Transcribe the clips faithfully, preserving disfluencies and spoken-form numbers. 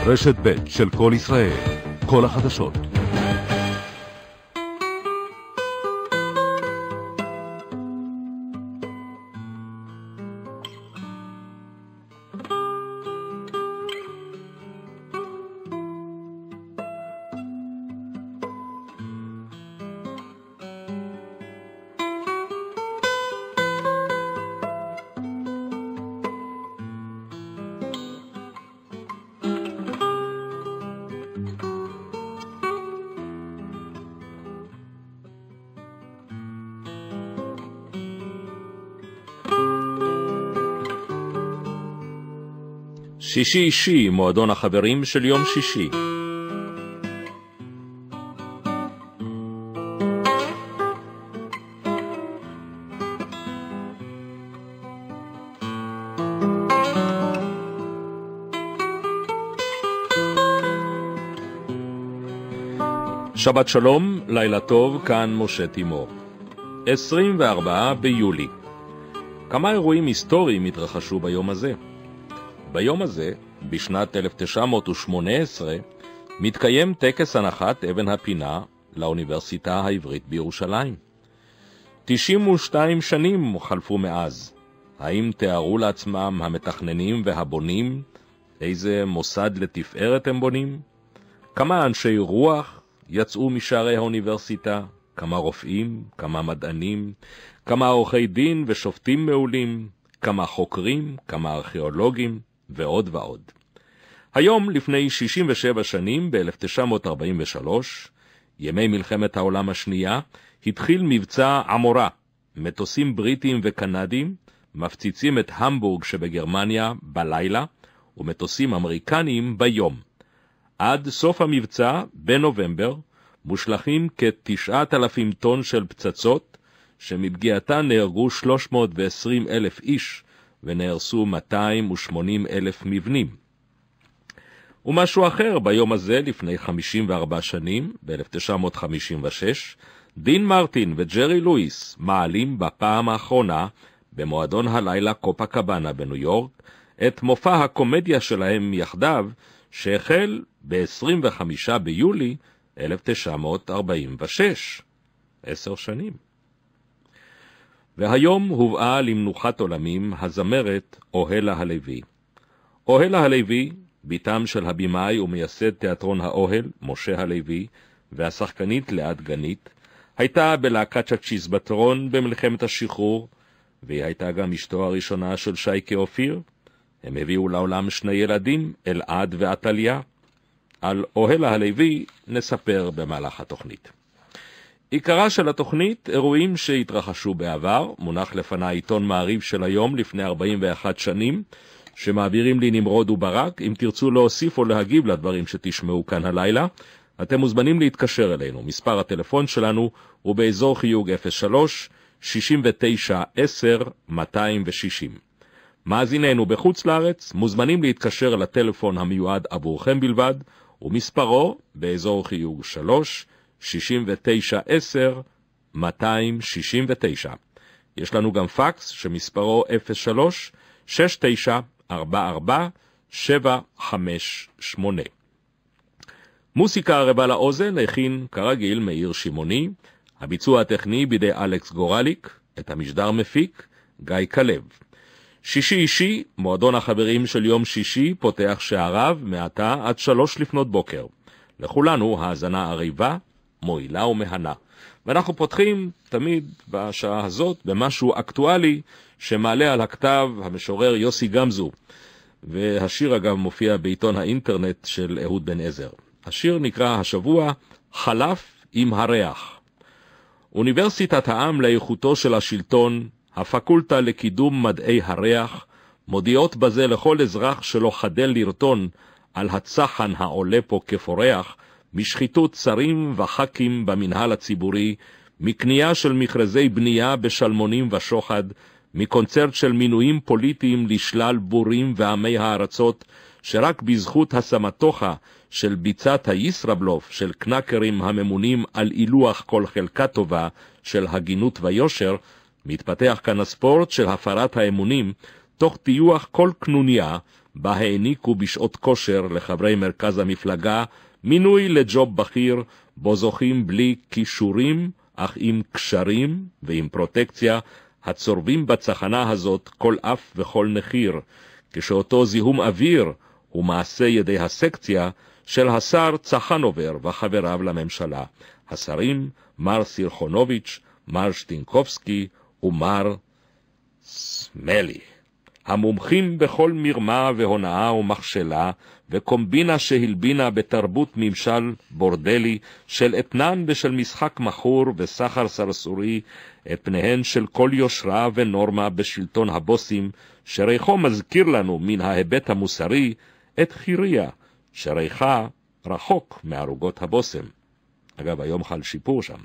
רשת ב' של כל ישראל, כל החדשות. שישי אישי, מועדון החברים של יום שישי. שבת שלום, לילה טוב, כאן משה תימור. עשרים וארבעה ביולי. כמה אירועים היסטוריים התרחשו ביום הזה. ביום הזה, בשנת אלף תשע מאות ושמונה עשרה, מתקיים טקס הנחת אבן הפינה לאוניברסיטה העברית בירושלים. תשעים ושתיים שנים חלפו מאז. האם תיארו לעצמם המתכננים והבונים איזה מוסד לתפארת הם בונים? כמה אנשי רוח יצאו משערי האוניברסיטה? כמה רופאים, כמה מדענים, כמה עורכי דין ושופטים מעולים, כמה חוקרים, כמה ארכיאולוגים, ועוד ועוד. היום, לפני שישים ושבע שנים, ב-אלף תשע מאות ארבעים ושלוש, ימי מלחמת העולם השנייה, התחיל מבצע עמורה. מטוסים בריטיים וקנדים מפציצים את המבורג שבגרמניה בלילה, ומטוסים אמריקניים ביום. עד סוף המבצע, בנובמבר, מושלכים כ-תשעת אלפים טון של פצצות, שמפגיעתן נהרגו שלוש מאות ועשרים אלף איש, ונהרסו מאתיים ושמונים אלף מבנים. ומשהו אחר ביום הזה, לפני חמישים וארבע שנים, ב-אלף תשע מאות חמישים ושש, דין מרטין וג'רי לואיס מעלים בפעם האחרונה, במועדון הלילה קופקבנה בניו יורק, את מופע הקומדיה שלהם יחדיו, שהחל ב-עשרים וחמישה ביולי אלף תשע מאות ארבעים ושש. עשר שנים. והיום הובאה למנוחת עולמים הזמרת אוהלה הלוי. אוהלה הלוי, ביתם של הבימאי ומייסד תיאטרון האוהל, משה הלוי, והשחקנית ליאת גנית, הייתה בלהקת צ'יזבטרון במלחמת השחרור, והיא הייתה גם אשתו הראשונה של שייקה אופיר. הם הביאו לעולם שני ילדים, אלעד ועתליה. על אוהלה הלוי נספר במהלך התוכנית. עיקרה של התוכנית, אירועים שהתרחשו בעבר, מונח לפני עיתון מעריב של היום לפני ארבעים ואחת שנים, שמעבירים לי נמרוד וברק. אם תרצו להוסיף או להגיב לדברים שתשמעו כאן הלילה, אתם מוזמנים להתקשר אלינו. מספר הטלפון שלנו הוא באזור חיוג אפס שלוש שישים ותשע עשר מאתיים ושישים. מאזיננו בחוץ לארץ מוזמנים להתקשר לטלפון המיועד עבורכם בלבד, ומספרו באזור חיוג שלוש שישים ותשע עשר מאתיים שישים ותשע. יש לנו גם פקס שמספרו אפס שלוש שש תשע ארבע ארבע שבע חמש שמונה. מוסיקה הרבה לאוזן הכין כרגיל מאיר שמעוני, הביצוע הטכני בידי אלכס גורליק, את המשדר מפיק גיא כלב. שישי אישי, מועדון החברים של יום שישי, פותח שעריו מעתה עד שלוש לפנות בוקר. לכולנו האזנה עריבה, מועילה ומהנה. ואנחנו פותחים תמיד בשעה הזאת במשהו אקטואלי שמעלה על הכתב המשורר יוסי גמזו, והשיר אגב מופיע בעיתון האינטרנט של אהוד בן עזר. השיר נקרא השבוע חלף עם הריח. אוניברסיטת העם לאיכותו של השלטון, הפקולטה לקידום מדעי הריח, מודיעות בזה לכל אזרח שלא חדל לרטון על הצחן העולה פה כפורח, משחיתות שרים וחקים במנהל הציבורי, מקנייה של מכרזי בנייה בשלמונים ושוחד, מקונצרט של מינויים פוליטיים לשלל בורים ועמי הארצות, שרק בזכות הסמטוחה של ביצת הישראבלוף של קנקרים הממונים על אילוח כל חלקה טובה של הגינות ויושר, מתפתח כאן הספורט של הפרת האמונים, תוך טיוח כל קנוניה בה העניקו בשעות כושר לחברי מרכז המפלגה מינוי לג'וב בכיר, בו זוכים בלי כישורים, אך עם קשרים ועם פרוטקציה, הצורבים בצחנה הזאת כל אף וכל נחיר, כשאותו זיהום אוויר הוא מעשה ידי הסקציה של השר צחנובר וחבריו לממשלה, השרים מר סירחונוביץ', מר שטינקובסקי ומר סמלי. המומחים בכל מרמה והונאה ומכשלה, וקומבינה שהלבינה בתרבות ממשל בורדלי של אתנן ושל משחק מחור וסחר סרסורי, את פניהן של כל יושרה ונורמה בשלטון הבוסים, שריחו מזכיר לנו מן ההיבט המוסרי את חיריה, שריחה רחוק מערוגות הבוסם. אגב, היום חל שיפור שם.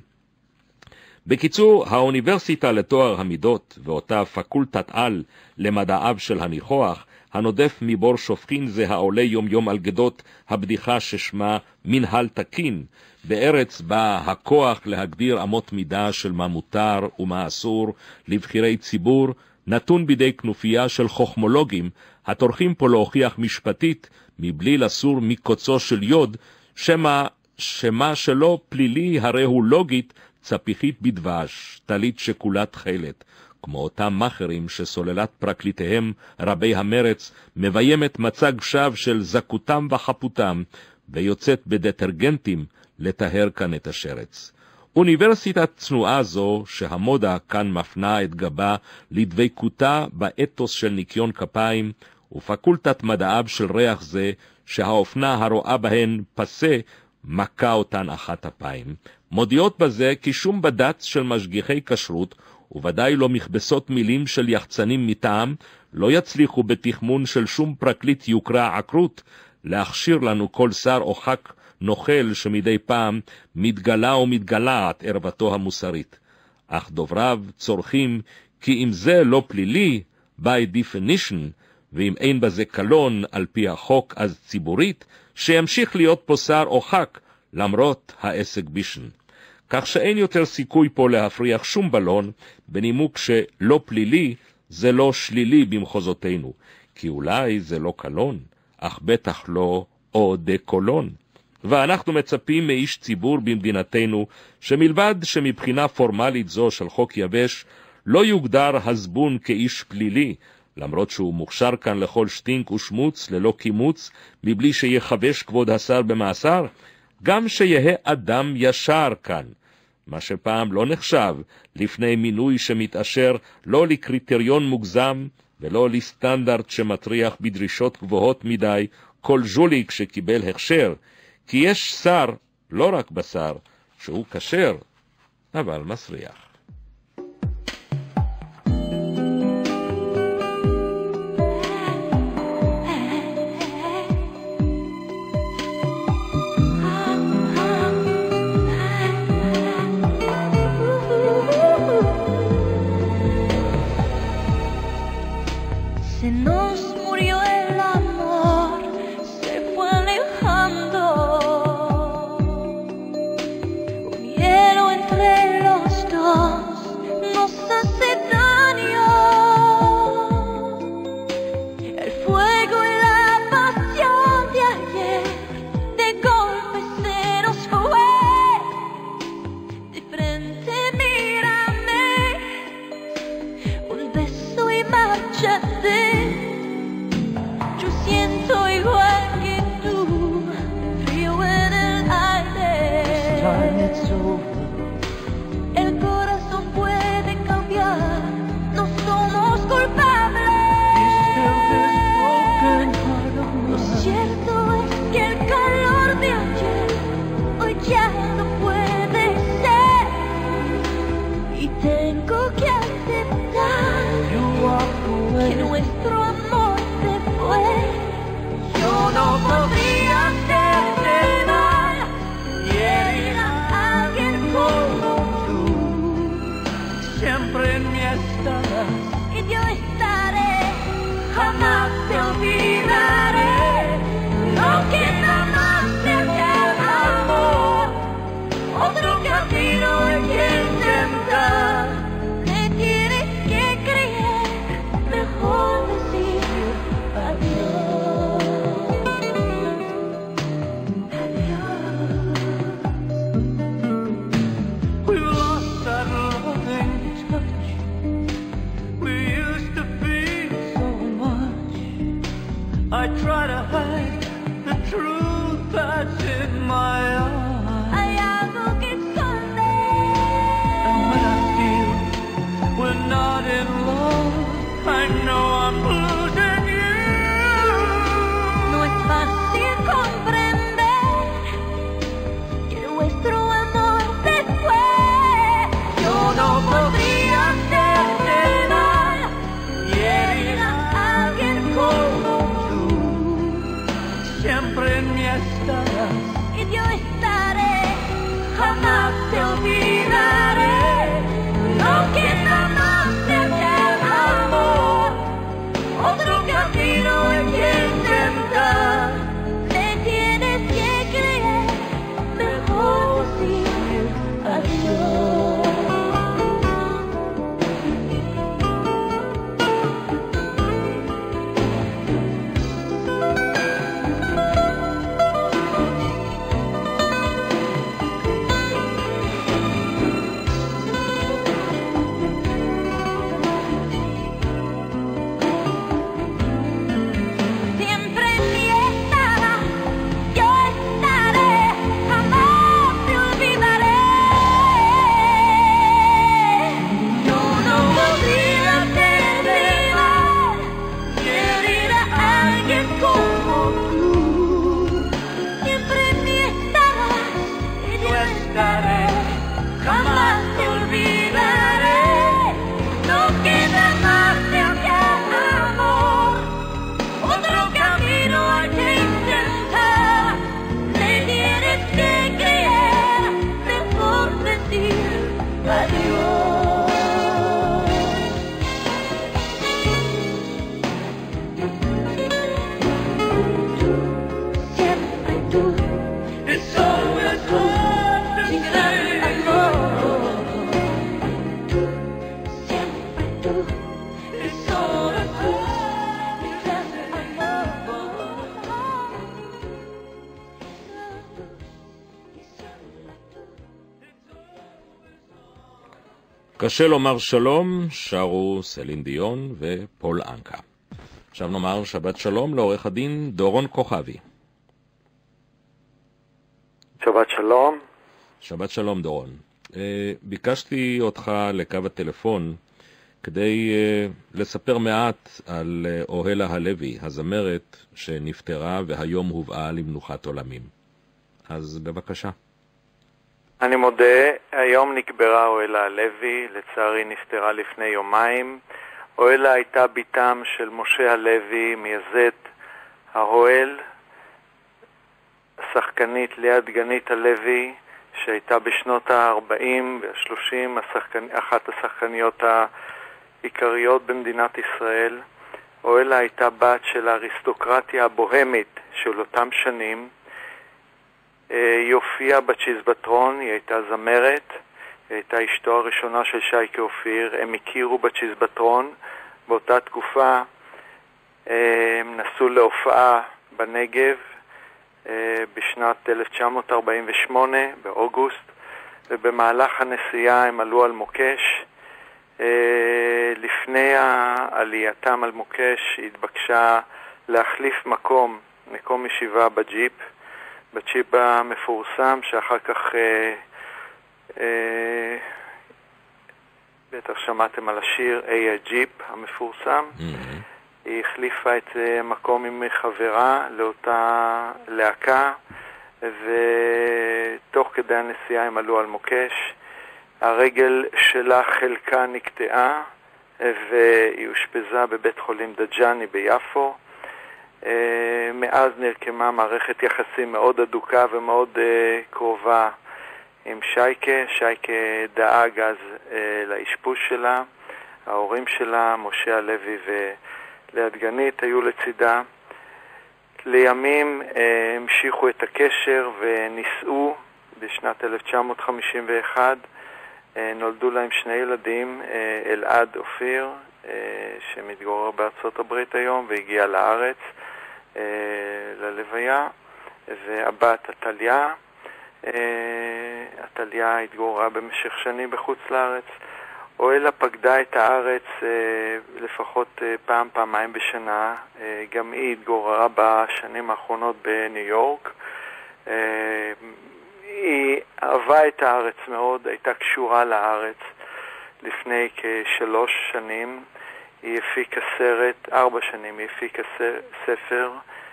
בקיצור, האוניברסיטה לתואר המידות ואותה פקולטת על למדעיו של הניחוח, הנודף מבור שופכין זה העולה יום יום על גדות הבדיחה ששמה מנהל תקין, בארץ בה הכוח להגדיר אמות מידה של מה מותר ומה אסור לבחירי ציבור, נתון בידי כנופיה של חוכמולוגים, התורכים פה להוכיח משפטית, מבלי לסור מקוצו של יוד, שמה, שמה שלא פלילי הרי הוא לוגית, צפיחית בדבש, טלית שקולת חילת, כמו אותם מאחרים שסוללת פרקליטיהם רבי המרץ מביימת מצג שווא של זקותם וחפותם, ויוצאת בדטרגנטים לטהר כאן את השרץ. אוניברסיטת צנועה זו, שהמודה כאן מפנה את גבה לדבקותה באתוס של ניקיון כפיים, ופקולטת מדעיו של ריח זה, שהאופנה הרואה בהן פסה, מכה אותן אחת אפיים, מודיעות בזה כי שום בד"ץ של משגיחי כשרות, וודאי לא מכבסות מילים של יחצנים מטעם, לא יצליחו בתחמון של שום פרקליט יוקרה עקרות, להכשיר לנו כל שר או חק נוכל שמדי פעם מתגלה ומתגלעת ערוותו המוסרית. אך דובריו צורכים כי אם זה לא פלילי, by definition, ואם אין בזה קלון על פי החוק אז ציבורית, שימשיך להיות פה שר או חק, למרות העסק בישן. כך שאין יותר סיכוי פה להפריח שום בלון, בנימוק שלא פלילי זה לא שלילי במחוזותינו, כי אולי זה לא קלון, אך בטח לא או דקולון. ואנחנו מצפים מאיש ציבור במדינתנו, שמלבד שמבחינה פורמלית זו של חוק יבש, לא יוגדר הזבון כאיש פלילי, למרות שהוא מוכשר כאן לכל שטינק ושמוץ, ללא קימוץ, מבלי שיחבש כבוד השר במאסר, גם שיהיה אדם ישר כאן, מה שפעם לא נחשב לפני מינוי שמתאשר לא לקריטריון מוגזם, ולא לסטנדרט שמטריח בדרישות גבוהות מדי כל ז'וליק שקיבל הכשר, כי יש שר, לא רק בשר, שהוא כשר, אבל מסריח. Se nos murió el amor, se fue alejando, un hielo entre los dos nos hace daño, el fuego y la pasión de ayer, de golpe se nos fue, de frente mírame, un beso y márchate. Siento igual que tú, frío en el aire. El corazón puede cambiar, no somos culpables. Lo cierto es que el calor de ayer hoy ya no puede ser. Y tengo que aceptar que nuestro amor se fue. Yo no podría hacerte mal y herir a alguien I try to hide the truth that's in my eyes. Hay algo que esconder. And when I feel we're not in love, I know I'm losing you. No es fácil comprender que nuestro amor se fue. Yo no podría hacerte mal y herir a alguien como tú. Siempre en mí estarás Y yo estaré, jamás te olvidaré. No queda más de aquel amor, otro camino hay que intentar. Me tienes que creer, mejor decir adiós. Siempre en mí estarás, yo estaré, jamás te olvidaré. Yo no podría hacerte mal y herir a alguien como tú. Siempre en mí estarás, y yo estaré, jamás te olvidaré. No queda más de aquel amor, otro camino hay que intentar. Me tienes que creer, mejor decir adiós. Siempre tú, It's always hard to mi gran say. amor. Siempre tú, It's solo tú. mi gran amor. קשה לומר שלום, שרו סלין דיון ופול אנקה. עכשיו נאמר שבת שלום לעורך הדין דורון כוכבי. שבת שלום. שבת שלום דורון. אה, ביקשתי אותך לקו הטלפון כדי אה, לספר מעט על אה, אוהלה הלוי, הזמרת שנפטרה והיום הובאה למנוחת עולמים. אז בבקשה. אני מודה, היום נקברה אוהלה הלוי, לצערי נפטרה לפני יומיים. אוהלה הייתה ביתם של משה הלוי, מייסד האוהל, השחקנית ליאת גנית הלוי, שהייתה בשנות ה-ארבעים וה-שלושים השחקנ... אחת השחקניות העיקריות במדינת ישראל. אוהלה הייתה בת של האריסטוקרטיה הבוהמית של אותם שנים. היא הופיעה בצ'יזבטרון, היא הייתה זמרת, היא הייתה אשתו הראשונה של שייקה אופיר. הם הכירו בצ'יזבטרון. באותה תקופה הם נסעו להופעה בנגב בשנת אלף תשע מאות ארבעים ושמונה באוגוסט, ובמהלך הנסיעה הם עלו על מוקש. לפני עלייתם על מוקש היא התבקשה להחליף מקום, מקום ישיבה בג'יפ, בג'יפ המפורסם שאחר כך אה, אה, בטח שמעתם על השיר איי הג'יפ המפורסם. Mm-hmm. היא החליפה את מקום עם חברה לאותה להקה, ותוך כדי הנסיעה הם עלו על מוקש. הרגל שלה חלקה נקטעה והיא הושפזה בבית חולים דג'ני ביפו. מאז נרקמה מערכת יחסים מאוד אדוקה ומאוד קרובה עם שייקה. שייקה דאג אז לאשפוז שלה. ההורים שלה, משה הלוי וליאת גנית, היו לצידה. לימים המשיכו את הקשר ונישאו בשנת אלף תשע מאות חמישים ואחת. נולדו להם שני ילדים, אלעד אופיר, שמתגורר בארצות הברית היום והגיע לארץ ללוויה, והבת עתליה. עתליה התגוררה במשך שנים בחוץ לארץ. אוהלה פקדה את הארץ לפחות פעם, פעמיים בשנה. גם היא התגוררה בשנים האחרונות בניו יורק. היא אהבה את הארץ מאוד, הייתה קשורה לארץ. לפני כשלוש שנים היא הפיקה סרט, ארבע שנים היא הפיקה ספר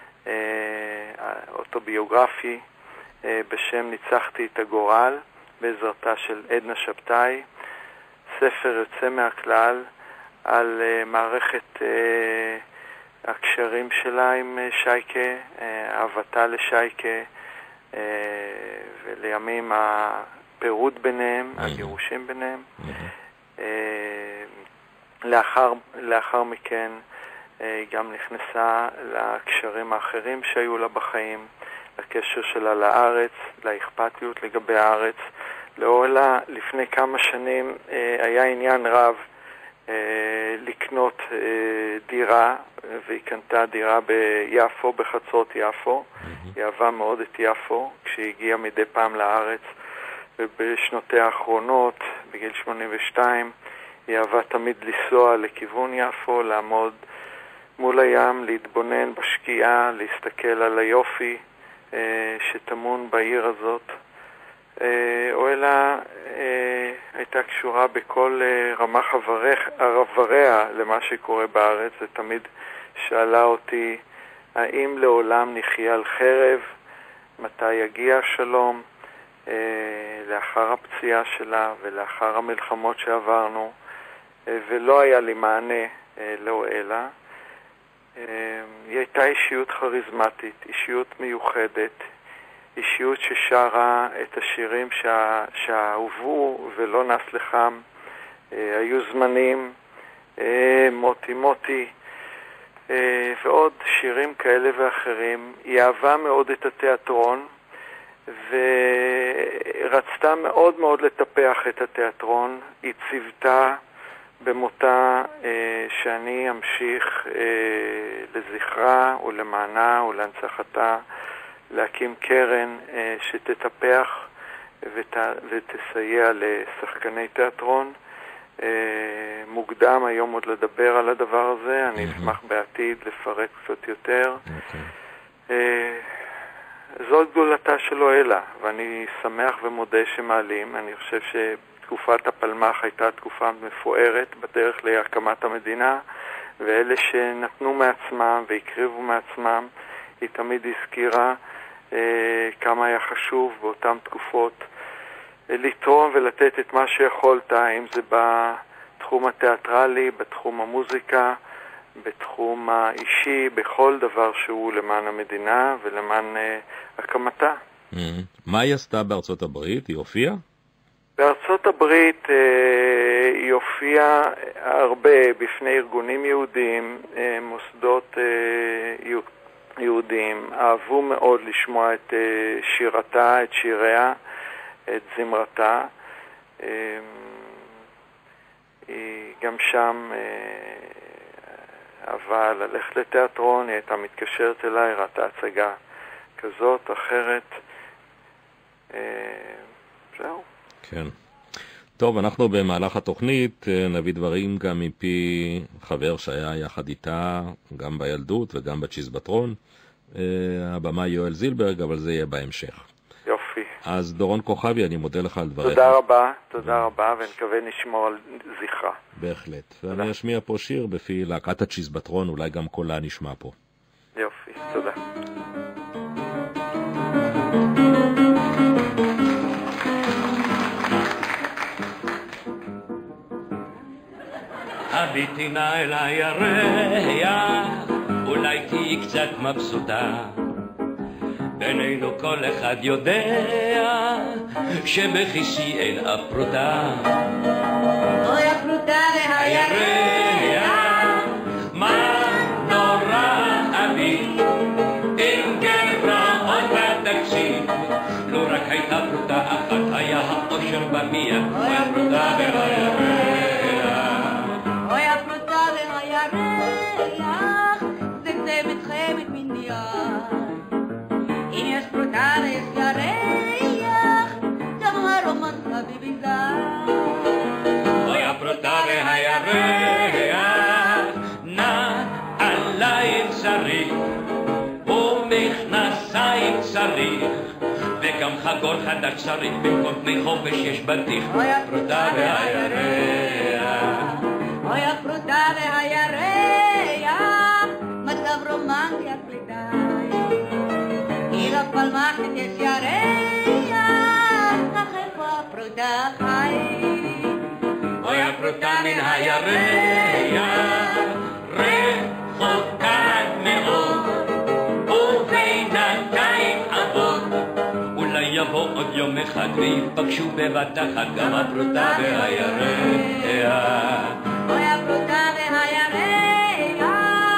אוטוביוגרפי בשם ניצחתי את הגורל, בעזרתה של עדנה שבתאי. ספר יוצא מהכלל על מערכת הקשרים שלה עם שייקה, אהבתה לשייקה, ולימים הפירוד ביניהם, הגירושים ביניהם. לאחר, לאחר מכן היא גם נכנסה לקשרים האחרים שהיו לה בחיים, לקשר שלה לארץ, לאכפתיות לגבי הארץ. לאוהלה לפני כמה שנים היה עניין רב לקנות דירה, והיא קנתה דירה ביפו, בחצות יפו. היא אהבה מאוד את יפו כשהיא הגיעה מדי פעם לארץ, ובשנותיה האחרונות, בגיל שמונים ושתיים, היא אהבה תמיד לנסוע לכיוון יפו, לעמוד מול הים, להתבונן בשקיעה, להסתכל על היופי שטמון בעיר הזאת. אוהלה הייתה קשורה בכל רמ"ח איבריה למה שקורה בארץ, ותמיד שאלה אותי האם לעולם נחיה על חרב, מתי יגיע השלום. לאחר הפציעה שלה ולאחר המלחמות שעברנו, ולא היה לי מענה לאוהלה. היא הייתה אישיות כריזמטית, אישיות מיוחדת, אישיות ששרה את השירים שה... שהאהובו ולא נס לחם. היו זמנים, מוטי מוטי, ועוד שירים כאלה ואחרים. היא אהבה מאוד את התיאטרון, ורצתה מאוד מאוד לטפח את התיאטרון. היא ציוותה במותה שאני אמשיך לזכרה ולמענה ולהנצחתה להקים קרן שתטפח ות... ותסייע לשחקני תיאטרון. מוקדם היום עוד לדבר על הדבר הזה, אני אשמח בעתיד לפרט קצת יותר. זאת גדולתה של אוהלה, ואני שמח ומודה שמעלים. אני חושב שתקופת הפלמ"ח הייתה תקופה מפוארת בדרך להקמת המדינה, ואלה שנתנו מעצמם והקריבו מעצמם, היא תמיד הזכירה אה, כמה היה חשוב באותן תקופות אה, לתרום ולתת את מה שיכולת, אם זה בתחום התיאטרלי, בתחום המוזיקה, בתחום האישי, בכל דבר שהוא למען המדינה ולמען אה, הקמתה. Mm-hmm. מה היא עשתה בארצות הברית? היא הופיעה? בארצות הברית אה, היא הופיעה הרבה בפני ארגונים יהודיים, אה, מוסדות אה, יהודיים. אהבו מאוד לשמוע את אה, שירתה, את שיריה, את זמרתה. אה, היא גם שם אה, אהבה ללכת לתיאטרון, היא הייתה מתקשרת אליי, ראתה הצגה כזאת, אחרת. אה, זהו. כן. טוב, אנחנו במהלך התוכנית נביא דברים גם מפי חבר שהיה יחד איתה, גם בילדות וגם בצ'יזבטרון, הבמה יואל זילברג, אבל זה יהיה בהמשך. יופי. אז דורון כוכבי, אני מודה לך על דבריך. תודה רבה, תודה רבה, ונקווה נשמור על זכרה. בהחלט. ואני אשמיע פה שיר בפי להקת הצ'יזבטרון, אולי גם קולה נשמע פה. יופי, תודה. הביטי נא אל הירח, אולי תהי קצת מבסוטה. בינינו כל אחד יודע שבכיסי אין אף פרוטה. אוי הפרוטה והירח, מה נורא אבי, אם כן רעות בתקציב. לו רק הייתה פרוטה אחת, היה האושר במיד. אוי הפרוטה והירח, ירח, גם הרומנטה בבלדה. אוי הפרוטה צריך, וגם חגור חדש צריך, במקום פני חופש יש בטיח. אוי הפרוטה והירח, אוי הפרוטה והירח, מצב רומנטי הקליטאי, עיר הפלמחת יש ירח, אך איפה הפרוטה חי? אוי הפרוטה מן הירח, רחוקה מאוד, ובינתיים עבוד. אולי יבוא עוד יום אחד ויפגשו בבת אחת גם הפרוטה והירח. אוי הפרוטה והירח,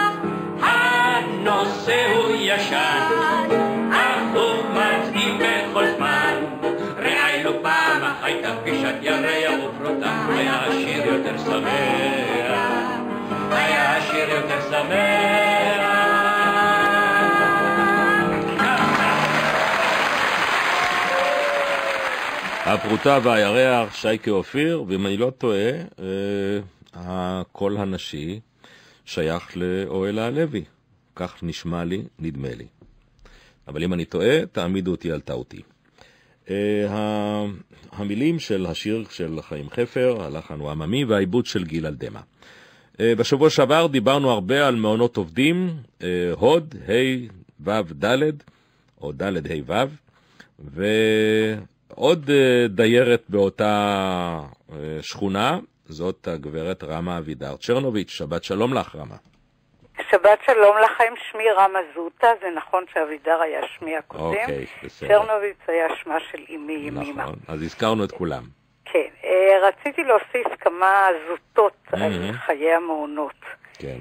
הנושא הוא ישן, אך הוא מצדיק בכל זמן. ראי לו פעם הייתה פגישת ירח ופרוטה, היה השיר יותר שמח, היה השיר יותר שמח. הפרוטה והירח, שייקה אופיר, ואם אני לא טועה, אה, הקול הנשי שייך לאוהלה הלוי. כך נשמע לי, נדמה לי. אבל אם אני טועה, תעמידו אותי על טעותי. אה, המילים של השיר של חיים חפר, הלחן הוא עממי, והעיבוד של גיל אלדמה. אה, בשבוע שעבר דיברנו הרבה על מעונות עובדים, אה, הוד, ה' ו' ד', או ד' ה' ו', ו... עוד דיירת באותה שכונה, זאת הגברת רמה אבידר צ'רנוביץ'. שבת שלום לך, רמה. שבת שלום לכם, שמי רמה זוטה, זה נכון שאבידר היה שמי הקודם, אוקיי, בסדר. צ'רנוביץ' היה שמה של אמי ימימה. נכון, אז הזכרנו את כולם. כן, רציתי להוסיף כמה זוטות על חיי המעונות. כן.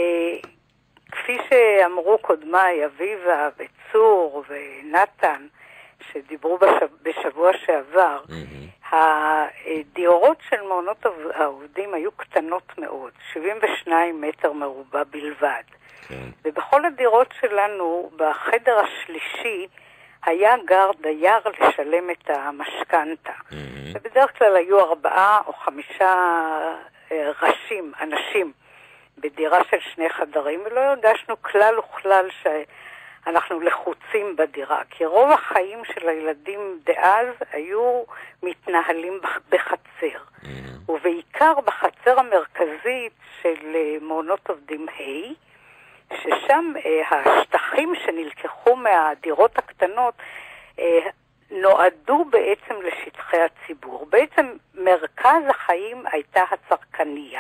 כפי שאמרו קודמיי, אביבה וצור ונתן, שדיברו בשבוע שעבר, mm-hmm. הדירות של מעונות העובדים היו קטנות מאוד, שבעים ושניים מטר מרובע בלבד. Okay. ובכל הדירות שלנו, בחדר השלישי, היה גר דייר לשלם את המשכנתה. Mm-hmm. ובדרך כלל היו ארבעה או חמישה ראשים, אנשים, בדירה של שני חדרים, ולא הרגשנו כלל וכלל ש... אנחנו לחוצים בדירה, כי רוב החיים של הילדים דאז היו מתנהלים בחצר, mm-hmm. ובעיקר בחצר המרכזית של מעונות עובדים ה', ששם אה, השטחים שנלקחו מהדירות הקטנות אה, נועדו בעצם לשטחי הציבור. בעצם מרכז החיים הייתה הצרכניה,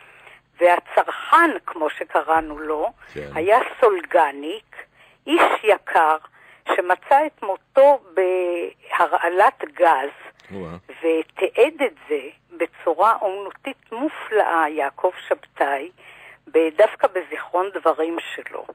והצרכן, כמו שקראנו לו, כן. היה סולגניק, איש יקר שמצא את מותו בהרעלת גז, ותיעד את זה בצורה אומנותית מופלאה יעקב שבתאי, דווקא בזיכרון דברים שלו.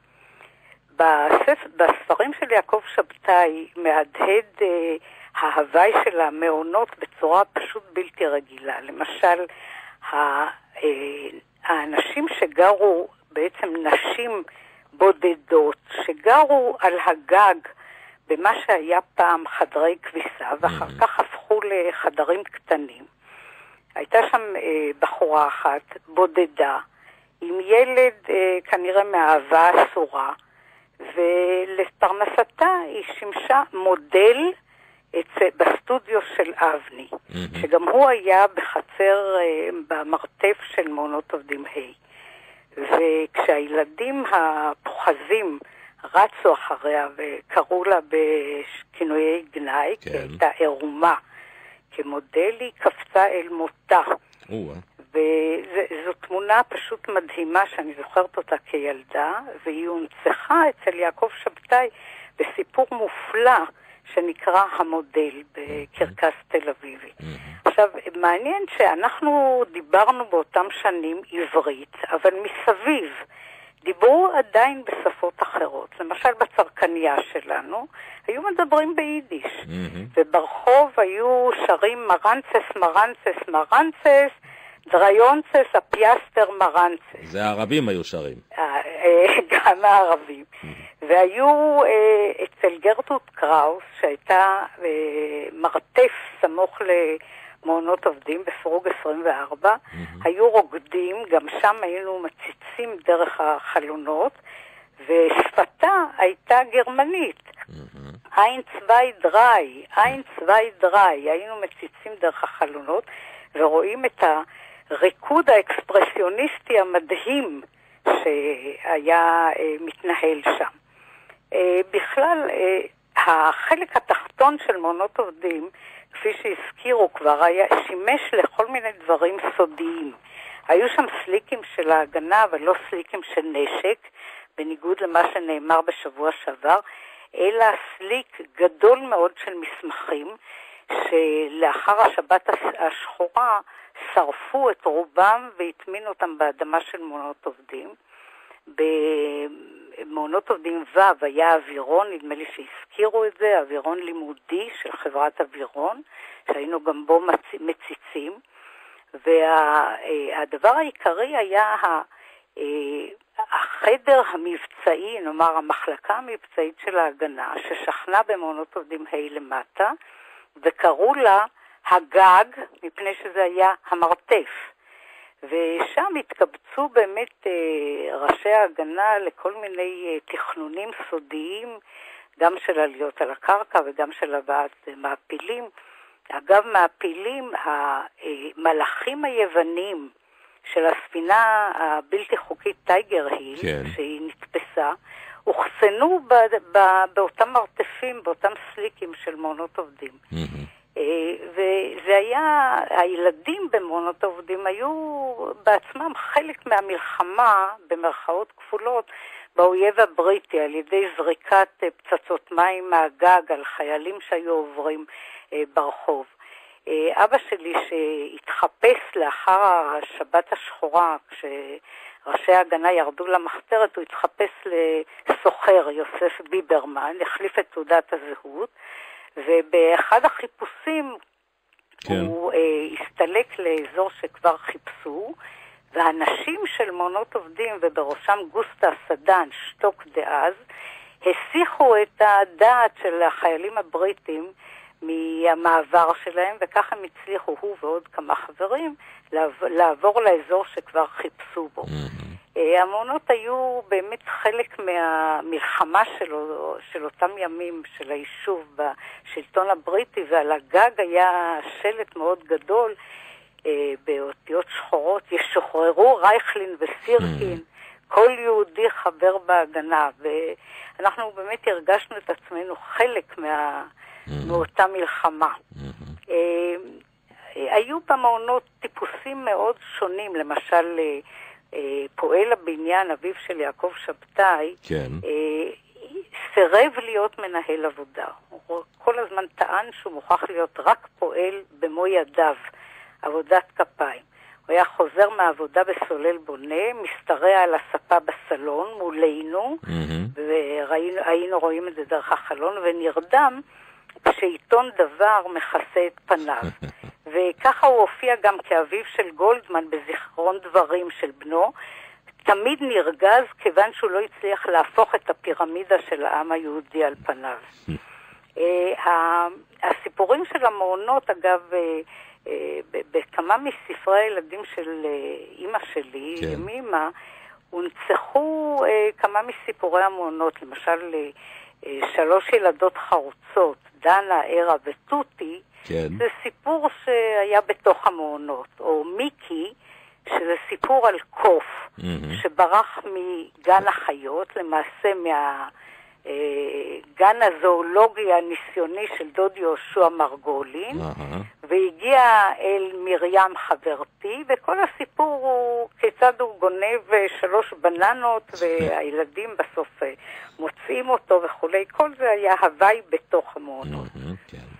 בספרים של יעקב שבתאי מהדהד אה, ההוואי של המעונות בצורה פשוט בלתי רגילה. למשל, ה, אה, האנשים שגרו, בעצם נשים בודדות, שגרו על הגג במה שהיה פעם חדרי כביסה, ואחר כך הפכו לחדרים קטנים. הייתה שם אה, בחורה אחת, בודדה, עם ילד אה, כנראה מאהבה אסורה, ולפרנסתה היא שימשה מודל אצל, בסטודיו של אבני, mm-hmm. שגם הוא היה בחצר, אה, במרתף של מעונות עובדים ה'. וכשהילדים הפוחזים רצו אחריה וקראו לה בכינויי גנאי, כן. כי הייתה עירומה, כמודל היא קפצה אל מותה. וזו תמונה פשוט מדהימה שאני זוכרת אותה כילדה, והיא הונצחה אצל יעקב שבתאי בסיפור מופלא שנקרא המודל בקרקס תל אביבי. עכשיו, מעניין שאנחנו דיברנו באותם שנים עברית, אבל מסביב דיברו עדיין בשפות אחרות. למשל בצרכניה שלנו היו מדברים ביידיש, וברחוב היו שרים מרנצס, מרנצס, מרנצס, דריונצס, הפיאסטר מרנצס. זה הערבים היו שרים. גם הערבים. והיו אצל גרטרוד קראוס, שהייתה מרתף סמוך למעונות עובדים בפרוג עשרים וארבע, היו רוקדים, גם שם היינו מציצים דרך החלונות, ושפתה הייתה גרמנית. ein, zwei, drei, ein, zwei, drei, היינו מציצים דרך החלונות ורואים את הריקוד האקספרסיוניסטי המדהים שהיה אה, מתנהל שם. אה, בכלל, אה, החלק התחתון של מעונות עובדים, כפי שהזכירו כבר, היה שימש לכל מיני דברים סודיים. היו שם סליקים של ההגנה, אבל לא סליקים של נשק, בניגוד למה שנאמר בשבוע שעבר, אלא סליק גדול מאוד של מסמכים, שלאחר השבת השחורה שרפו את רובם והטמינו אותם באדמה של מעונות עובדים. במעונות עובדים ו' היה אווירון, נדמה לי שהזכירו את זה, אווירון לימודי של חברת אווירון, שהיינו גם בו מציצים, והדבר העיקרי היה החדר המבצעי, נאמר המחלקה המבצעית של ההגנה, ששכנה במעונות עובדים ה' למטה, וקראו לה הגג, מפני שזה היה המרתף. ושם התקבצו באמת ראשי ההגנה לכל מיני תכנונים סודיים, גם של עליות על הקרקע וגם של הבאת מעפילים. אגב, מעפילים, המלאכים היוונים של הספינה הבלתי חוקית טייגר היל, כן. שהיא נתפסה, הוחסנו ב- ב- באותם מרתפים, באותם סליקים של מעונות עובדים. Mm-hmm. וזה היה, הילדים במעונות עובדים היו בעצמם חלק מהמלחמה, במרכאות כפולות, באויב הבריטי, על ידי זריקת פצצות מים מהגג על חיילים שהיו עוברים ברחוב. אבא שלי שהתחפש לאחר השבת השחורה, כשראשי ההגנה ירדו למחתרת, הוא התחפש לסוחר, יוסף ביברמן, החליף את תעודת הזהות, ובאחד החיפושים כן. הוא אה, הסתלק לאזור שכבר חיפשו, והאנשים של מעונות עובדים, ובראשם גוסטה סדן, שטוק דאז, הסיחו את הדעת של החיילים הבריטים מהמעבר שלהם, וככה הם הצליחו, הוא ועוד כמה חברים, לעבור לאזור שכבר חיפשו בו. Mm-hmm. המעונות היו באמת חלק מהמלחמה שלו, של אותם ימים של היישוב בשלטון הבריטי, ועל הגג היה שלט מאוד גדול, באותיות שחורות, ישוחררו רייכלין וסירקין, mm-hmm. כל יהודי חבר בהגנה, ואנחנו באמת הרגשנו את עצמנו חלק מה... מאותה מלחמה. Mm-hmm. אה, היו במעונות טיפוסים מאוד שונים, למשל אה, פועל הבניין, אביו של יעקב שבתאי, כן. אה, סירב להיות מנהל עבודה. הוא כל הזמן טען שהוא מוכרח להיות רק פועל במו ידיו, עבודת כפיים. הוא היה חוזר מהעבודה בסולל בונה, מסתרע על הספה בסלון מולנו, mm-hmm. והיינו רואים את זה דרך החלון, ונרדם כשעיתון דבר מכסה את פניו. וככה הוא הופיע גם כאביו של גולדמן בזיכרון דברים של בנו, תמיד נרגז כיוון שהוא לא הצליח להפוך את הפירמידה של העם היהודי על פניו. הסיפורים של המעונות, אגב, בכמה מספרי הילדים של אמא שלי, ימימה, הונצחו כמה מסיפורי המעונות, למשל שלוש ילדות חרוצות, דנה, ערה וטוטי, כן. זה סיפור שהיה בתוך המעונות, או מיקי, שזה סיפור על קוף, mm-hmm. שברח מגן החיות, למעשה מהגן הזואולוגי הניסיוני של דוד יהושע מרגולין, uh-huh. והגיע אל מרים חברתי, וכל הסיפור הוא כיצד הוא גונב שלוש בננות, והילדים בסוף מוצאים אותו וכולי. כל זה היה הוואי בתוך המעונות. Mm-hmm, כן.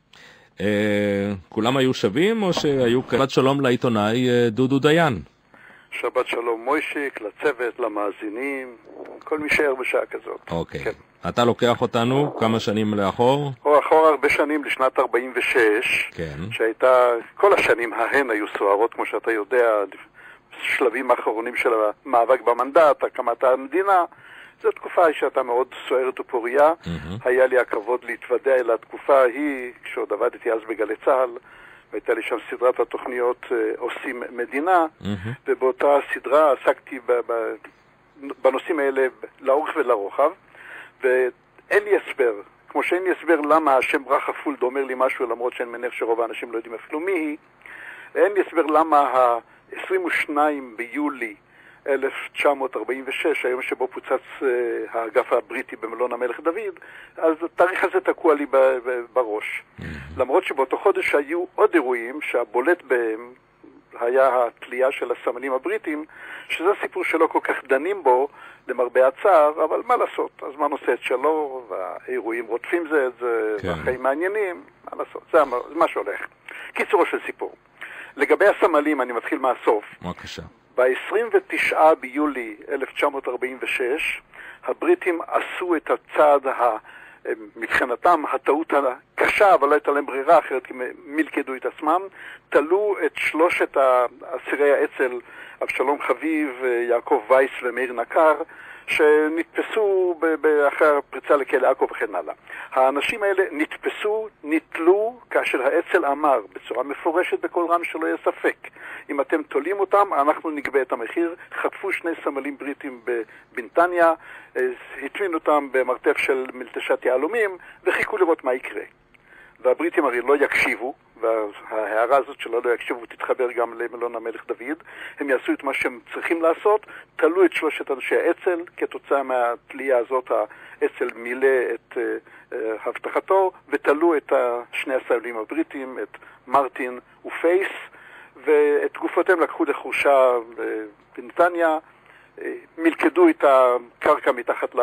כולם היו שווים, או שהיו קלת שלום לעיתונאי דודו דיין? שבת שלום מוישיק, לצוות, למאזינים, כל מי שער בשעה כזאת. אוקיי. כן. אתה לוקח אותנו כמה שנים לאחור? או אחור הרבה שנים, לשנת ארבעים ושש, כן. שהייתה, כל השנים ההן היו סוערות, כמו שאתה יודע, שלבים האחרונים של המאבק במנדט, הקמת המדינה. זו תקופה שהייתה מאוד סוערת ופוריה. Mm-hmm. היה לי הכבוד להתוודע אל התקופה ההיא, כשעוד עבדתי אז בגלי צהל, והייתה לי שם סדרת התוכניות עושים מדינה, mm-hmm. ובאותה סדרה עסקתי ב- ב- בנושאים האלה לאורך ולרוחב, ואין לי הסבר כמו שאין לי הסבר למה השם ברכה פולד אומר לי משהו, למרות שאני מניח שרוב האנשים לא יודעים אפילו מי היא, אין לי הסבר למה ה-עשרים ושניים ביולי אלף תשע מאות ארבעים ושש, היום שבו פוצץ uh, האגף הבריטי במלון המלך דוד, אז התאריך הזה תקוע לי ב- ב- בראש. Mm-hmm. למרות שבאותו חודש היו עוד אירועים שהבולט בהם היה התלייה של הסמלים הבריטים, שזה סיפור שלא כל כך דנים בו למרבה הצער, אבל מה לעשות? הזמן עושה את שלו, והאירועים רודפים זה את זה, כן. והחיים מעניינים, מה לעשות? זה מה שהולך. קיצורו של סיפור. לגבי הסמלים, אני מתחיל מהסוף. בבקשה. ב-עשרים ותשעה ביולי אלף תשע מאות ארבעים ושש, הבריטים עשו את הצעד ה... מבחינתם הטעות הקשה, אבל לא הייתה להם ברירה אחרת, כי מלכדו את עצמם, תלו את שלושת אסירי האצ"ל, אבשלום חביב, יעקב וייס ומאיר נקר, שנתפסו אחרי הפריצה לכלא עכו וכן הלאה. האנשים האלה נתפסו, נתלו, כאשר האצ"ל אמר בצורה מפורשת בכל רם שלא יהיה ספק, אם אתם תולים אותם, אנחנו נגבה את המחיר. חטפו שני סמלים בריטים בבנתניה, הטמינו אותם במרתף של מלטשת יהלומים, וחיכו לראות מה יקרה. והבריטים הרי לא יקשיבו, וההערה הזאת שלא לא יקשיבו תתחבר גם למלון המלך דוד. הם יעשו את מה שהם צריכים לעשות, תלו את שלושת אנשי האצ"ל. כתוצאה מהתלייה הזאת האצ"ל מילא את uh, uh, הבטחתו, ותלו את uh, שני הסמלים הבריטים, את מרטין ופייס, ואת גופותיהם לקחו לחורשה בנתניה, מלכדו את הקרקע מתחת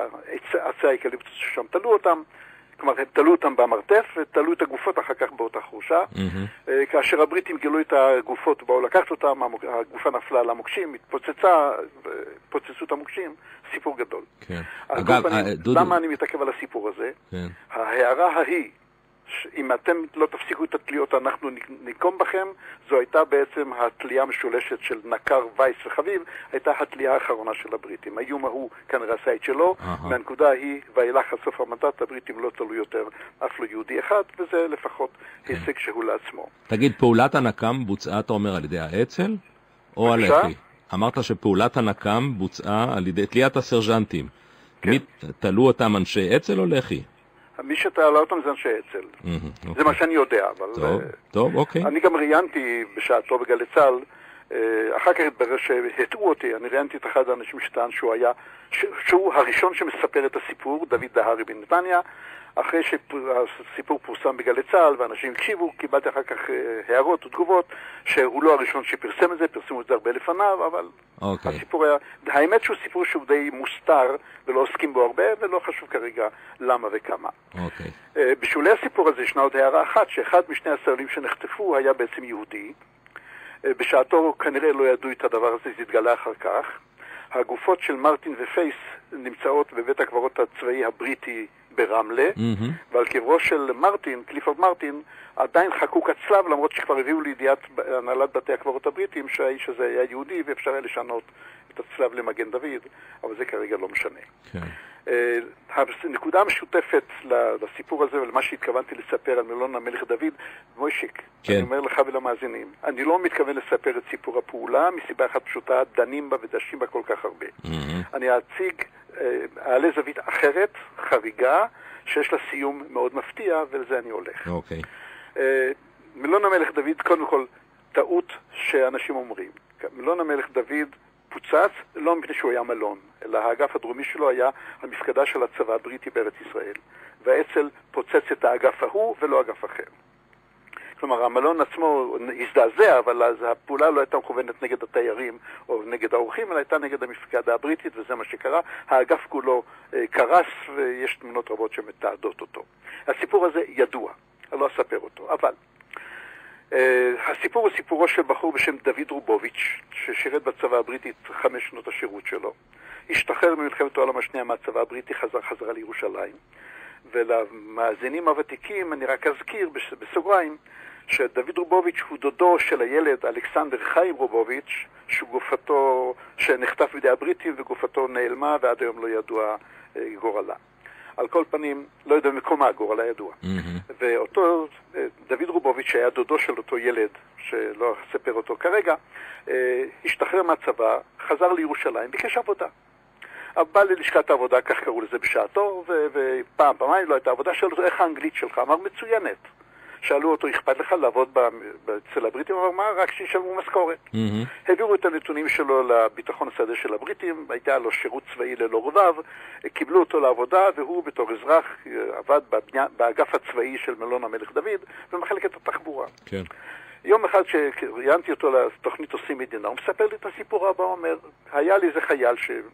לעצי האקליפטוס ששם תלו אותם. כלומר, הם תלו אותם במרתף, ותלו את הגופות אחר כך באותה חורשה. Mm-hmm. כאשר הבריטים גילו את הגופות, באו לקחת אותם, הגופה נפלה על המוקשים, התפוצצה, פוצצו את המוקשים, סיפור גדול. כן. אגב, אני, דודו... למה אני מתעכב על הסיפור הזה? כן. ההערה ההיא, אם אתם לא תפסיקו את התליות, אנחנו נקום בכם, זו הייתה בעצם התלייה המשולשת של נקר, וייס וחביב, הייתה התלייה האחרונה של הבריטים. האיום ההוא כנראה עשה את שלו, uh-huh. מהנקודה ההיא, ואילך עד סוף המנדט, הבריטים לא תלו יותר אף לא יהודי אחד, וזה לפחות okay. הישג שהוא לעצמו. תגיד, פעולת הנקם בוצעה, אתה אומר, על ידי האצ"ל או על לח"י? אמרת שפעולת הנקם בוצעה על ידי תליית הסרג'נטים. כן. מי, תלו אותם אנשי אצ"ל או לח"י? מי שתעלה אותם זה אנשי אצ"ל. Mm-hmm, okay. זה מה שאני יודע, אבל... טוב, uh, טוב, אוקיי. אני גם ראיינתי בשעתו בגלי צה"ל, uh, אחר כך התברר שהטעו אותי, אני ראיינתי את אחד האנשים שטען שהוא היה, ש, שהוא הראשון שמספר את הסיפור, דוד דהרי בנתניה. אחרי שהסיפור פורסם בגלי צה"ל ואנשים הקשיבו, קיבלתי אחר כך הערות ותגובות שהוא לא הראשון שפרסם את זה, פרסמו את זה הרבה לפניו, אבל okay. הסיפור היה, האמת שהוא סיפור שהוא די מוסתר ולא עוסקים בו הרבה, ולא חשוב כרגע למה וכמה. Okay. בשולי הסיפור הזה ישנה עוד הערה אחת, שאחד משני הסמלים שנחטפו היה בעצם יהודי. בשעתו כנראה לא ידעו את הדבר הזה, זה התגלה אחר כך. הגופות של מרטין ופייס נמצאות בבית הקברות הצבאי הבריטי ברמלה, mm-hmm. ועל קברו של מרטין, קליפורד מרטין, עדיין חקוק הצלב, למרות שכבר הביאו לידיעת הנהלת בתי הקברות הבריטים שהאיש הזה היה יהודי ואפשר היה לשנות את הצלב למגן דוד, אבל זה כרגע לא משנה. Okay. Uh, הנקודה המשותפת לסיפור הזה ולמה שהתכוונתי לספר על מלון המלך דוד, מוישיק, okay. אני אומר לך ולמאזינים, אני לא מתכוון לספר את סיפור הפעולה מסיבה אחת פשוטה, דנים בה ודשים בה כל כך הרבה. Mm-hmm. אני אציג העלה זווית אחרת, חריגה, שיש לה סיום מאוד מפתיע, ולזה אני הולך. אוקיי. Okay. מלון המלך דוד, קודם כל, טעות שאנשים אומרים. מלון המלך דוד פוצץ לא מפני שהוא היה מלון, אלא האגף הדרומי שלו היה המפקדה של הצבא הבריטי בארץ ישראל. והאצ"ל פוצץ את האגף ההוא ולא אגף אחר. כלומר, המלון עצמו הזדעזע, אבל אז הפעולה לא הייתה מכוונת נגד התיירים או נגד האורחים, אלא הייתה נגד המפקדה הבריטית, וזה מה שקרה. האגף כולו אה, קרס, ויש תמונות רבות שמתעדות אותו. הסיפור הזה ידוע, אני לא אספר אותו, אבל אה, הסיפור הוא סיפורו של בחור בשם דוד רובוביץ', ששירת בצבא הבריטי חמש שנות השירות שלו. השתחרר ממלחמת העולם השנייה מהצבא הבריטי, חזר חזרה לירושלים. ולמאזינים הוותיקים אני רק אזכיר בסוגריים שדוד רובוביץ' הוא דודו של הילד אלכסנדר חיים רובוביץ', שגופתו שנחטף בידי הבריטים וגופתו נעלמה ועד היום לא ידוע גורלה. על כל פנים לא יודע מקומה, גורלה ידוע. Mm-hmm. ואותו דוד רובוביץ' שהיה דודו של אותו ילד שלא אספר אותו כרגע, השתחרר מהצבא, חזר לירושלים, ביקש עבודה. בא ללשכת העבודה, כך קראו לזה בשעתו, ופעם, פעמיים לא הייתה עבודה, שאלו אותו, איך האנגלית שלך? אמר, מצוינת. שאלו אותו, אכפת לך לעבוד אצל הבריטים? אמר, מה? רק שישלמו משכורת. העבירו את הנתונים שלו לביטחון השדה של הבריטים, הייתה לו שירות צבאי ללא רבב, קיבלו אותו לעבודה, והוא בתור אזרח עבד באגף הצבאי של מלון המלך דוד, במחלקת התחבורה. כן. יום אחד שראיינתי אותו לתוכנית עושים מדינה, הוא מספר לי את הסיפור הבא, הוא אומר, היה לי איזה חייל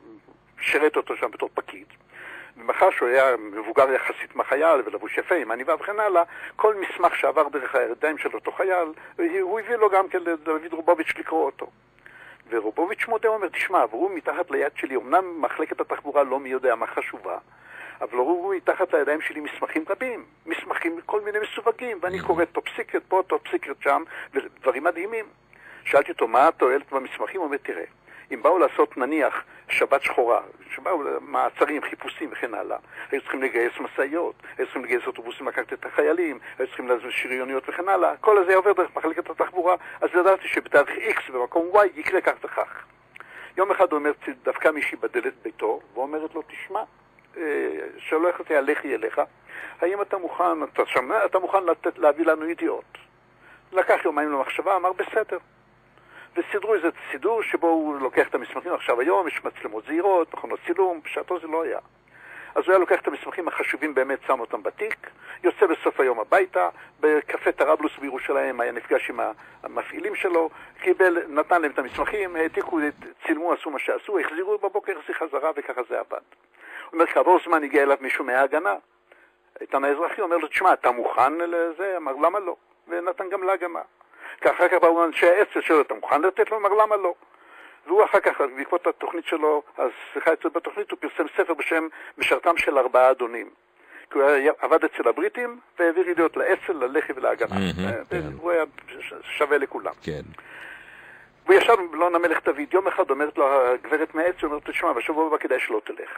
ששירת אותו שם בתור פקיד, ומחר שהוא היה מבוגר יחסית מהחייל ולבוש יפה עם עניבה וכן הלאה, כל מסמך שעבר דרך הידיים של אותו חייל, הוא הביא לו גם כן לדוד רובוביץ' לקרוא אותו. ורובוביץ' מודה, הוא אומר, תשמע, עברו מתחת ליד שלי, אמנם מחלקת התחבורה לא מי יודע מה חשובה, אבל עברו מתחת לידיים שלי מסמכים רבים, מסמכים כל מיני מסווגים, ואני קורא טופ סיקרט פה, טופ סיקרט שם, ודברים מדהימים. שאלתי אותו, מה התועלת במסמכים? הוא אומר, תראה, אם באו לעשות נניח שבת שחורה, שבאו מעצרים, חיפושים וכן הלאה, היו צריכים לגייס מסעיות, היו צריכים לגייס אוטובוסים לקחת את החיילים, היו צריכים לעשות שריוניות וכן הלאה, כל הזה עובר דרך מחלקת התחבורה, אז ידעתי שבתאריך X במקום Y יקרה כך וכך. יום אחד הוא אומר, דווקא מישהי בדלת ביתו, ואומרת לו, תשמע, שולח אותי הלכי אליך, האם אתה מוכן, אתה שומע, אתה מוכן לתת, להביא לנו ידיעות? לקח יומיים למחשבה, אמר בסדר. וסידרו איזה סידור שבו הוא לוקח את המסמכים. עכשיו היום יש מצלמות זהירות, מכונות צילום, בשעתו זה לא היה. אז הוא היה לוקח את המסמכים החשובים באמת, שם אותם בתיק, יוצא בסוף היום הביתה, בקפה טרבלוס בירושלים, היה נפגש עם המפעילים שלו, קיבל, נתן להם את המסמכים, העתיקו, צילמו, עשו מה שעשו, החזירו בבוקר, החזיר חזרה, וככה זה עבד. הוא אומר, כעבור זמן הגיע אליו מישהו מההגנה, איתן האזרחי, אומר לו, תשמע, אתה מוכן לזה? אמר, למה לא? ונתן גם להגנה. אחר כך באו אנשי העצר שלו, אתה מוכן לתת לו? אמר, למה לא? והוא אחר כך, בעקבות התוכנית שלו, אז שיחה אצל בתוכנית, הוא פרסם ספר בשם משרתם של ארבעה אדונים. כי הוא עבד אצל הבריטים, והעביר ידיעות לאצ"ל, ללח"י ולהגנה. הוא היה שווה לכולם. והוא ישב במלון המלך דוד, יום אחד אומרת לו הגברת מהאצ"ל, אומרת, תשמע, בשבוע הבא כדאי שלא תלך.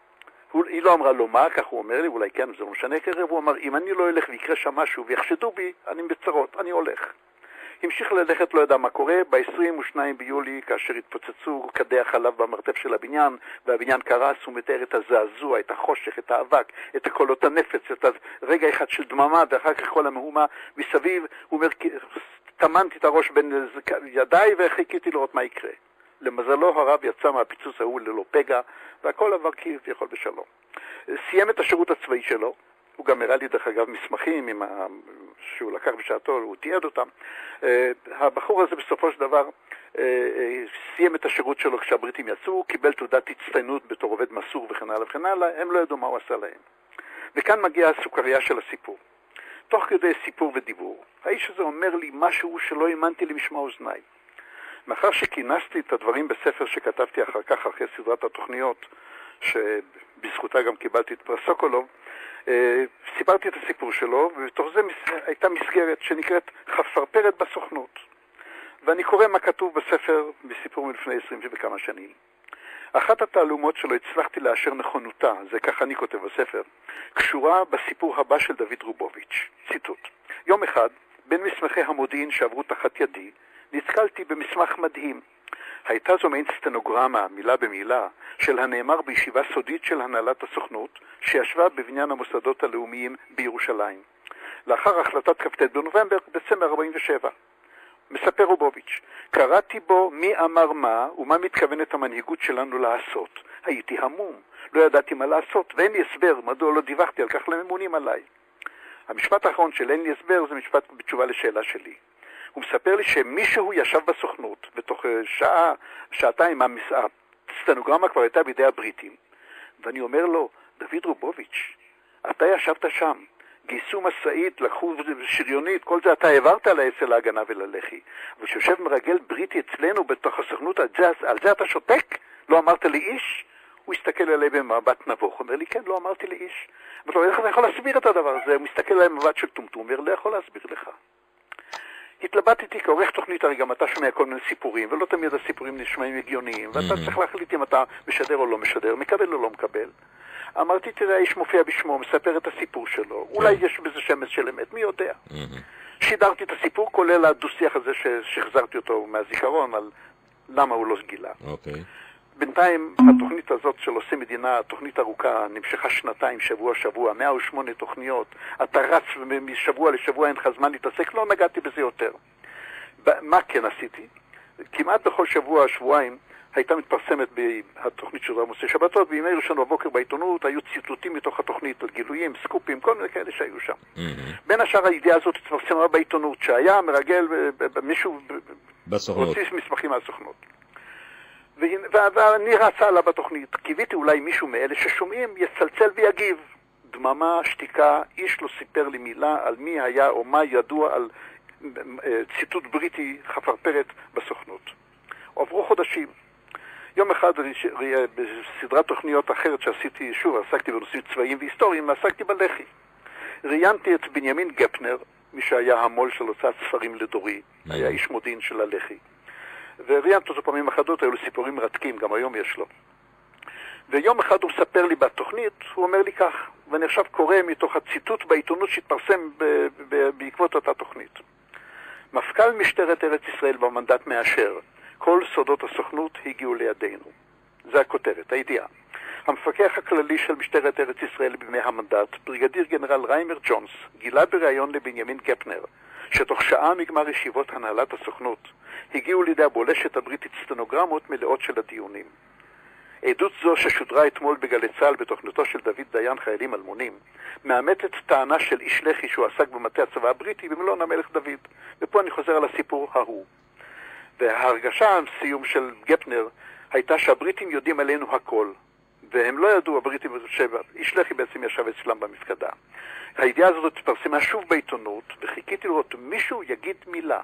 היא לא אמרה לו מה, כך הוא אומר לי, אולי כן, זה לא משנה כרב, הוא אמר, אם אני לא אלך ויקרה שם משהו ויחשדו בי, אני בצרות, אני הולך. המשיך ללכת, לא ידע מה קורה, ב-עשרים ושניים ביולי, כאשר התפוצצו כדי החלב במרתף של הבניין, והבניין קרס, הוא מתאר את הזעזוע, את החושך, את האבק, את הקולות הנפץ, את הרגע אחד של דממה, ואחר כך כל המהומה מסביב, הוא אומר, תמנתי את הראש בין ידיי וחיכיתי לראות מה יקרה. למזלו הרב יצא מהפיצוץ ההוא ללא פגע, והכל עבר כביכול בשלום. סיים את השירות הצבאי שלו, הוא גם הראה לי דרך אגב מסמכים עם ה... שהוא לקח בשעתו, הוא תיעד אותם. הבחור הזה בסופו של דבר סיים את השירות שלו כשהבריטים יצאו, קיבל תעודת הצטיינות בתור עובד מסור וכן הלאה וכן הלאה, הם לא ידעו מה הוא עשה להם. וכאן מגיעה הסוכריה של הסיפור. תוך כדי סיפור ודיבור, האיש הזה אומר לי משהו שלא האמנתי למשמע אוזניי. מאחר שכינסתי את הדברים בספר שכתבתי אחר כך, אחרי סדרת התוכניות, שבזכותה גם קיבלתי את פרס סוקולוב, סיפרתי את הסיפור שלו, ובתוך זה הייתה מסגרת שנקראת חפרפרת בסוכנות. ואני קורא מה כתוב בספר בסיפור מלפני עשרים וכמה שנים. אחת התעלומות שלו הצלחתי לאשר נכונותה, זה ככה אני כותב בספר, קשורה בסיפור הבא של דוד רובוביץ'. ציטוט. יום אחד, בין מסמכי המודיעין שעברו תחת ידי, נתקלתי במסמך מדהים. הייתה זו מעין סטנוגרמה, מילה במילה, של הנאמר בישיבה סודית של הנהלת הסוכנות, שישבה בבניין המוסדות הלאומיים בירושלים. לאחר החלטת כ"ט בנובמבר, דצמבר ארבעים ושבע. מספר רובוביץ', קראתי בו מי אמר מה ומה מתכוונת המנהיגות שלנו לעשות. הייתי המום, לא ידעתי מה לעשות, ואין לי הסבר מדוע לא דיווחתי על כך לממונים עליי. המשפט האחרון של אין לי הסבר זה משפט בתשובה לשאלה שלי. הוא מספר לי שמישהו ישב בסוכנות, בתוך שעה, שעתיים, הסטנוגרמה כבר הייתה בידי הבריטים. ואני אומר לו, דוד רובוביץ', אתה ישבת שם, גייסו מסעית, לקחו שריונית, כל זה אתה העברת לאצ"ל להגנה וללח"י. אבל שיושב מרגל בריטי אצלנו בתוך הסוכנות, על זה, על זה אתה שותק? לא אמרת לי איש? הוא הסתכל עליי במבט נבוך, הוא אומר לי, כן, לא אמרתי לי איש. אבל הוא אומר, איך אני יכול להסביר את הדבר הזה? הוא מסתכל עליי במבט של טומטום, הוא אומר, לא יכול להסביר לך. התלבטתי כעורך תוכנית, הרי גם אתה שומע כל מיני סיפורים, ולא תמיד הסיפורים נשמעים הגיוניים, ואתה צריך להחליט אם אתה משדר או לא משדר, מקבל או לא מקבל. אמרתי, תראה, האיש מופיע בשמו, מספר את הסיפור שלו, אולי יש בזה שמץ של אמת, מי יודע. שידרתי את הסיפור, כולל הדו-שיח הזה ששחזרתי אותו מהזיכרון, על למה הוא לא גילה. בינתיים התוכנית הזאת של עושה מדינה, תוכנית ארוכה, נמשכה שנתיים, שבוע שבוע, מאה ושמונה תוכניות, אתה רץ משבוע לשבוע, אין לך זמן להתעסק, לא נגעתי בזה יותר. מה כן עשיתי? כמעט בכל שבוע, שבועיים, הייתה מתפרסמת בתוכנית של עמוסי שבתות, בימי ראשון בבוקר בעיתונות היו ציטוטים מתוך התוכנית, על גילויים, סקופים, כל מיני כאלה שהיו שם. Mm-hmm. בין השאר הידיעה הזאת התפרסמה בעיתונות, שהיה מרגל מישהו הוציא מסמכים מהסוכנות. ואני רצה עליו בתוכנית, קיוויתי אולי מישהו מאלה ששומעים יצלצל ויגיב. דממה, שתיקה, איש לא סיפר לי מילה על מי היה או מה ידוע על ציטוט בריטי חפרפרת בסוכנות. עברו חודשים. יום אחד בסדרת תוכניות אחרת שעשיתי, שוב, עסקתי בנושאים צבאיים והיסטוריים, עסקתי בלח"י. ראיינתי את בנימין גפנר, מי שהיה המול של הוצאת ספרים לדורי, היה איש מודיעין של הלח"י. וראיינתי אותו פעמים אחדות, היו לו סיפורים מרתקים, גם היום יש לו. ויום אחד הוא מספר לי בתוכנית, הוא אומר לי כך, ואני עכשיו קורא מתוך הציטוט בעיתונות שהתפרסם ב- ב- בעקבות אותה תוכנית. מפכ"ל משטרת ארץ ישראל במנדט מאשר, כל סודות הסוכנות הגיעו לידינו. זה הכותרת, הידיעה. המפקח הכללי של משטרת ארץ ישראל בימי המנדט, בריגדיר גנרל ריימר ג'ונס, גילה בריאיון לבנימין גפנר, שתוך שעה מגמר ישיבות הנהלת הסוכנות, הגיעו לידי הבולשת הבריטית סטנוגרמות מלאות של הדיונים. עדות זו ששודרה אתמול בגלי צה"ל בתוכניתו של דוד דיין חיילים אלמונים, מאמתת טענה של איש לח"י שהוא עסק במטה הצבא הבריטי במלון המלך דוד. ופה אני חוזר על הסיפור ההוא. וההרגשה, סיום של גפנר, הייתה שהבריטים יודעים עלינו הכל. והם לא ידעו, הבריטים, שאיש לח"י בעצם ישב אצלם במפקדה. הידיעה הזאת התפרסמה שוב בעיתונות, וחיכיתי לראות מישהו יגיד מילה.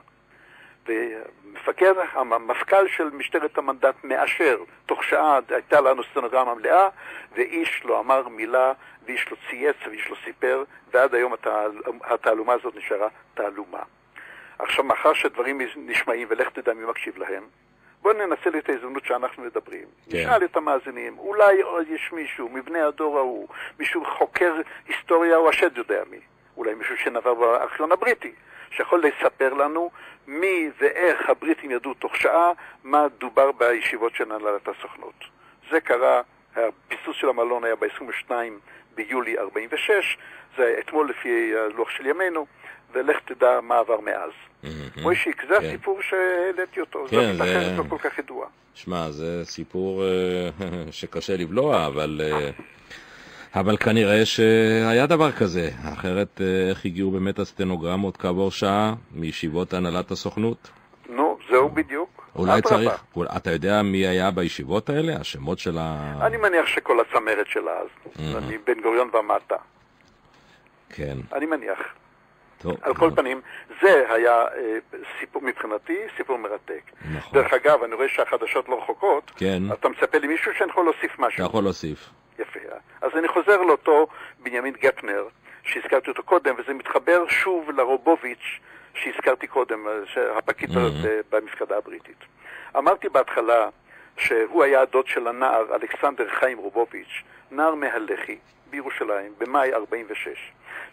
ומפקד, המפכ"ל של משטרת המנדט מאשר, תוך שעה הייתה לנו סטנוגרמה מלאה, ואיש לא אמר מילה, ואיש לא צייץ, ואיש לא סיפר, ועד היום התעלומה הזאת נשארה תעלומה. עכשיו, מאחר שדברים נשמעים, ולך תדע מי מקשיב להם, בואו ננצל את ההזדמנות שאנחנו מדברים. כן. נשאל את המאזינים, אולי יש מישהו מבני הדור ההוא, מישהו חוקר היסטוריה או השד יודע מי, אולי מישהו שנבר בארכיון הבריטי, שיכול לספר לנו מי ואיך הבריטים ידעו תוך שעה מה דובר בישיבות של הנהלת הסוכנות. זה קרה, הפיסוס של המלון היה ב-עשרים ושניים ביולי ארבעים ושש, זה אתמול לפי הלוח של ימינו, ולך תדע מה עבר מאז. מוישיק, זה הסיפור שהעליתי אותו, זה מתאחרת לא כל כך ידוע. שמע, זה סיפור שקשה לבלוע, אבל... אבל כנראה שהיה דבר כזה, אחרת איך הגיעו באמת הסטנוגרמות כעבור שעה מישיבות הנהלת הסוכנות? נו, זהו בדיוק. אולי צריך, אתה יודע מי היה בישיבות האלה? השמות של ה... אני מניח שכל הצמרת שלה אז, אני בן גוריון ומטה. כן. אני מניח. על כל פנים, זה היה סיפור מבחינתי, סיפור מרתק. דרך אגב, אני רואה שהחדשות לא רחוקות, אתה מצפה לי מישהו שאני יכול להוסיף משהו? אתה יכול להוסיף. יפה. אז אני חוזר לאותו בנימין גפנר, שהזכרתי אותו קודם, וזה מתחבר שוב לרובוביץ' שהזכרתי קודם, הפקיד במפקדה הבריטית. אמרתי בהתחלה שהוא היה הדוד של הנער אלכסנדר חיים רובוביץ', נער מהלח"י בירושלים, במאי ארבעים ושש.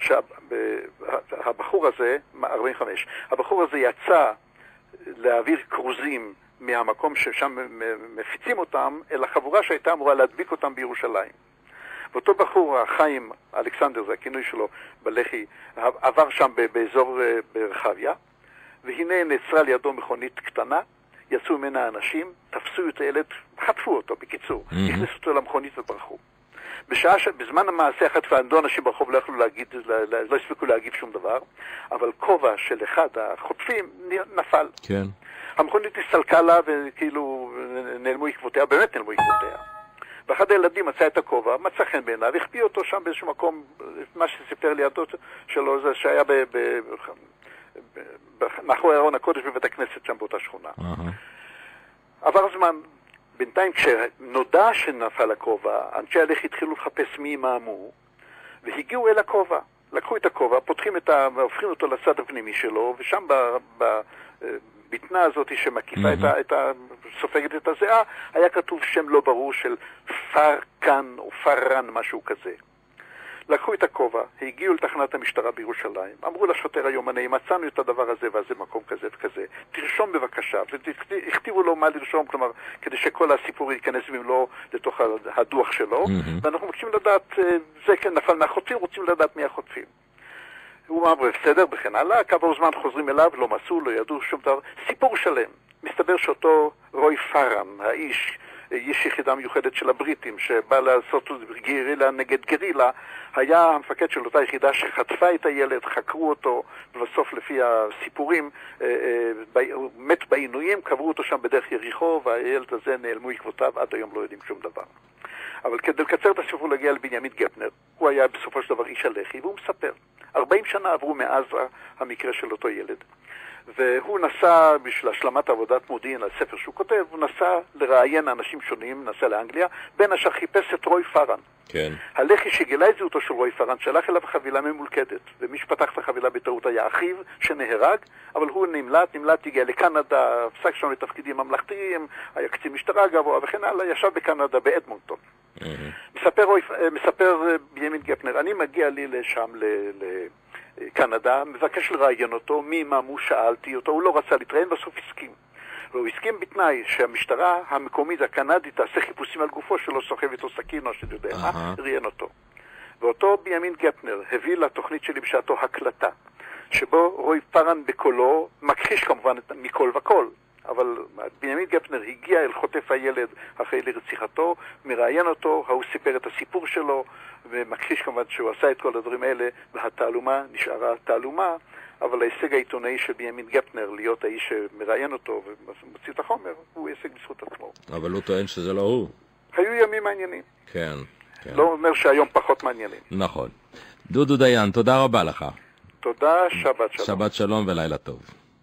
שהבחור הזה, ארבעים וחמש, הבחור הזה יצא להעביר קרוזים מהמקום ששם מפיצים אותם אל החבורה שהייתה אמורה להדביק אותם בירושלים. ואותו בחור, החיים אלכסנדר, זה הכינוי שלו בלח"י, עבר שם באזור ברחביה, והנה נעצרה לידו מכונית קטנה, יצאו ממנה אנשים, תפסו את הילד, חטפו אותו בקיצור, mm-hmm. הכנסו אותו למכונית וברחו. בשעה ש... בזמן המעשה החטפה, עמדו אנשים ברחוב לא יכלו להגיד, לא הספיקו להגיב שום דבר, אבל כובע של אחד החוטפים נפל. כן. המכונית הסתלקה לה וכאילו נעלמו עקבותיה, באמת נעלמו עקבותיה. ואחד הילדים מצא את הכובע, מצא חן בעיניו, והחביא אותו שם באיזשהו מקום, מה שסיפר לי הדוד שלו, זה שהיה ב... ב... ב... מאחורי ארון הקודש בבית הכנסת שם באותה שכונה. Uh-huh. עבר זמן, בינתיים כשנודע שנפל הכובע, אנשי הלח"י התחילו לחפש מי מאמו, והגיעו אל הכובע. לקחו את הכובע, פותחים את ה... והופכים אותו לצד הפנימי שלו, ושם ב... ב... ביטנה הזאת שמקיפה mm-hmm. את ה... סופגת את הזיעה, היה כתוב שם לא ברור של פרקן או פרן, משהו כזה. לקחו את הכובע, הגיעו לתחנת המשטרה בירושלים, אמרו לשוטר היומנאי, מצאנו את הדבר הזה וזה מקום כזה וכזה, תרשום בבקשה, והכתיבו לו מה לרשום, כלומר, כדי שכל הסיפור ייכנס במלוא לתוך הדוח שלו, mm-hmm. ואנחנו רוצים לדעת, זה כן נפל מהחוטפים, רוצים לדעת מי החוטפים. הוא אמר, בסדר, בכן הלאה, כעבור זמן חוזרים אליו, לא מצאו, לא ידעו שום דבר, סיפור שלם. מסתבר שאותו רוי פארן, האיש, איש יחידה מיוחדת של הבריטים, שבא לעשות גרילה נגד גרילה, היה המפקד של אותה יחידה שחטפה את הילד, חקרו אותו, ובסוף לפי הסיפורים, מת בעינויים, קברו אותו שם בדרך יריחו, והילד הזה נעלמו עקבותיו, עד היום לא יודעים שום דבר. אבל כדי לקצר את הסיפור להגיע לבנימין גפנר, הוא היה בסופו של דבר איש הלח"י, והוא מספר. ארבעים שנה עברו מאז המקרה של אותו ילד. והוא נסע בשביל השלמת עבודת מודיעין על ספר שהוא כותב, הוא נסע לראיין אנשים שונים, נסע לאנגליה, בין השאר חיפש את רוי פארן. כן. הלח"י שגילה את זהותו של רוי פארן שלח אליו חבילה ממולכדת, ומי שפתח את החבילה בטעות היה אחיו שנהרג, אבל הוא נמלט, נמלט, הגיע לקנדה, הפסק שם לתפקידים ממלכתיים, היה קצין משטרה גבוה וכן הלאה, ישב בקנדה באדמונטון. Mm-hmm. מספר, מספר בנימין גפנר, אני מגיע לי לשם ל... ל קנדה, מבקש לראיין אותו, מי מאמו שאלתי אותו, הוא לא רצה להתראיין, בסוף הסכים. והוא הסכים בתנאי שהמשטרה המקומית הקנדית תעשה חיפושים על גופו שלו, סוחב איתו סכין או שאני יודע מה, ראיין אותו. ואותו בנימין גפנר הביא לתוכנית שלי בשעתו הקלטה, שבו רוי פארן בקולו, מכחיש כמובן מכל וכל, אבל בנימין גפנר הגיע אל חוטף הילד אחרי לרציחתו, מראיין אותו, הוא סיפר את הסיפור שלו, ומכחיש כמובן שהוא עשה את כל הדברים האלה, והתעלומה נשארה תעלומה, אבל ההישג העיתונאי של בנימין גפנר, להיות האיש שמראיין אותו ומוציא את החומר, הוא הישג בזכות עצמו. אבל הוא טוען שזה לא הוא. היו ימים מעניינים. כן, כן. לא אומר שהיום פחות מעניינים. נכון. דודו דיין, תודה רבה לך. תודה, שבת שלום. שבת שלום ולילה טוב.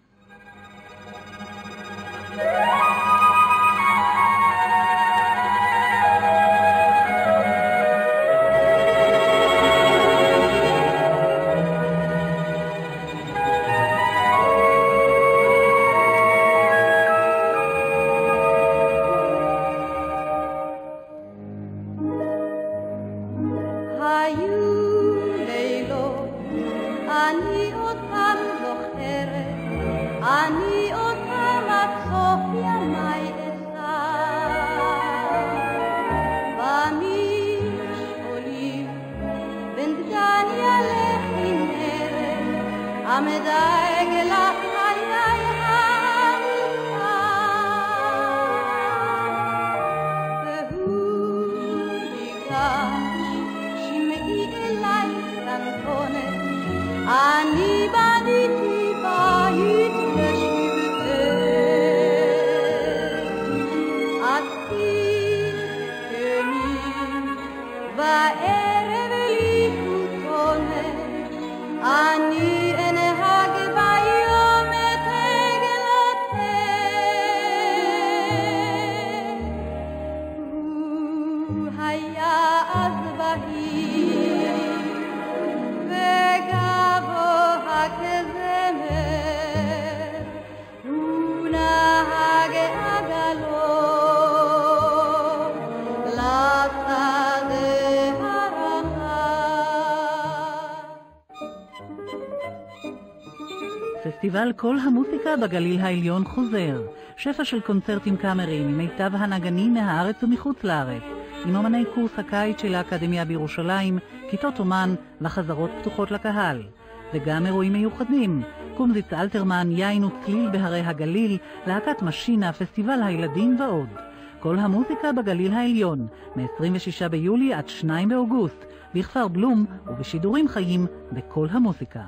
פסטיבל כל המוסיקה בגליל העליון חוזר. שפע של קונצרטים קאמריים עם מיטב הנגנים מהארץ ומחוץ לארץ. עם אמני קורס הקיץ של האקדמיה בירושלים, כיתות אומן וחזרות פתוחות לקהל. וגם אירועים מיוחדים. קומזיץ אלתרמן, יין וצליל בהרי הגליל, להקת משינה, פסטיבל הילדים ועוד. כל המוסיקה בגליל העליון, מ-עשרים ושישה ביולי עד שניים באוגוסט, בכפר בלום ובשידורים חיים בכל המוסיקה.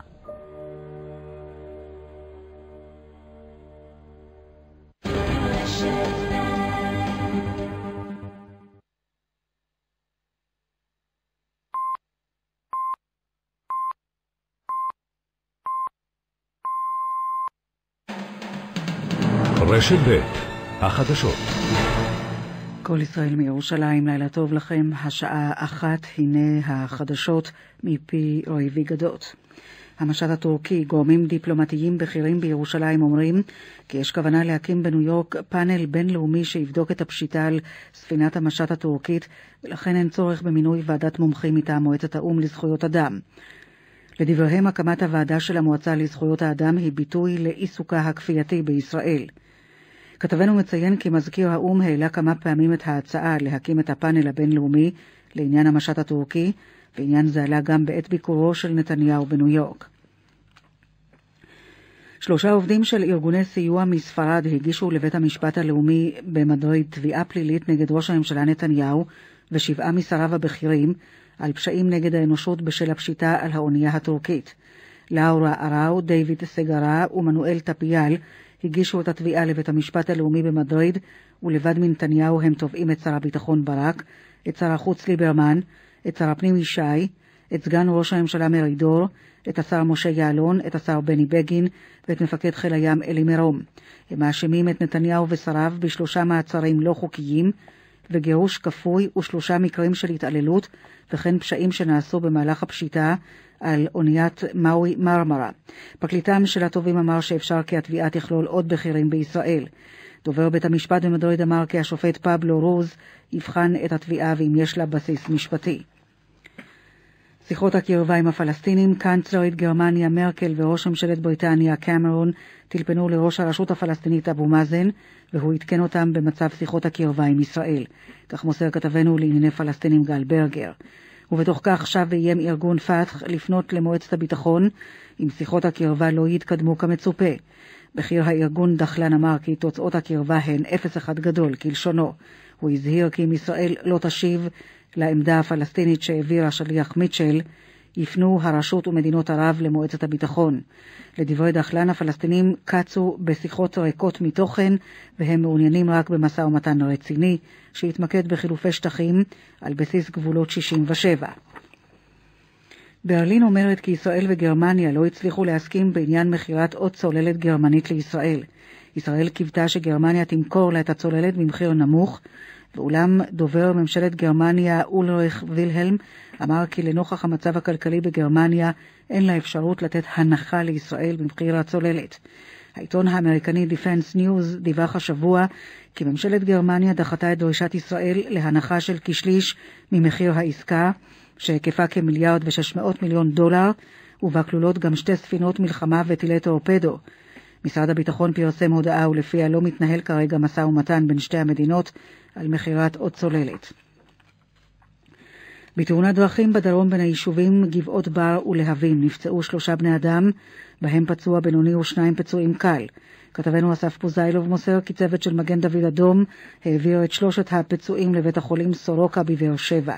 רשת ב' החדשות. כל ישראל מירושלים, לילה טוב לכם, השעה אחת, הנה החדשות מפי רועי גדות. המשט הטורקי, גורמים דיפלומטיים בכירים בירושלים אומרים כי יש כוונה להקים בניו יורק פאנל בינלאומי שיבדוק את הפשיטה על ספינת המשט הטורקית, ולכן אין צורך במינוי ועדת מומחים מטעם מועצת האו"ם לזכויות אדם. לדבריהם, הקמת הוועדה של המועצה לזכויות האדם היא ביטוי לעיסוקה הכפייתי בישראל. כתבנו מציין כי מזכיר האו"ם העלה כמה פעמים את ההצעה להקים את הפאנל הבינלאומי לעניין המשט הטורקי, ועניין זה עלה גם בעת ביקורו של נתניהו בניו יורק. שלושה עובדים של ארגוני סיוע מספרד הגישו לבית המשפט הלאומי במדריד תביעה פלילית נגד ראש הממשלה נתניהו ושבעה משריו הבכירים על פשעים נגד האנושות בשל הפשיטה על האונייה הטורקית. לאורה אראו, דיוויד סגרה ומנואל טפיאל הגישו את התביעה לבית המשפט הלאומי במדריד, ולבד מנתניהו הם תובעים את שר הביטחון ברק, את שר החוץ ליברמן, את שר הפנים ישי, את סגן ראש הממשלה מרידור, את השר משה יעלון, את השר בני בגין ואת מפקד חיל הים אלי מרום. הם מאשימים את נתניהו ושריו בשלושה מעצרים לא חוקיים וגירוש כפוי ושלושה מקרים של התעללות וכן פשעים שנעשו במהלך הפשיטה על אוניית מאוי מרמרה. פרקליטם של התובעים אמר שאפשר כי התביעה תכלול עוד בכירים בישראל. דובר בית המשפט במדריד אמר כי השופט פבלו רוז יבחן את התביעה ואם יש לה בסיס משפטי. שיחות הקרבה עם הפלסטינים, קנצלרית גרמניה מרקל וראש ממשלת בריטניה קמרון טלפנו לראש הרשות הפלסטינית אבו מאזן, והוא התקן אותם במצב שיחות הקרבה עם ישראל. כך מוסר כתבנו לענייני פלסטינים גל ברגר. ובתוך כך שב ואיים ארגון פתח לפנות למועצת הביטחון אם שיחות הקרבה לא יתקדמו כמצופה. בכיר הארגון דחלן אמר כי תוצאות הקרבה הן אפס אחד גדול כלשונו. הוא הזהיר כי אם ישראל לא תשיב לעמדה הפלסטינית שהעביר השליח מיטשל, יפנו הרשות ומדינות ערב למועצת הביטחון. לדברי דחלן, הפלסטינים קצו בשיחות ריקות מתוכן, והם מעוניינים רק במשא ומתן רציני, שיתמקד בחילופי שטחים על בסיס גבולות שישים ושבע. ברלין אומרת כי ישראל וגרמניה לא הצליחו להסכים בעניין מחירת עוד צוללת גרמנית לישראל. ישראל קיוותה שגרמניה תמכור לה את הצוללת במחיר נמוך, ואולם דובר ממשלת גרמניה אולריך וילהלם אמר כי לנוכח המצב הכלכלי בגרמניה אין לה אפשרות לתת הנחה לישראל במחיר הצוללת. העיתון האמריקני Defense News דיווח השבוע כי ממשלת גרמניה דחתה את דרישת ישראל להנחה של כשליש ממחיר העסקה, שהיקפה כמיליארד ושש מאות מיליון דולר, ובה כלולות גם שתי ספינות מלחמה וטילי טורפדו. משרד הביטחון פרסם הודעה ולפיה לא מתנהל כרגע משא ומתן בין שתי המדינות על מחירת עוד צוללת. בתאונת דרכים בדרום בין היישובים גבעות בר ולהבים נפצעו שלושה בני אדם, בהם פצוע בינוני ושניים פצועים קל. כתבנו אסף פוזיילוב מוסר כי צוות של מגן דוד אדום העביר את שלושת הפצועים לבית החולים סורוקה בבאר שבע.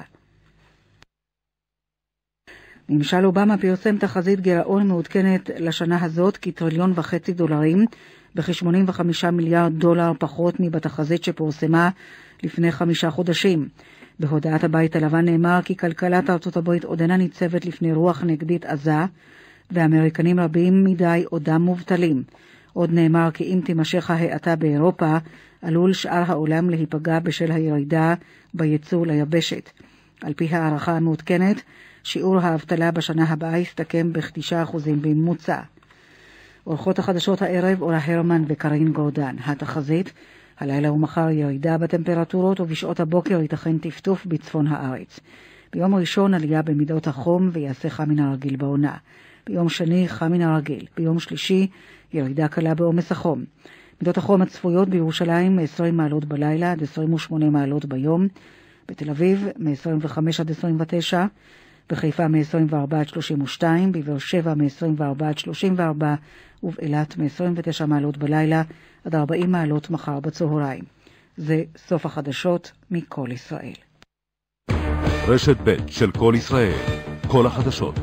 ממשל אובמה פרסם תחזית גירעון מעודכנת לשנה הזאת כטריליון וחצי דולרים, בכ-שמונים וחמישה מיליארד דולר פחות מבתחזית שפורסמה לפני חמישה חודשים. בהודעת הבית הלבן נאמר כי כלכלת ארצות הברית עודנה ניצבת לפני רוח נגדית עזה, ואמריקנים רבים מדי עודם מובטלים. עוד נאמר כי אם תימשך ההאטה באירופה, עלול שאר העולם להיפגע בשל הירידה בייצוא ליבשת. על פי הערכה המעודכנת, שיעור האבטלה בשנה הבאה יסתכם ב-תשעה אחוזים בממוצע. אורחות החדשות הערב אורה הרמן וקרין גורדן. התחזית, הלילה ומחר ירידה בטמפרטורות ובשעות הבוקר ייתכן טפטוף בצפון הארץ. ביום ראשון עלייה במידות החום ויעשה חם מן הרגיל בעונה. ביום שני חם מן הרגיל. ביום שלישי ירידה קלה בעומס החום. מידות החום הצפויות בירושלים מ-עשרים מעלות בלילה עד עשרים ושמונה מעלות ביום. בתל אביב מ-עשרים וחמש עד עשרים ותשע. בחיפה מ-עשרים וארבע עד שלושים ושתיים, בבאר שבע מ-עשרים וארבע עד שלושים וארבע, ובאילת מ-עשרים ותשע מעלות בלילה עד ארבעים מעלות מחר בצהריים. זה סוף החדשות מכל ישראל. רשת ב' של כל ישראל, כל החדשות.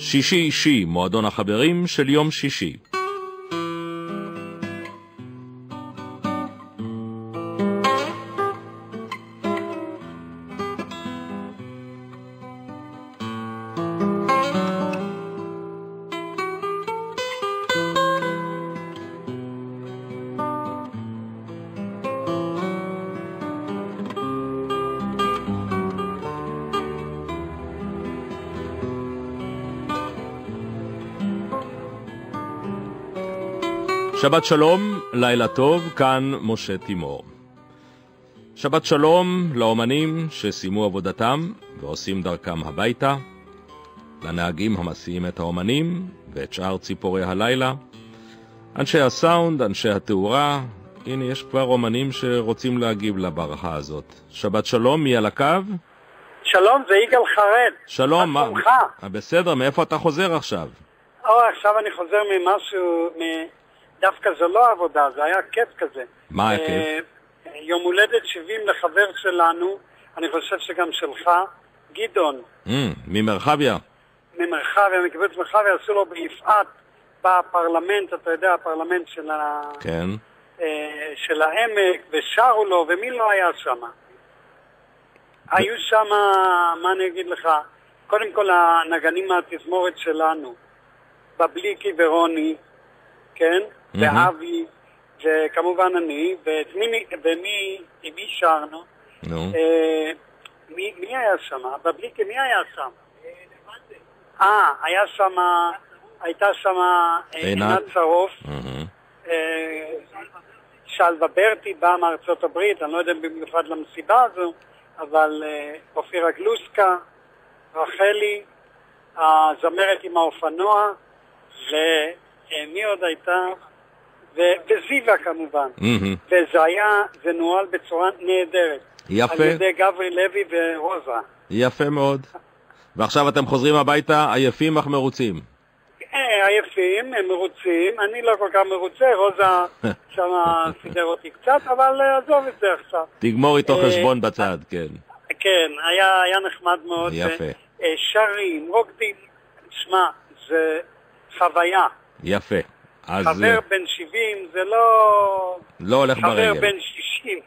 שישי אישי, מועדון החברים של יום שישי. שבת שלום, לילה טוב, כאן משה תימור. שבת שלום לאומנים שסיימו עבודתם ועושים דרכם הביתה, לנהגים המסיעים את האומנים ואת שאר ציפורי הלילה, אנשי הסאונד, אנשי התאורה. הנה יש כבר אומנים שרוצים להגיב לברכה הזאת. שבת שלום, מי על הקו? שלום, זה יגאל חרד. שלום, מה? בסדר, מאיפה אתה חוזר עכשיו? או, עכשיו אני חוזר ממשהו, מ... דווקא זה לא עבודה, זה היה כיף כזה. מה היה כיף? יום הולדת שבעים לחבר שלנו, אני חושב שגם שלך, גדעון. ממרחביה? ממרחביה, מקיבוץ מרחביה, עשו לו ביפעת בפרלמנט, אתה יודע, הפרלמנט של ה... כן. של העמק, ושרו לו, ומי לא היה שם? היו שם, מה אני אגיד לך, קודם כל הנגנים מהתזמורת שלנו, בבליקי ורוני, כן? ואבי, וכמובן אני, ומי, מי שרנו? נו. מי היה שם? בבליקי, מי היה שם? אה, היה שם, הייתה שם עינת שרוף, שלווה ברטי באה מארצות הברית, אני לא יודע במיוחד למסיבה הזו, אבל אופירה גלוסקה, רחלי, הזמרת עם האופנוע, ומי עוד הייתה? וזיווה כמובן. וזה היה, זה נוהל בצורה נהדרת. יפה. על ידי גברי לוי ורוזה. יפה מאוד. ועכשיו אתם חוזרים הביתה עייפים אך מרוצים. עייפים, הם מרוצים, אני לא כל כך מרוצה, רוזה שמה סידר אותי קצת, אבל עזוב את זה עכשיו. תגמור איתו חשבון בצד, כן. כן, היה, היה נחמד מאוד. יפה. שרים, רוקדים, שמע, זה חוויה. יפה. חבר בן שבעים זה לא... לא הולך ברגל. חבר בן שישים.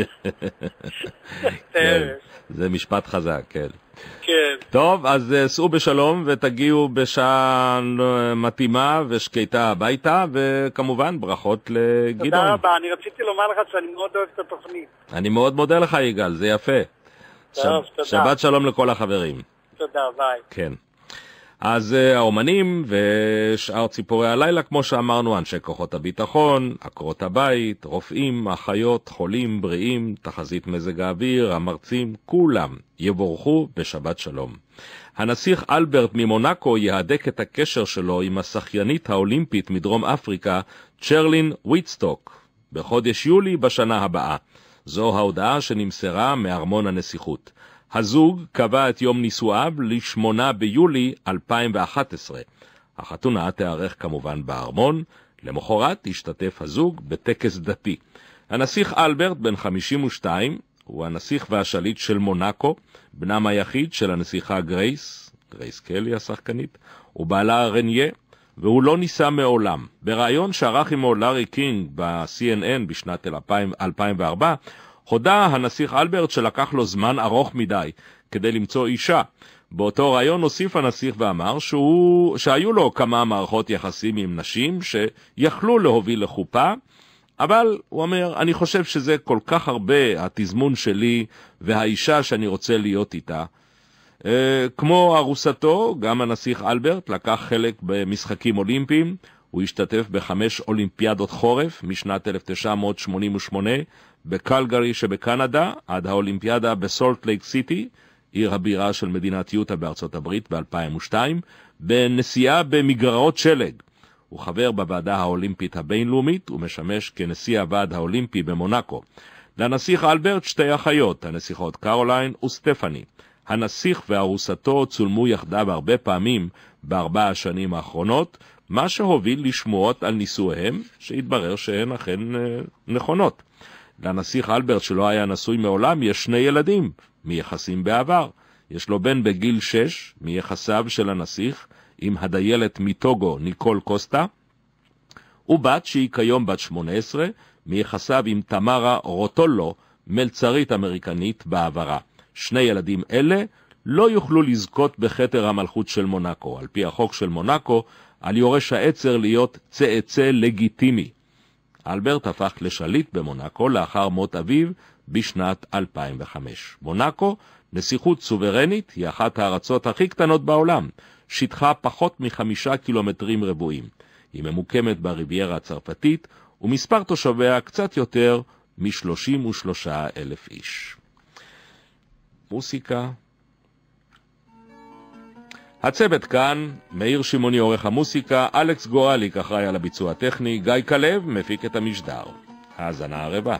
זה משפט חזק, כן. כן. טוב, אז סעו בשלום ותגיעו בשעה מתאימה ושקטה הביתה, וכמובן ברכות לגדעון. תודה רבה, אני רציתי לומר לך שאני מאוד אוהב את התוכנית. אני מאוד מודה לך יגאל, זה יפה. טוב, תודה. שבת שלום לכל החברים. תודה, ביי. כן. אז האומנים ושאר ציפורי הלילה, כמו שאמרנו, אנשי כוחות הביטחון, עקרות הבית, רופאים, אחיות, חולים, בריאים, תחזית מזג האוויר, המרצים, כולם יבורכו בשבת שלום. הנסיך אלברט ממונקו יהדק את הקשר שלו עם השחיינית האולימפית מדרום אפריקה, צ'רלין וויטסטוק, בחודש יולי בשנה הבאה. זו ההודעה שנמסרה מארמון הנסיכות. הזוג קבע את יום נישואיו לשמונה ביולי אלפיים ואחת עשרה. החתונה תארך כמובן בארמון, למחרת השתתף הזוג בטקס דתי. הנסיך אלברט בן חמישים ושתיים, הוא הנסיך והשליט של מונקו, בנם היחיד של הנסיכה גרייס, גרייס קלי השחקנית, ובעלה רניה, והוא לא נישא מעולם. בראיון שערך עמו לארי קינג ב-סי אן אן בשנת אלפיים וארבע, הודה הנסיך אלברט שלקח לו זמן ארוך מדי כדי למצוא אישה. באותו ראיון הוסיף הנסיך ואמר שהוא, שהיו לו כמה מערכות יחסים עם נשים שיכלו להוביל לחופה, אבל הוא אומר, אני חושב שזה כל כך הרבה התזמון שלי והאישה שאני רוצה להיות איתה. כמו ארוסתו, גם הנסיך אלברט לקח חלק במשחקים אולימפיים, הוא השתתף בחמש אולימפיאדות חורף משנת אלף תשע מאות שמונים ושמונה, בקלגרי שבקנדה, עד האולימפיאדה בסולט לייק סיטי, עיר הבירה של מדינת יוטה בארצות הברית ב-אלפיים ושתיים, בנסיעה במגרעות שלג. הוא חבר בוועדה האולימפית הבינלאומית, ומשמש כנשיא הוועד האולימפי במונקו. לנסיך אלברט שתי אחיות, הנסיכות קרוליין וסטפני. הנסיך וארוסתו צולמו יחדיו הרבה פעמים בארבע השנים האחרונות, מה שהוביל לשמועות על נישואיהם, שהתברר שהן אכן נכונות. לנסיך אלברט, שלא היה נשוי מעולם, יש שני ילדים מיחסים בעבר. יש לו בן בגיל שש מיחסיו של הנסיך עם הדיילת מטוגו ניקול קוסטה, ובת שהיא כיום בת שמונה עשרה, מיחסיו עם תמרה רוטולו, מלצרית אמריקנית בעברה. שני ילדים אלה לא יוכלו לזכות בכתר המלכות של מונקו. על פי החוק של מונקו, על יורש העצר להיות צאצא לגיטימי. אלברט הפך לשליט במונקו לאחר מות אביו בשנת אלפיים וחמש. מונקו, נסיכות סוברנית, היא אחת הארצות הכי קטנות בעולם. שטחה פחות מחמישה קילומטרים רבועים. היא ממוקמת בריביירה הצרפתית, ומספר תושביה קצת יותר מ-שלושים ושלושה אלף איש. מוסיקה. הצוות כאן, מאיר שמעוני עורך המוסיקה, אלכס גורליק אחראי על הביצוע הטכני, גיא כלב מפיק את המשדר. האזנה הרבה.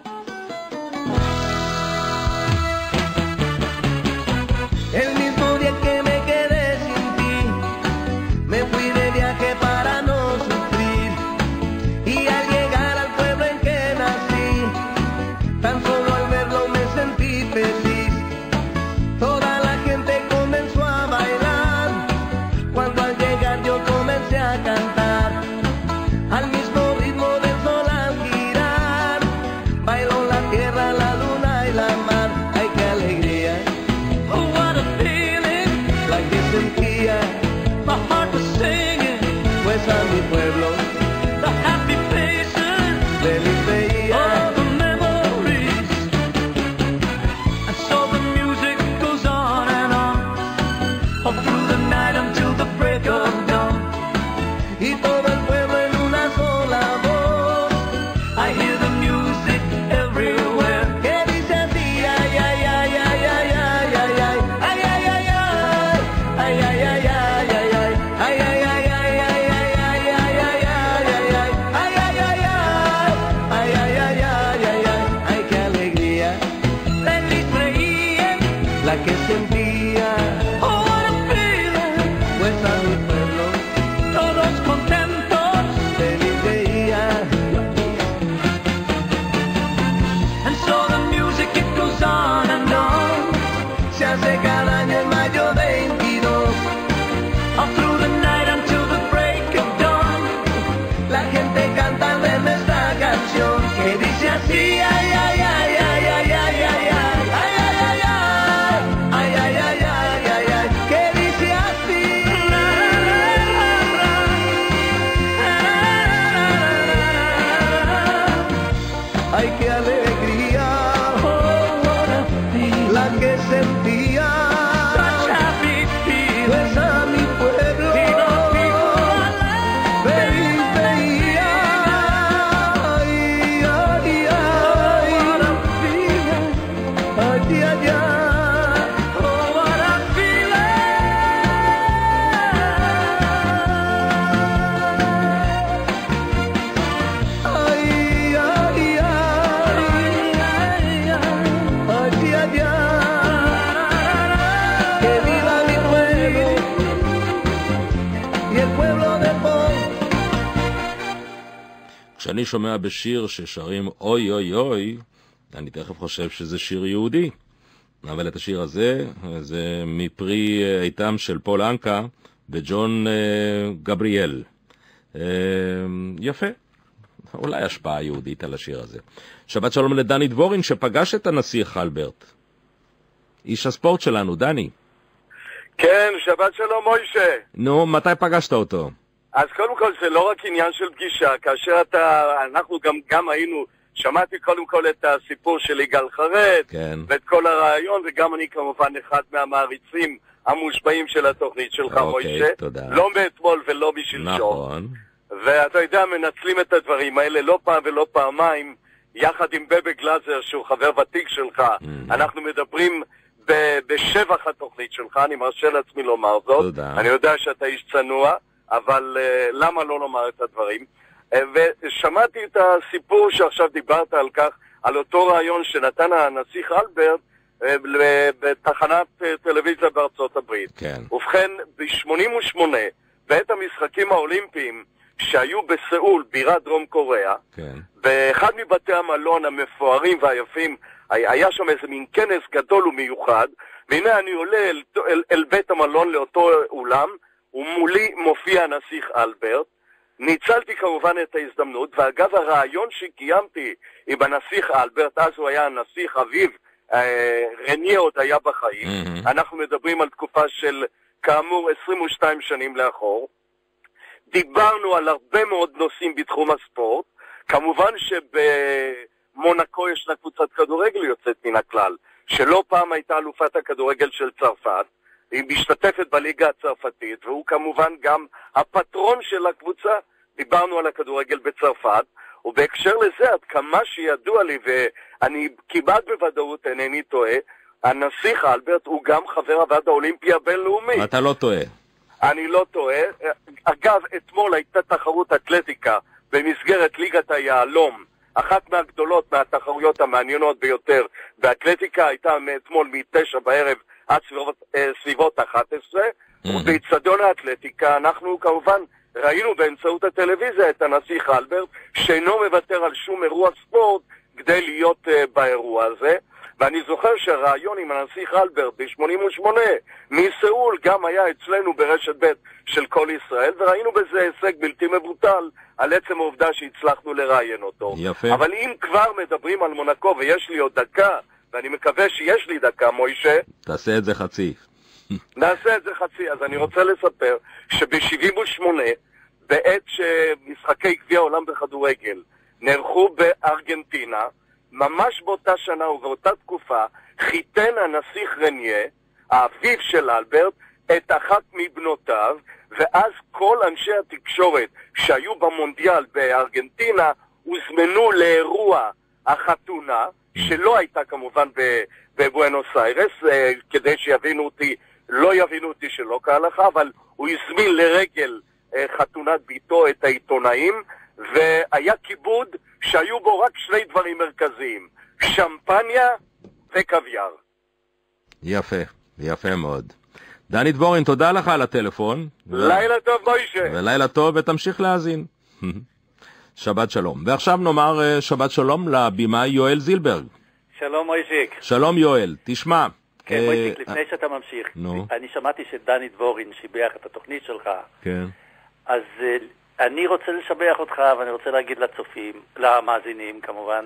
כשאני שומע בשיר ששרים אוי אוי אוי, אני תכף חושב שזה שיר יהודי. אבל את השיר הזה, זה מפרי איתם של פול אנקה וג'ון גבריאל. יפה. אולי השפעה יהודית על השיר הזה. שבת שלום לדני דבורין שפגש את הנסיך אלברט. איש הספורט שלנו, דני. כן, שבת שלום מוישה. נו, מתי פגשת אותו? אז קודם כל זה לא רק עניין של פגישה, כאשר אתה, אנחנו גם, גם היינו, שמעתי קודם כל את הסיפור של יגאל חרד, כן. ואת כל הרעיון, וגם אני כמובן אחד מהמעריצים המושבעים של התוכנית שלך, אוקיי, מוישה. תודה. לא מאתמול ולא בשלשום. נכון. ואתה יודע, מנצלים את הדברים האלה לא פעם ולא פעמיים, יחד עם בבה גלאזר, שהוא חבר ותיק שלך. Mm-hmm. אנחנו מדברים ב- בשבח התוכנית שלך, אני מרשה לעצמי לומר זאת. תודה. אני יודע שאתה איש צנוע, אבל uh, למה לא לומר את הדברים? Uh, ושמעתי את הסיפור שעכשיו דיברת על כך, על אותו רעיון שנתן הנסיך אלברט uh, בתחנת uh, טלוויזיה בארצות הברית. כן. ובכן, ב-שמונים ושמונה, בעת המשחקים האולימפיים שהיו בסאול, בירת דרום קוריאה, כן. באחד מבתי המלון המפוארים והיפים, היה שם איזה מין כנס גדול ומיוחד, והנה אני עולה אל, אל, אל בית המלון לאותו אולם, ומולי מופיע הנסיך אלברט. ניצלתי כמובן את ההזדמנות, ואגב הרעיון שקיימתי עם הנסיך אלברט, אז הוא היה הנסיך אביו, אה, רניה עוד היה בחיים, mm-hmm. אנחנו מדברים על תקופה של כאמור עשרים ושתיים שנים לאחור, דיברנו על הרבה מאוד נושאים בתחום הספורט, כמובן שבמונקו יש לה קבוצת כדורגל יוצאת מן הכלל, שלא פעם הייתה אלופת הכדורגל של צרפת, היא משתתפת בליגה הצרפתית, והוא כמובן גם הפטרון של הקבוצה, דיברנו על הכדורגל בצרפת, ובהקשר לזה, עד כמה שידוע לי, ואני כמעט בוודאות אינני טועה, הנסיך אלברט הוא גם חבר הוועד האולימפי הבינלאומי. אתה לא טועה. אני לא טועה. אגב, אתמול הייתה תחרות אתלטיקה במסגרת ליגת היעלום, אחת מהגדולות מהתחרויות המעניינות ביותר באתלטיקה, הייתה מאתמול מתשע בערב עד סביבות, סביבות אחת עשרה, mm-hmm. ובאצטדיון האתלטיקה אנחנו כמובן ראינו באמצעות הטלוויזיה את הנסיך אלברט, שאינו מוותר על שום אירוע ספורט כדי להיות uh, באירוע הזה, ואני זוכר שהרעיון עם הנסיך אלברט ב-שמונים ושמונה מסאול גם היה אצלנו ברשת ב' של כל ישראל, וראינו בזה הישג בלתי מבוטל על עצם העובדה שהצלחנו לראיין אותו. יפה. אבל אם כבר מדברים על מונקו ויש לי עוד דקה, ואני מקווה שיש לי דקה, מוישה. תעשה את זה חצי. נעשה את זה חצי. אז אני רוצה לספר שב-שבעים ושמונה, בעת שמשחקי גביע העולם בכדורגל נערכו בארגנטינה, ממש באותה שנה ובאותה תקופה, חיתן הנסיך רניה, האביו של אלברט, את אחת מבנותיו, ואז כל אנשי התקשורת שהיו במונדיאל בארגנטינה, הוזמנו לאירוע החתונה, שלא הייתה כמובן בבואנוס איירס, כדי שיבינו אותי, לא יבינו אותי שלא כהלכה, אבל הוא הזמין לרגל חתונת ביתו את העיתונאים, והיה כיבוד שהיו בו רק שני דברים מרכזיים, שמפניה וקוויאר. יפה, יפה מאוד. דני דבורין, תודה לך על הטלפון. לילה ו... טוב, מוישה. ולילה טוב, ותמשיך להאזין. שבת שלום. ועכשיו נאמר שבת שלום לבימאי יואל זילברג. שלום מוישיק. שלום יואל, תשמע. כן אה... מוישיק, לפני שאתה ממשיך, נו. אני שמעתי שדני דבורין שיבח את התוכנית שלך. כן. אז אני רוצה לשבח אותך, ואני רוצה להגיד לצופים, למאזינים כמובן,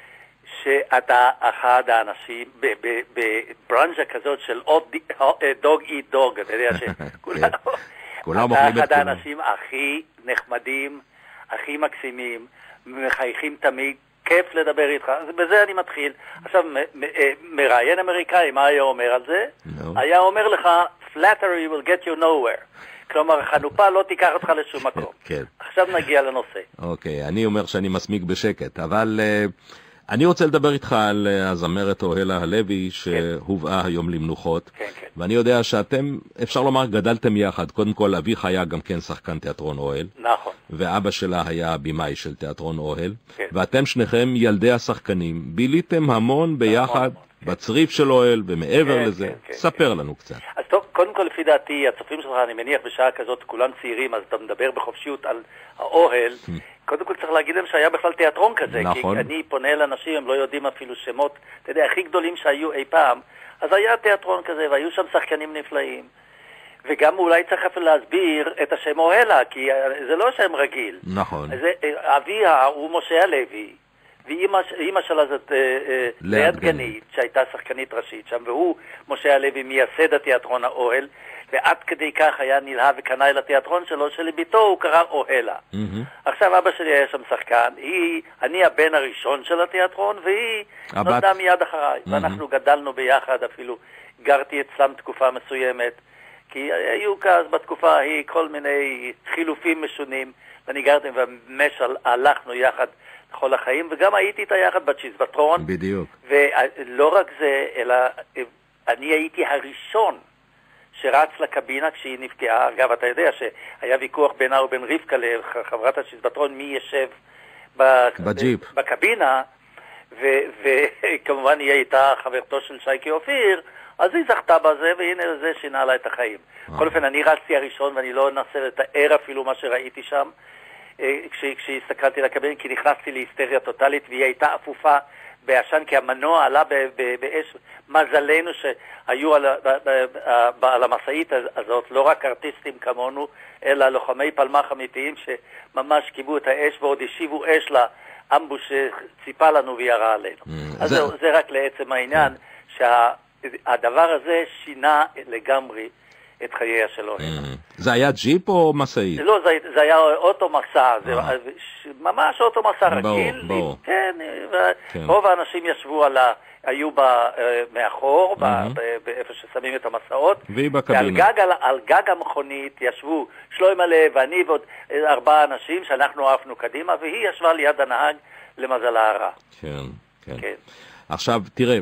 שאתה אחד האנשים בברנז'ה כזאת של דוג איט דוג, אתה יודע שכולם... אתה אחד האנשים הכי נחמדים, הכי מקסימים, מחייכים תמיד, כיף לדבר איתך, בזה אני מתחיל. עכשיו, מראיין אמריקאי, מה היה אומר על זה? היה אומר לך, flattery will get you nowhere. כלומר, חנופה לא תיקח אותך לשום מקום. כן. עכשיו נגיע לנושא. אוקיי, אני אומר שאני מסמיק בשקט, אבל uh, אני רוצה לדבר איתך על uh, הזמרת אוהלה הלוי, שהובאה כן. היום למנוחות. כן, כן. ואני יודע שאתם, אפשר לומר, גדלתם יחד. קודם כל, אביך היה גם כן שחקן תיאטרון אוהל. נכון. ואבא שלה היה בימאי של תיאטרון אוהל. כן. ואתם שניכם ילדי השחקנים. ביליתם המון ביחד. נכון. בצריף של אוהל, ומעבר כן, לזה, כן, כן, ספר כן. לנו קצת. אז טוב, קודם כל לפי דעתי, הצופים שלך, אני מניח בשעה כזאת, כולם צעירים, אז אתה מדבר בחופשיות על האוהל, קודם כל צריך להגיד להם שהיה בכלל תיאטרון כזה, נכון. כי אני פונה לאנשים, הם לא יודעים אפילו שמות, אתה יודע, הכי גדולים שהיו אי פעם, אז היה תיאטרון כזה, והיו שם שחקנים נפלאים, וגם אולי צריך אפילו להסביר את השם אוהלה, כי זה לא שם רגיל. נכון. אז אביה הוא משה הלוי, ואימא שלה זאת לאה דגנית, שהייתה שחקנית ראשית שם, והוא, משה הלוי, מייסד התיאטרון האוהל, ועד כדי כך היה נלהב וקנאי לתיאטרון שלו, שלביתו הוא קרא אוהלה. עכשיו אבא שלי היה שם שחקן, אני הבן הראשון של התיאטרון, והיא נולדה מיד אחריי, ואנחנו גדלנו ביחד, אפילו גרתי אצלם תקופה מסוימת, כי היו כאז בתקופה ההיא כל מיני חילופים משונים, ואני גרתי וממש הלכנו יחד כל החיים, וגם הייתי איתה יחד בצ'יזבטרון. בדיוק. ולא רק זה, אלא אני הייתי הראשון שרץ לקבינה כשהיא נפגעה. אגב, אתה יודע שהיה ויכוח בינה ובין רבקה לחברת הצ'יזבטרון, מי ישב בג'יפ. בקבינה, וכמובן היא הייתה חברתו של שייקי אופיר, אז היא זכתה בזה, והנה זה שינה לה את החיים. בכל אופן, אני רצתי הראשון, ואני לא אנסה לתאר אפילו מה שראיתי שם, כשהסתכלתי לקבינה, כי נכנסתי להיסטריה טוטלית, והיא הייתה אפופה בעשן, כי המנוע עלה באש. מזלנו שהיו על, על המשאית הזאת לא רק ארטיסטים כמונו, אלא לוחמי פלמ"ח אמיתיים שממש קיבו את האש ועוד השיבו אש לאמבוש שציפה לנו וירה עלינו. אז זה, זה רק לעצם העניין, שהדבר הזה שינה לגמרי את חייה של אוהל. זה היה ג'יפ או מסעית? לא, זה, זה היה אוטו מסע, זה ממש אוטו מסע רגיל. ברור. כן, רוב האנשים ישבו על ה... היו בה, מאחור, באיפה ששמים את המסעות. והיא בקבינה. ועל גג המכונית ישבו שלוימלה ואני ועוד ארבעה אנשים שאנחנו עפנו קדימה, והיא ישבה ליד הנהג למזלה הרע. כן, כן. עכשיו, תראה,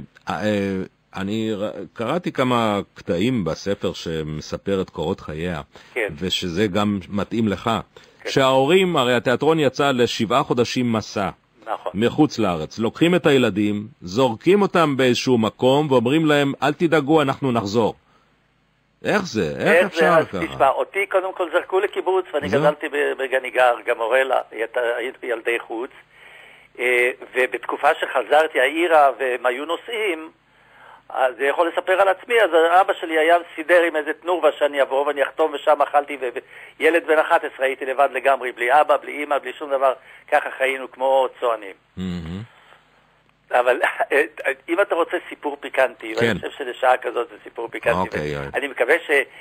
אני קראתי כמה קטעים בספר שמספר את קורות חייה, כן. ושזה גם מתאים לך. כן. שההורים, הרי התיאטרון יצא לשבעה חודשים מסע. נכון. מחוץ לארץ. לוקחים את הילדים, זורקים אותם באיזשהו מקום, ואומרים להם, אל תדאגו, אנחנו נחזור. איך זה? איך, איך אפשר ככה? תשמע, אותי קודם כל זרקו לקיבוץ, ואני זו? גדלתי בגניגר, גמורלה, הייתי ילדי חוץ, ובתקופה שחזרתי העירה והם היו נוסעים, אז זה יכול לספר על עצמי, אז אבא שלי היה סידר עם איזה תנור שאני אבוא ואני אחתום ושם אכלתי, וילד בן אחת עשרה הייתי לבד לגמרי, בלי אבא, בלי אמא, בלי שום דבר, ככה חיינו כמו צוענים. אבל אם אתה רוצה סיפור פיקנטי, ואני חושב שלשעה כזאת זה סיפור פיקנטי, אני מקווה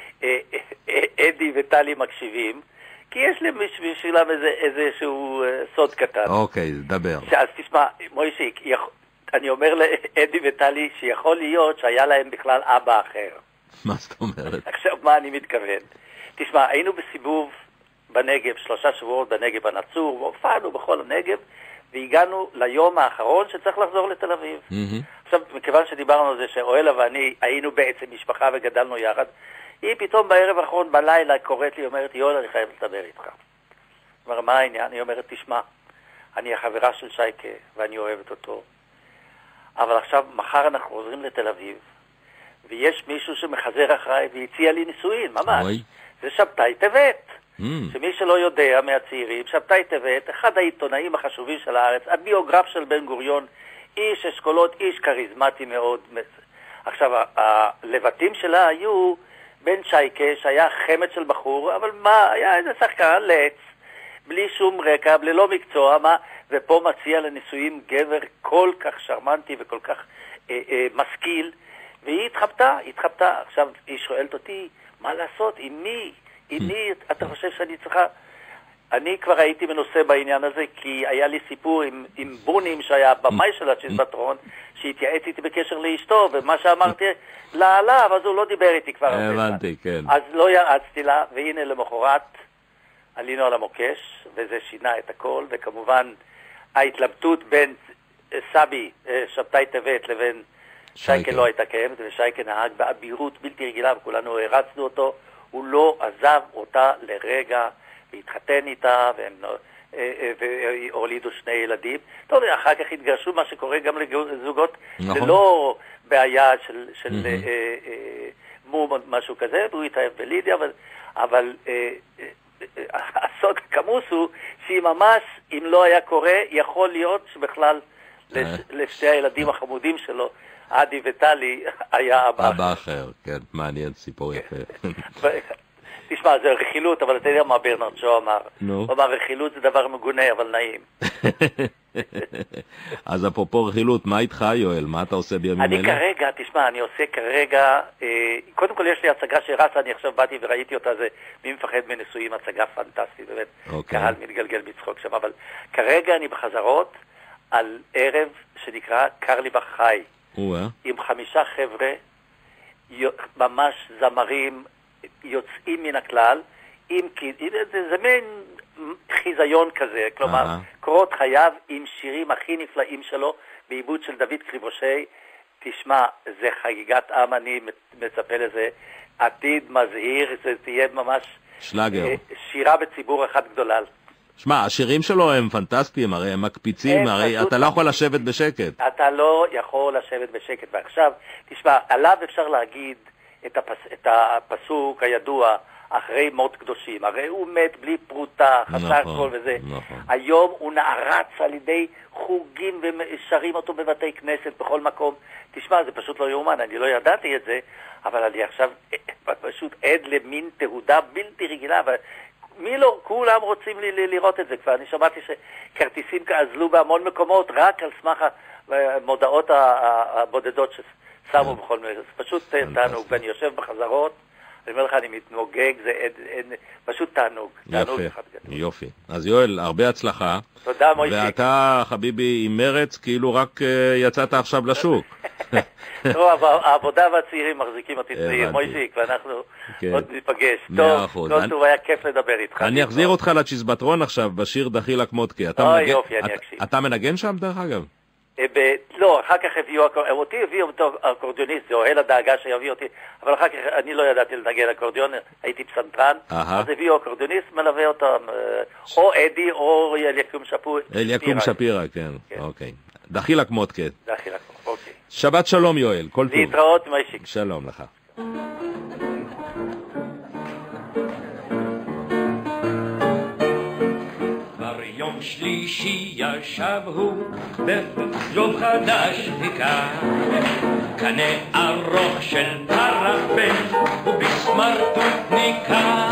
שאדי וטלי מקשיבים, כי יש לי בשבילם איזשהו סוד קטן. אוקיי, דבר. אז תשמע, מוישיק, אני אומר לאדי וטלי שיכול להיות שהיה להם בכלל אבא אחר. מה זאת אומרת? עכשיו, מה אני מתכוון? תשמע, היינו בסיבוב בנגב, שלושה שבועות בנגב הנצור, והופענו בכל הנגב, והגענו ליום האחרון שצריך לחזור לתל אביב. עכשיו, מכיוון שדיברנו על זה שאוהלה ואני היינו בעצם משפחה וגדלנו יחד, היא פתאום בערב האחרון בלילה קוראת לי, אומרת, יואל, אני חייבת לדבר איתך. אומר, מה העניין? היא אומרת, תשמע, אני החברה של שייקה ואני אוהבת אותו. אבל עכשיו, מחר אנחנו חוזרים לתל אביב, ויש מישהו שמחזר אחריי והציע לי נישואין, ממש. אוי. זה שבתאי טבת. Mm. שמי שלא יודע מהצעירים, שבתאי טבת, אחד העיתונאים החשובים של הארץ, הביוגרף של בן גוריון, איש אשכולות, איש קריזמטי מאוד. עכשיו, הלבטים שלה היו בן שייקה, שהיה חמד של בחור, אבל מה, היה איזה שחקן לץ, בלי שום רקע, בלי לא מקצוע, מה, ופה מציע לנישואים גבר כל כך שרמנטי וכל כך אה, אה, משכיל, והיא התחבטה, התחבטה. עכשיו היא שואלת אותי, מה לעשות, עם מי? עם מי אתה חושב שאני צריכה? אני כבר הייתי מנוסה בעניין הזה, כי היה לי סיפור עם, עם בונים שהיה במאי של הצ'יזבטרון, שהתייעץ איתי בקשר לאשתו, ומה שאמרתי לה עליו, אז הוא לא דיבר איתי כבר. הבנתי, כן. אז לא יעצתי לה, והנה למחרת עלינו על המוקש, וזה שינה את הכל, וכמובן ההתלבטות בין סבי, שבתאי טבת, לבין שייקה לא הייתה קיימת, ושייקה נהג באבירות בלתי רגילה, וכולנו הרצנו אותו, הוא לא עזב אותה לרגע, והתחתן איתה, והם והולידו שני ילדים. טוב, אחר כך התגרשו, מה שקורה גם לזוגות, זה לא בעיה של, של מום או משהו כזה, והוא התאהב בלידיה, אבל, אבל הסוד כמוס הוא שהיא ממש, אם לא היה קורה, יכול להיות שבכלל לשתי הילדים החמודים שלו, עדי וטלי, היה אבא אחר. אבא אחר, כן, מעניין, סיפור יפה. תשמע, זה רכילות, אבל אתה יודע מה ברנרד שו אמר. הוא אמר, רכילות זה דבר מגונה, אבל נעים. אז אפרופו רכילות, מה איתך, יואל? מה אתה עושה בימים אלה? אני כרגע, תשמע, אני עושה כרגע, קודם כל יש לי הצגה שרצה, אני עכשיו באתי וראיתי אותה, זה מי מפחד מנישואים, הצגה פנטסטית, באמת, קהל מתגלגל בצחוק שם, אבל כרגע אני בחזרות על ערב שנקרא קרליבך חי, עם חמישה חבר'ה, ממש זמרים, יוצאים מן הכלל, עם, זה, זה מין חיזיון כזה, כלומר, uh-huh. קורות חייו עם שירים הכי נפלאים שלו, בעיבוד של דוד קריבושי. תשמע, זה חגיגת עם, אני מצפה לזה, עתיד מזהיר, זה תהיה ממש שלאגר. שירה בציבור אחד גדולה. שמע, השירים שלו הם פנטסטיים, הרי הם מקפיצים, הרי אתה לא יכול לשבת בשקט. אתה לא יכול לשבת בשקט, ועכשיו, תשמע, עליו אפשר להגיד את, הפס, את הפסוק הידוע, אחרי מות קדושים. הרי הוא מת בלי פרוטה, חסר נכון, כל וזה. נכון. היום הוא נערץ על ידי חוגים ושרים אותו בבתי כנסת, בכל מקום. תשמע, זה פשוט לא יאומן, אני לא ידעתי את זה, אבל אני עכשיו פשוט עד למין תהודה בלתי רגילה, אבל מי לא, כולם רוצים לי, לי, לראות את זה כבר. אני שמעתי שכרטיסים אזלו בהמון מקומות, רק על סמך המודעות הבודדות ששמו בכל מיני. זה פשוט תענוג, ואני יושב בחזרות, אני אומר לך, אני מתנוגג, זה אין, אין, פשוט תענוג. יופי, יופי. אז יואל, הרבה הצלחה. תודה, מוישיק. ואתה, חביבי, עם מרץ, כאילו רק uh, יצאת עכשיו לשוק. טוב, העבודה והצעירים מחזיקים אותי צעיר, מוישיק, ואנחנו עוד ניפגש. טוב, כל טוב, היה כיף לדבר איתך. אני אחזיר אותך לצ'יזבטרון עכשיו, בשיר דחילק מודקה. אוי, יופי, אני אקשיב. אתה מנגן שם, דרך אגב? לא, אחר כך הביאו, אותי הביאו אותו אקורדיוניסט, זה אוהל הדאגה שיביא אותי, אבל אחר כך אני לא ידעתי לנגן אקורדיון, הייתי פסנתרן, אז הביאו אקורדיוניסט, מלווה אותם, או אדי או אליקים שפירא. אליקים שפירא, כן, אוקיי. דחילק מודקה. דחילק מודקה, אוקיי. שבת שלום יואל, כל טוב. להתראות, מוישיק. שלום לך. יום שלישי ישב הוא בג'וב חדש חיכה, קנה ארוך של פרפן ובסמרטוט ניקה.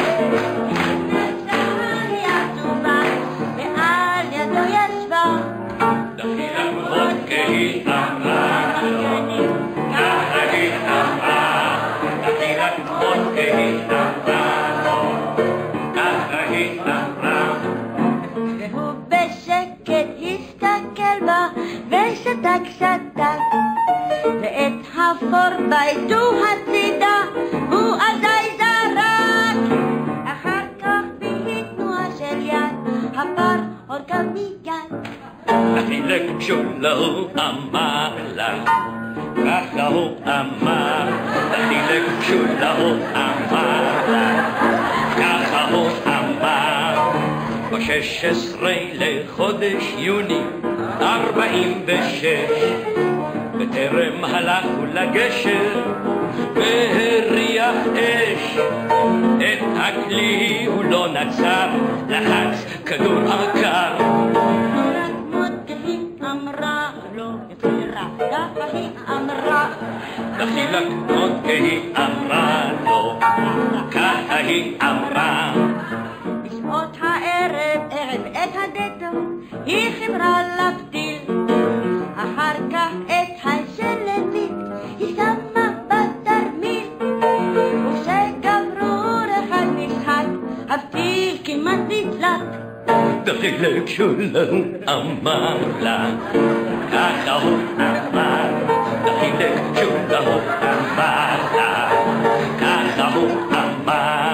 ועל ידו ישבה דחילק מודקה היא אמרה לו, ככה היא אמרה, דחילק מודקה היא אמרה לו, ככה היא אמרה. והוא בשקט הסתכל בה ושתק שתק, ואת הפור ביתו הצידה הוא עדיי זרק. אחר כך בהתנועה של יד הפר הורגה מיד. דחילק שולו אמר לה, ככה הוא אמר, דחילק שולו אמר לה, ככה הוא אמר. בשש עשרה לחודש יוני ארבעים ושש, בטרם הלכו לגשר והריח אש, את הכלי הוא לא נצר, לחץ כדור עקר. רק מודקה היא אמרה לו, בחירה, ככה היא אמרה. דחילק מודקה היא אמרה לו, ככה היא אמרה. בשעות הערב, ערב את הדטו, היא חיברה לבדיל. אחר כך את השלבית היא שמה בתרמיל, וכשגברור אחד משחק, הבדיל כמעט נדלק. דחילק שולו אמר לה, ככה הוא אמר, דחילק שולו אמר לה, ככה הוא אמר.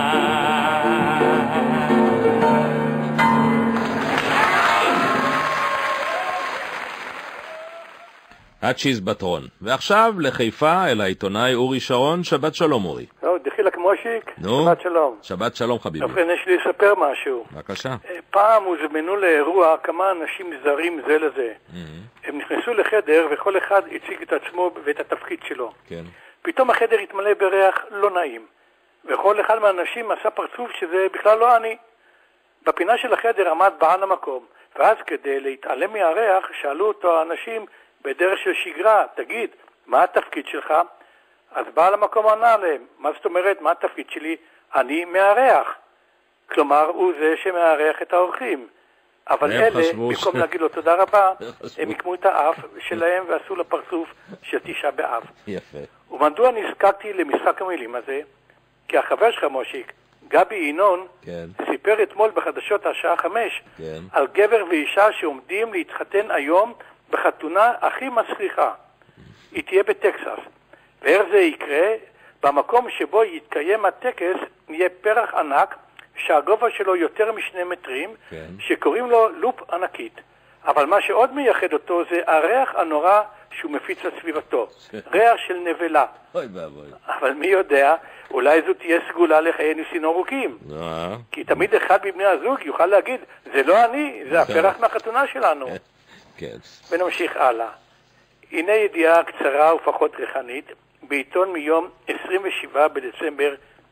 הצ'יזבטרון. ועכשיו לחיפה אל העיתונאי אורי שרון. שבת שלום אורי. נו, דחילק מושיק. נו. שבת שלום. שבת שלום חביבי. ובכן, יש לי לספר משהו. בבקשה. פעם הוזמנו לאירוע כמה אנשים זרים זה לזה. הם נכנסו לחדר וכל אחד הציג את עצמו ואת התפקיד שלו. כן. פתאום החדר התמלא בריח לא נעים, וכל אחד מהאנשים עשה פרצוף שזה בכלל לא אני. בפינה של החדר עמד בעל המקום, ואז כדי להתעלם מהריח שאלו אותו האנשים בדרך של שגרה, תגיד, מה התפקיד שלך? אז בעל המקום ענה להם, מה זאת אומרת, מה התפקיד שלי? אני מארח. כלומר, הוא זה שמארח את האורחים. אבל אלה, במקום להגיד לו תודה רבה, הם יקמו את האף שלהם ועשו לפרצוף של תשעה באב. יפה. ומדוע נזקקתי למשחק המילים הזה? כי החבר שלך מושיק, גבי ינון, כן. סיפר אתמול בחדשות השעה חמש, כן. על גבר ואישה שעומדים להתחתן היום בחתונה הכי מצליחה. היא תהיה בטקסס. ואיך זה יקרה? במקום שבו יתקיים הטקס יהיה פרח ענק שהגובה שלו יותר משני מטרים, כן. שקוראים לו לופ ענקית. אבל מה שעוד מייחד אותו זה הריח הנורא שהוא מפיץ לסביבתו. ריח של נבלה. אוי ואבוי. אבל מי יודע, אולי זו תהיה סגולה לחיי נישואין ארוכים. כי תמיד אחד מבני הזוג יוכל להגיד, זה לא אני, זה הפרח מהחתונה שלנו. כן. ונמשיך הלאה. הנה ידיעה קצרה ופחות ריחנית, בעיתון מיום עשרים ושבעה בדצמבר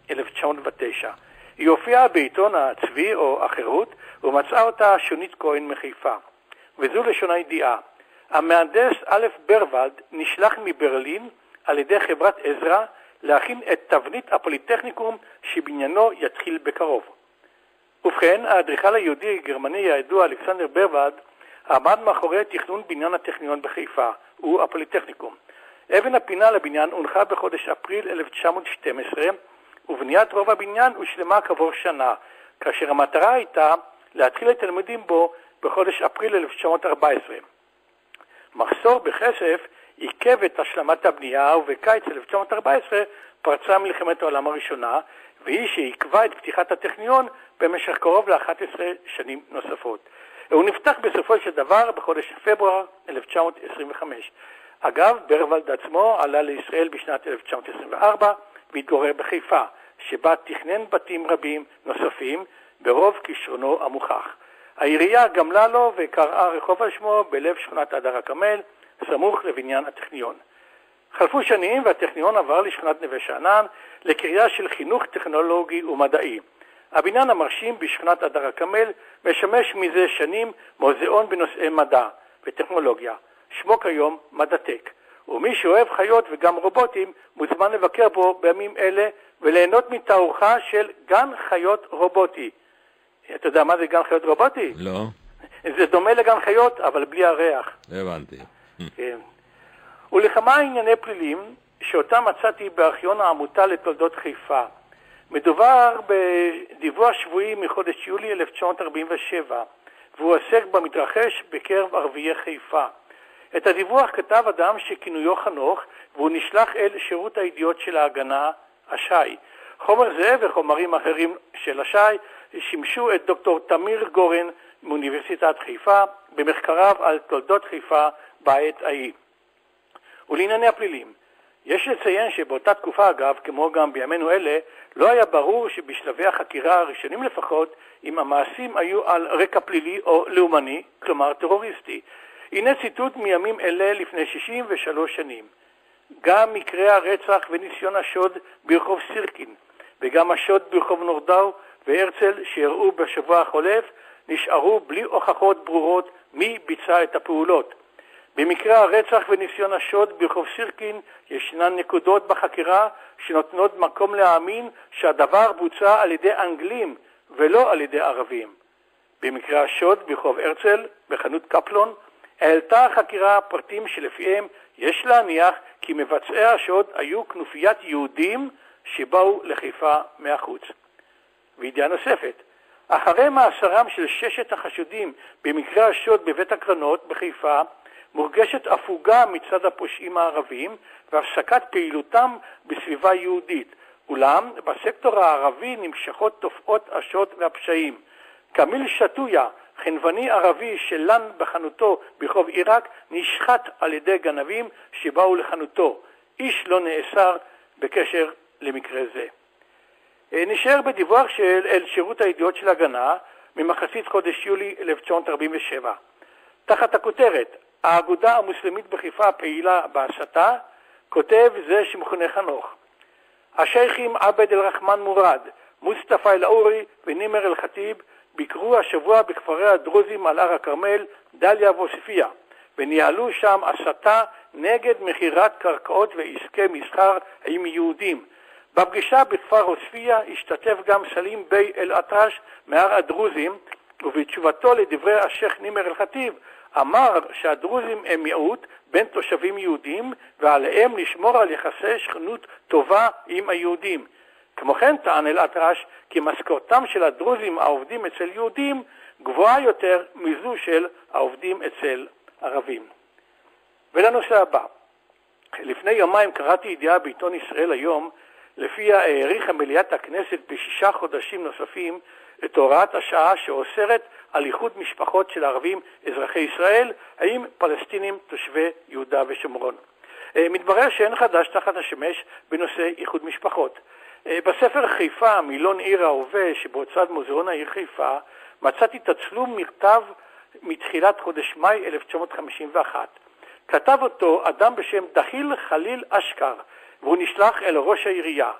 אלף תשע מאות ותשע. היא הופיעה בעיתון הצבי או החירות, ומצאה אותה שונית כהן מחיפה. וזו לשון הידיעה. המהנדס א' ברוולד נשלח מברלין על ידי חברת עזרא להכין את תבנית הפוליטכניקום שבניינו יתחיל בקרוב. ובכן, האדריכל היהודי הגרמני הידוע אלכסנדר ברוולד עמד מאחורי תכנון בניין הטכניון בחיפה, הוא הפוליטכניקום. אבן הפינה לבניין הונחה בחודש אפריל אלף תשע מאות שתים עשרה, ובניית רוב הבניין הושלמה כעבור שנה, כאשר המטרה הייתה להתחיל את הלימודים בו בחודש אפריל אלף תשע מאות ארבע עשרה. מחסור בכסף עיכב את השלמת הבנייה, ובקיץ אלף תשע מאות ארבע עשרה פרצה מלחמת העולם הראשונה, והיא שעיכבה את פתיחת הטכניון במשך קרוב ל-אחת עשרה שנים נוספות. הוא נפתח בסופו של דבר בחודש פברואר אלף תשע מאות עשרים וחמש. אגב, ברוולד עצמו עלה לישראל בשנת אלף תשע מאות עשרים וארבע והתגורר בחיפה, שבה תכנן בתים רבים נוספים ברוב כישרונו המוכח. העירייה גמלה לו וקראה רחוב על שמו בלב שכונת הדר הכרמל, סמוך לבניין הטכניון. חלפו שנים והטכניון עבר לשכונת נווה שאנן לקריה של חינוך טכנולוגי ומדעי. הבניין המרשים בשכונת הדר הכרמל משמש מזה שנים מוזיאון בנושאי מדע וטכנולוגיה. שמו כיום מדעטק. ומי שאוהב חיות וגם רובוטים מוזמן לבקר בו בימים אלה וליהנות מתערוכה של גן חיות רובוטי. אתה יודע מה זה גן חיות רובוטי? לא. זה דומה לגן חיות, אבל בלי הריח. הבנתי. כן. ולכמה ענייני פלילים שאותם מצאתי בארכיון העמותה לתולדות חיפה. מדובר בדיווח שבועי מחודש יולי אלף תשע מאות ארבעים ושבע, והוא עוסק במתרחש בקרב ערביי חיפה. את הדיווח כתב אדם שכינויו חנוך, והוא נשלח אל שירות הידיעות של ההגנה, השי. חומר זה וחומרים אחרים של השי שימשו את דוקטור תמיר גורן מאוניברסיטת חיפה במחקריו על תולדות חיפה בעת ההיא. ולענייני הפלילים, יש לציין שבאותה תקופה, אגב, כמו גם בימינו אלה, לא היה ברור שבשלבי החקירה הראשונים לפחות, אם המעשים היו על רקע פלילי או לאומני, כלומר טרוריסטי. הנה ציטוט מימים אלה לפני שישים ושלוש שנים. גם מקרי הרצח וניסיון השוד ברחוב סירקין, וגם השוד ברחוב נורדאו והרצל שהראו בשבוע החולף, נשארו בלי הוכחות ברורות מי ביצע את הפעולות. במקרה הרצח וניסיון השוד ברחוב סירקין ישנן נקודות בחקירה שנותנות מקום להאמין שהדבר בוצע על ידי אנגלים ולא על ידי ערבים. במקרה השוד ברחוב הרצל בחנות קפלון העלתה החקירה פרטים שלפיהם יש להניח כי מבצעי השוד היו כנופיית יהודים שבאו לחיפה מהחוץ. וידיעה נוספת, אחרי מאסרם של ששת החשודים במקרה השוד בבית הקרנות בחיפה מורגשת הפוגה מצד הפושעים הערבים והפסקת פעילותם בסביבה יהודית. אולם בסקטור הערבי נמשכות תופעות השוד והפשעים. קמיל שטויה, חנווני ערבי שלן בחנותו ברחוב עיראק, נשחט על ידי גנבים שבאו לחנותו. איש לא נאסר בקשר למקרה זה. נשאר בדיווח של אל שירות הידיעות של הגנה ממחצית חודש יולי אלף תשע מאות ארבעים ושבע. תחת הכותרת, האגודה המוסלמית בחיפה פעילה בהסתה, כותב זה שמכונה חנוך. השייכים עבד אל-רחמן מורד, מוסטפא אל-אורי ונימר אל-חטיב ביקרו השבוע בכפרי הדרוזים על הר הכרמל, דליה ועוספיה, וניהלו שם הסתה נגד מחירת קרקעות ועסקי מסחר עם יהודים. בפגישה בכפר עוספיה השתתף גם סלים בי אל-אטרש מהר הדרוזים, ובתשובתו לדברי השייך נימר אל-חטיב אמר שהדרוזים הם מיעוט בין תושבים יהודים ועליהם לשמור על יחסי שכנות טובה עם היהודים. כמו כן טען אל-אטרש כי משכורתם של הדרוזים העובדים אצל יהודים גבוהה יותר מזו של העובדים אצל ערבים. ולנושא הבא, לפני יומיים קראתי ידיעה בעיתון ישראל היום, לפיה העריכה מליאת הכנסת בשישה חודשים נוספים את הוראת השעה שאוסרת על איחוד משפחות של ערבים אזרחי ישראל עם פלסטינים תושבי יהודה ושומרון. מתברר שאין חדש תחת השמש בנושא איחוד משפחות. בספר חיפה, מילון עיר ההווה שבהוצאת מוזיאון העיר חיפה, מצאתי תצלום מכתב מתחילת חודש מאי אלף תשע מאות חמישים ואחת. כתב אותו אדם בשם דחיל חליל אשכר, והוא נשלח אל ראש העירייה.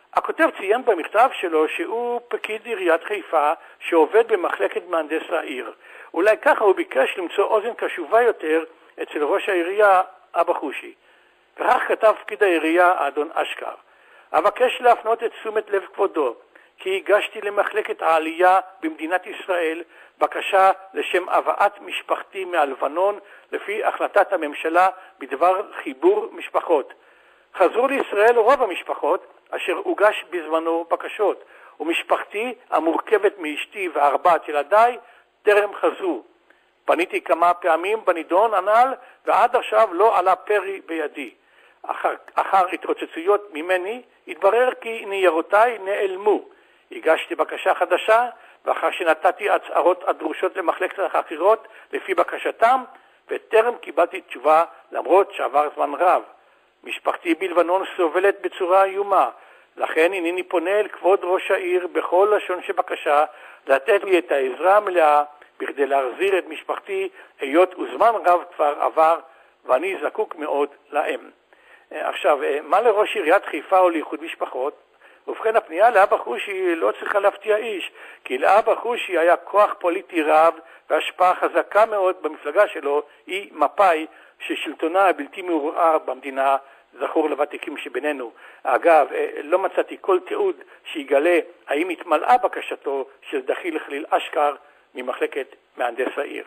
הכותב ציין במכתב שלו שהוא פקיד עיריית חיפה שעובד במחלקת מהנדס העיר. אולי ככה הוא ביקש למצוא אוזן קשובה יותר אצל ראש העירייה אבא חושי. וכך כתב פקיד העירייה אדון אשכר: אבקש להפנות את תשומת לב כבודו כי הגשתי למחלקת העלייה במדינת ישראל בקשה לשם הבאת משפחתי מהלבנון לפי החלטת הממשלה בדבר חיבור משפחות. חזרו לישראל רוב המשפחות אשר הוגש בזמנו בקשות, ומשפחתי המורכבת מאשתי וארבעת ילדיי טרם חזרו. פניתי כמה פעמים בנידון הנ"ל ועד עכשיו לא עלה פרי בידי. אחר, אחר התרוצצויות ממני התברר כי ניירותיי נעלמו. הגשתי בקשה חדשה ואחר שנתתי הצהרות הדרושות למחלקת החקירות לפי בקשתם וטרם קיבלתי תשובה למרות שעבר זמן רב. משפחתי בלבנון סובלת בצורה איומה, לכן הנני פונה אל כבוד ראש העיר בכל לשון שבקשה לתת לי את העזרה המלאה בכדי להחזיר את משפחתי, היות וזמן רב כבר עבר ואני זקוק מאוד להם. עכשיו, מה לראש עיריית חיפה או לאיחוד משפחות? ובכן, הפנייה לאבא חושי לא צריכה להפתיע איש, כי לאבא חושי היה כוח פוליטי רב והשפעה חזקה מאוד במפלגה שלו, היא מפא"י, ששלטונה הבלתי מעורער במדינה זכור לוותיקים שבינינו. אגב, לא מצאתי כל תיעוד שיגלה האם התמלאה בקשתו של דחיל חליל אשכר ממחלקת מהנדס העיר.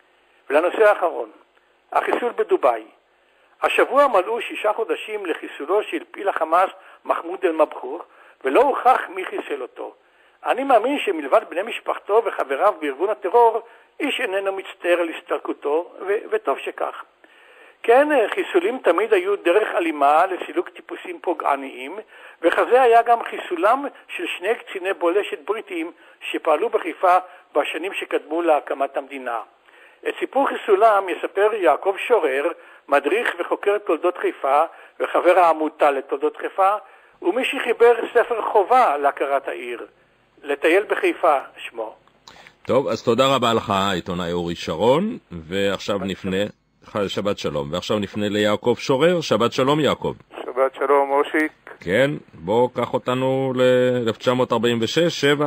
ולנושא האחרון, החיסול בדוביי. השבוע מלאו שישה חודשים לחיסולו של פעיל החמאס מחמוד אל-מבחור, ולא הוכח מי חיסל אותו. אני מאמין שמלבד בני משפחתו וחבריו בארגון הטרור, איש איננו מצטער על הסתלקותו, ו- וטוב שכך. כן, חיסולים תמיד היו דרך אלימה לסילוק טיפוסים פוגעניים, וכזה היה גם חיסולם של שני קציני בולשת בריטים שפעלו בחיפה בשנים שקדמו להקמת המדינה. את סיפור חיסולם יספר יעקב שורר, מדריך וחוקר תולדות חיפה וחבר העמותה לתולדות חיפה, ומי שחיבר ספר חובה להכרת העיר. לטייל בחיפה שמו. טוב, אז תודה רבה לך, עיתונאי אורי שרון, ועכשיו נפנה, שבת שלום, ועכשיו נפנה ליעקב שורר. שבת שלום יעקב. שבת שלום אושיק. כן, בוא קח אותנו ל-אלף תשע מאות ארבעים ושש, שבע.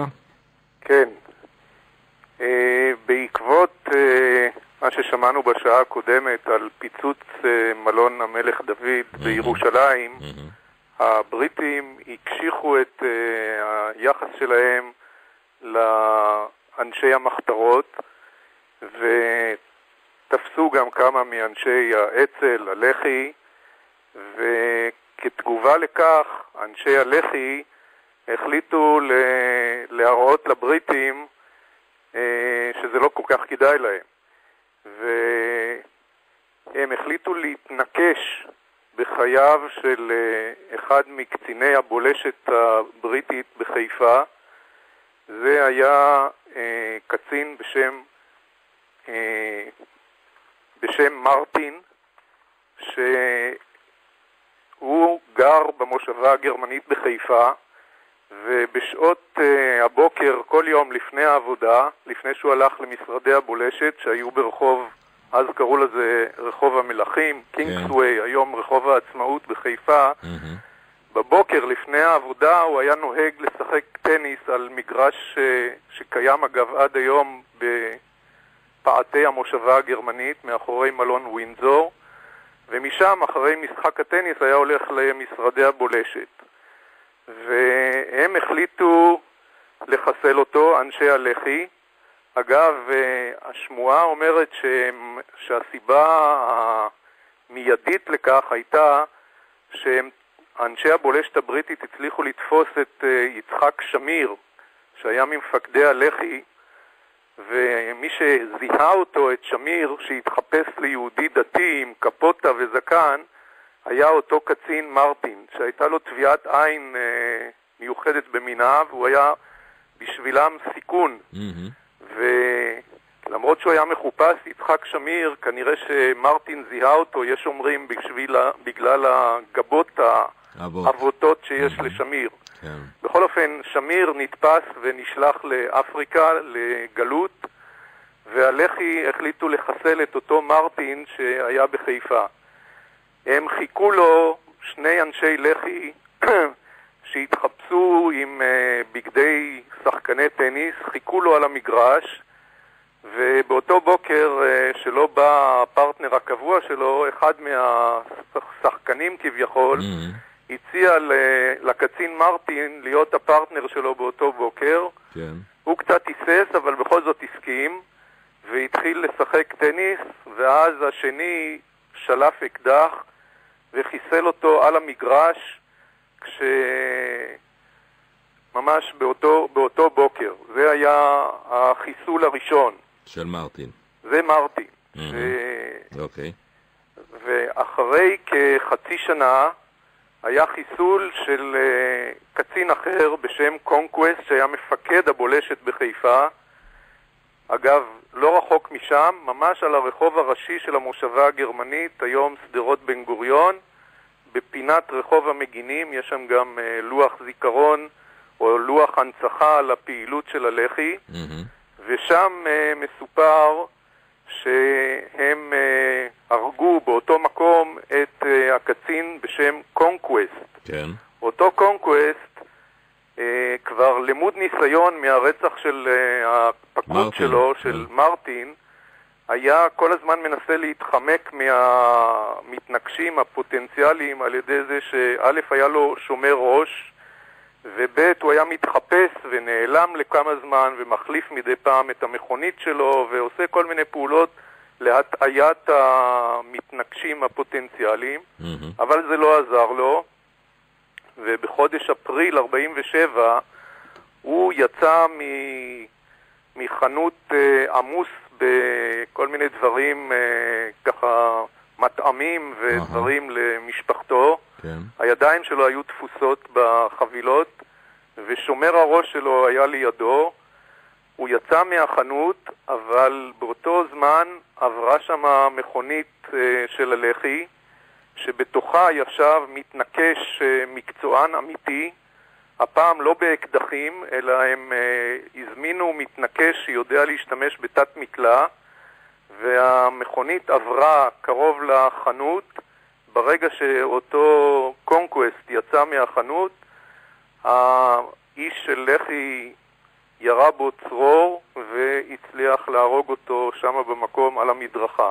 כן. אה, בעקבות אה, מה ששמענו בשעה הקודמת על פיצוץ אה, מלון המלך דוד mm-hmm. בירושלים, mm-hmm. הבריטים הקשיחו את אה, היחס שלהם לאנשי המחתרות ותפסו גם כמה מאנשי האצ"ל, הלח"י, וכתגובה לכך אנשי הלח"י החליטו להראות לבריטים שזה לא כל כך כדאי להם, והם החליטו להתנקש בחייו של אחד מקציני הבולשת הבריטית בחיפה. זה היה אה, קצין בשם אה, בשם מרטין, שהוא גר במושבה הגרמנית בחיפה, ובשעות אה, הבוקר כל יום לפני העבודה, לפני שהוא הלך למשרדי הבולשת שהיו ברחוב, אז קראו לזה רחוב המלכים, קינגסווי, היום רחוב העצמאות בחיפה, בבוקר לפני העבודה הוא היה נוהג לשחק טניס על מגרש שקיים אגב עד היום בפאתי המושבה הגרמנית מאחורי מלון ווינזור, ומשם אחרי משחק הטניס היה הולך למשרדי הבולשת, והם החליטו לחסל אותו, אנשי הלח"י. אגב, השמועה אומרת שהם, שהסיבה המיידית לכך הייתה שהם אנשי הבולשת הבריטית הצליחו לתפוס את uh, יצחק שמיר, שהיה ממפקדי הלח"י, ומי שזיהה אותו, את שמיר, שהתחפש ליהודי דתי עם קפוטה וזקן, היה אותו קצין מרטין, שהייתה לו תביעת עין uh, מיוחדת במינה, והוא היה בשבילם סיכון. Mm-hmm. ולמרות שהוא היה מחופש, יצחק שמיר, כנראה שמרטין זיהה אותו, יש אומרים, בשביל, בגלל הגבות ה... אבותות שיש לשמיר. כן. בכל אופן, שמיר נתפס ונשלח לאפריקה, לגלות, והלח"י החליטו לחסל את אותו מרטין שהיה בחיפה. הם חיכו לו שני אנשי לח"י שהתחפשו עם בגדי שחקני טניס, חיכו לו על המגרש, ובאותו בוקר שלא בא הפרטנר הקבוע שלו, אחד מהשחקנים כביכול, mm-hmm. הציע לקצין מרטין להיות הפרטנר שלו באותו בוקר. כן. הוא קצת היסס, אבל בכל זאת הסכים, והתחיל לשחק טניס, ואז השני שלף אקדח וחיסל אותו על המגרש, כש... ממש באותו, באותו בוקר. זה היה החיסול הראשון. של מרטין. זה מרטין. Mm-hmm. ש... אוקיי. ואחרי כחצי שנה היה חיסול של uh, קצין אחר בשם קונקווסט, שהיה מפקד הבולשת בחיפה. אגב, לא רחוק משם, ממש על הרחוב הראשי של המושבה הגרמנית, היום סדרות בן גוריון, בפינת רחוב המגינים, יש שם גם uh, לוח זיכרון או לוח הנצחה על הפעילות של הלח"י, mm-hmm. ושם uh, מסופר שהם uh, הרגו באותו מקום את uh, הקצין בשם קונקווסט. כן. אותו קונקווסט uh, כבר למוד ניסיון מהרצח של uh, הפקוד מרטין, שלו, כן. של מרטין, היה כל הזמן מנסה להתחמק מהמתנגשים הפוטנציאליים על ידי זה שא' היה לו שומר ראש, וב' הוא היה מתחפש ונעלם לכמה זמן ומחליף מדי פעם את המכונית שלו ועושה כל מיני פעולות להטעיית המתנגשים הפוטנציאליים, mm-hmm. אבל זה לא עזר לו, ובחודש אפריל ארבעים ושבע הוא יצא מ... מחנות uh, עמוס בכל מיני דברים uh, ככה מטעמים ודברים uh-huh. למשפחתו. כן. הידיים שלו היו תפוסות בחבילות ושומר הראש שלו היה לידו. הוא יצא מהחנות, אבל באותו זמן עברה שם מכונית uh, של הלח"י, שבתוכה ישב מתנקש uh, מקצוען אמיתי, הפעם לא באקדחים, אלא הם uh, הזמינו מתנקש שיודע להשתמש בתת מקלע, והמכונית עברה קרוב לחנות. ברגע שאותו קונקווסט יצא מהחנות, האיש של לח"י ירה בו צרור והצליח להרוג אותו שם במקום על המדרכה.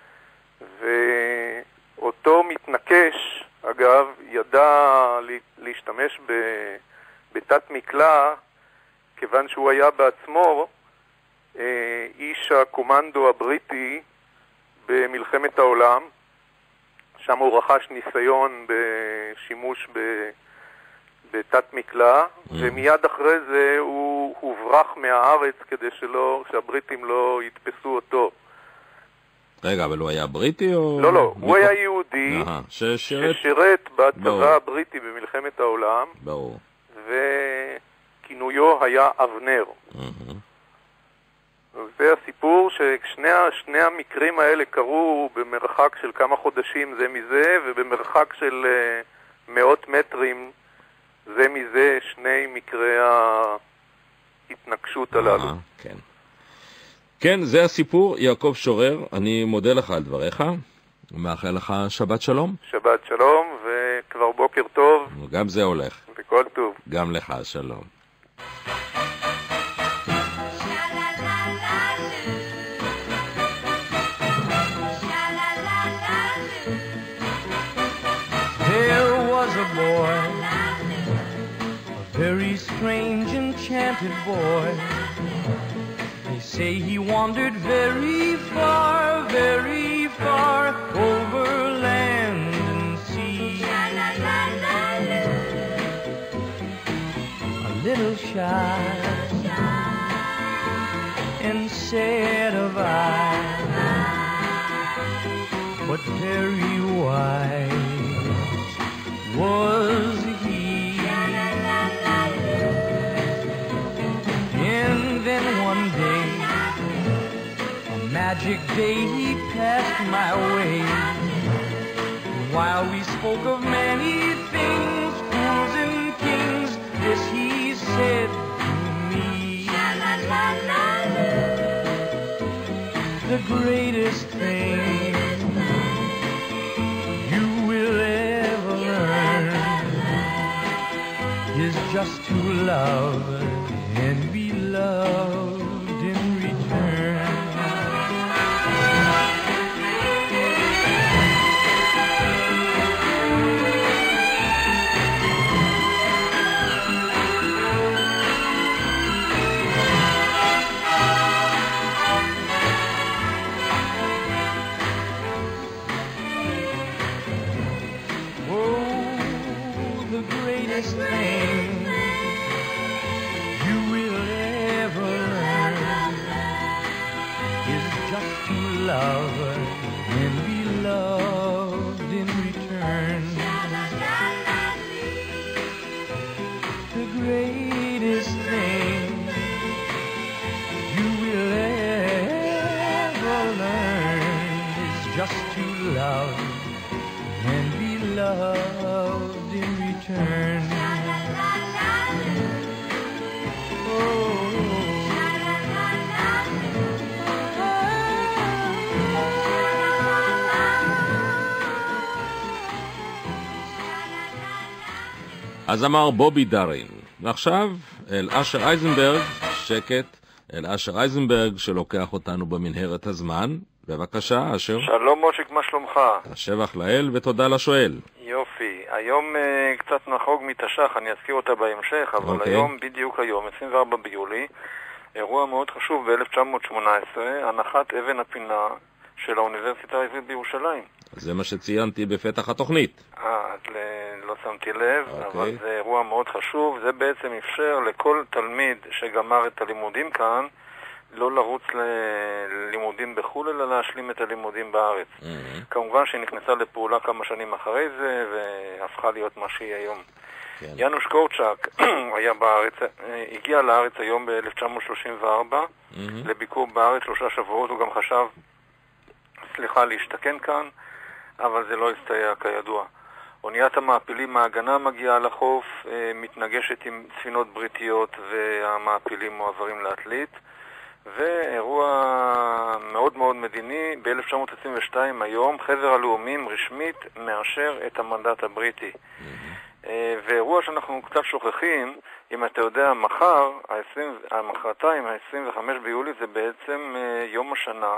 ואותו מתנקש, אגב, ידע להשתמש ב... בתת מקלע, כיוון שהוא היה בעצמו אה, איש הקומנדו הבריטי במלחמת העולם. שם הוא רכש ניסיון בשימוש ב... בתת מקלע, mm. ומיד אחרי זה הוא הוברח מהארץ כדי שלא, שהבריטים לא יתפסו אותו. רגע, אבל הוא היה בריטי או... לא, לא, הוא היה יהודי Aha, ששירת... ששירת בצבא הבריטי במלחמת העולם. ברור. וכינויו היה אבנר. Mm-hmm. זה הסיפור ששני המקרים האלה קרו במרחק של כמה חודשים זה מזה, ובמרחק של uh, מאות מטרים זה מזה, שני מקרי ההתנגשות הללו. Aha, כן. כן, זה הסיפור. יעקב שורר, אני מודה לך על דבריך, ומאחל לך שבת שלום. שבת שלום, וכבר בוקר טוב. גם זה הולך. וכל טוב. גם לך, שלום. There was a boy, a very strange, enchanted boy. They say he wandered very far, very far over land and sea. A little shy and sad of eye, but very wise was he. And then one day, a magic day, he passed my way. And while we spoke of many things, fools and kings, this he said to me: the greatest thing you will ever learn just to love and be loved in return. Thing you will ever learn is just to love and be loved in return. The greatest thing you will ever learn is just to love and be loved in return. אז אמר בובי דארין, ועכשיו אל אשר אייזנברג, שקט, אל אשר אייזנברג שלוקח אותנו במנהרת הזמן. בבקשה, אשר. שלום מושיק, מה שלומך? השבח לאל ותודה לשואל. יופי, היום uh, קצת נחוג מתש"ח, אני אזכיר אותה בהמשך, אבל okay. היום, בדיוק היום, עשרים וארבעה ביולי, אירוע מאוד חשוב ב-אלף תשע מאות שמונה עשרה, הנחת אבן הפינה של האוניברסיטה העברית בירושלים. זה מה שציינתי בפתח התוכנית. אה, לא שמתי לב, okay. אבל זה אירוע מאוד חשוב. זה בעצם אפשר לכל תלמיד שגמר את הלימודים כאן, לא לרוץ ללימודים בחו"ל, אלא להשלים את הלימודים בארץ. Mm-hmm. כמובן שהיא נכנסה לפעולה כמה שנים אחרי זה, והפכה להיות מה שהיא היום. כן. יאנוש קורצ'אק היה בארץ, הגיע לארץ היום ב-אלף תשע מאות שלושים וארבע, mm-hmm. לביקור בארץ שלושה שבועות. הוא גם חשב, סליחה, להשתכן כאן, אבל זה לא הסתייע כידוע. אוניית המעפילים ההגנה מגיעה לחוף, מתנגשת עם ספינות בריטיות, והמעפילים מועברים לעתלית. ואירוע מאוד מאוד מדיני, ב-אלף תשע מאות עשרים ושתיים היום, חבר הלאומים רשמית מאשר את המנדט הבריטי. Mm-hmm. ואירוע שאנחנו קצת שוכחים, אם אתה יודע, מחר, המחרתיים, ה-עשרים וחמישה ביולי, זה בעצם יום השנה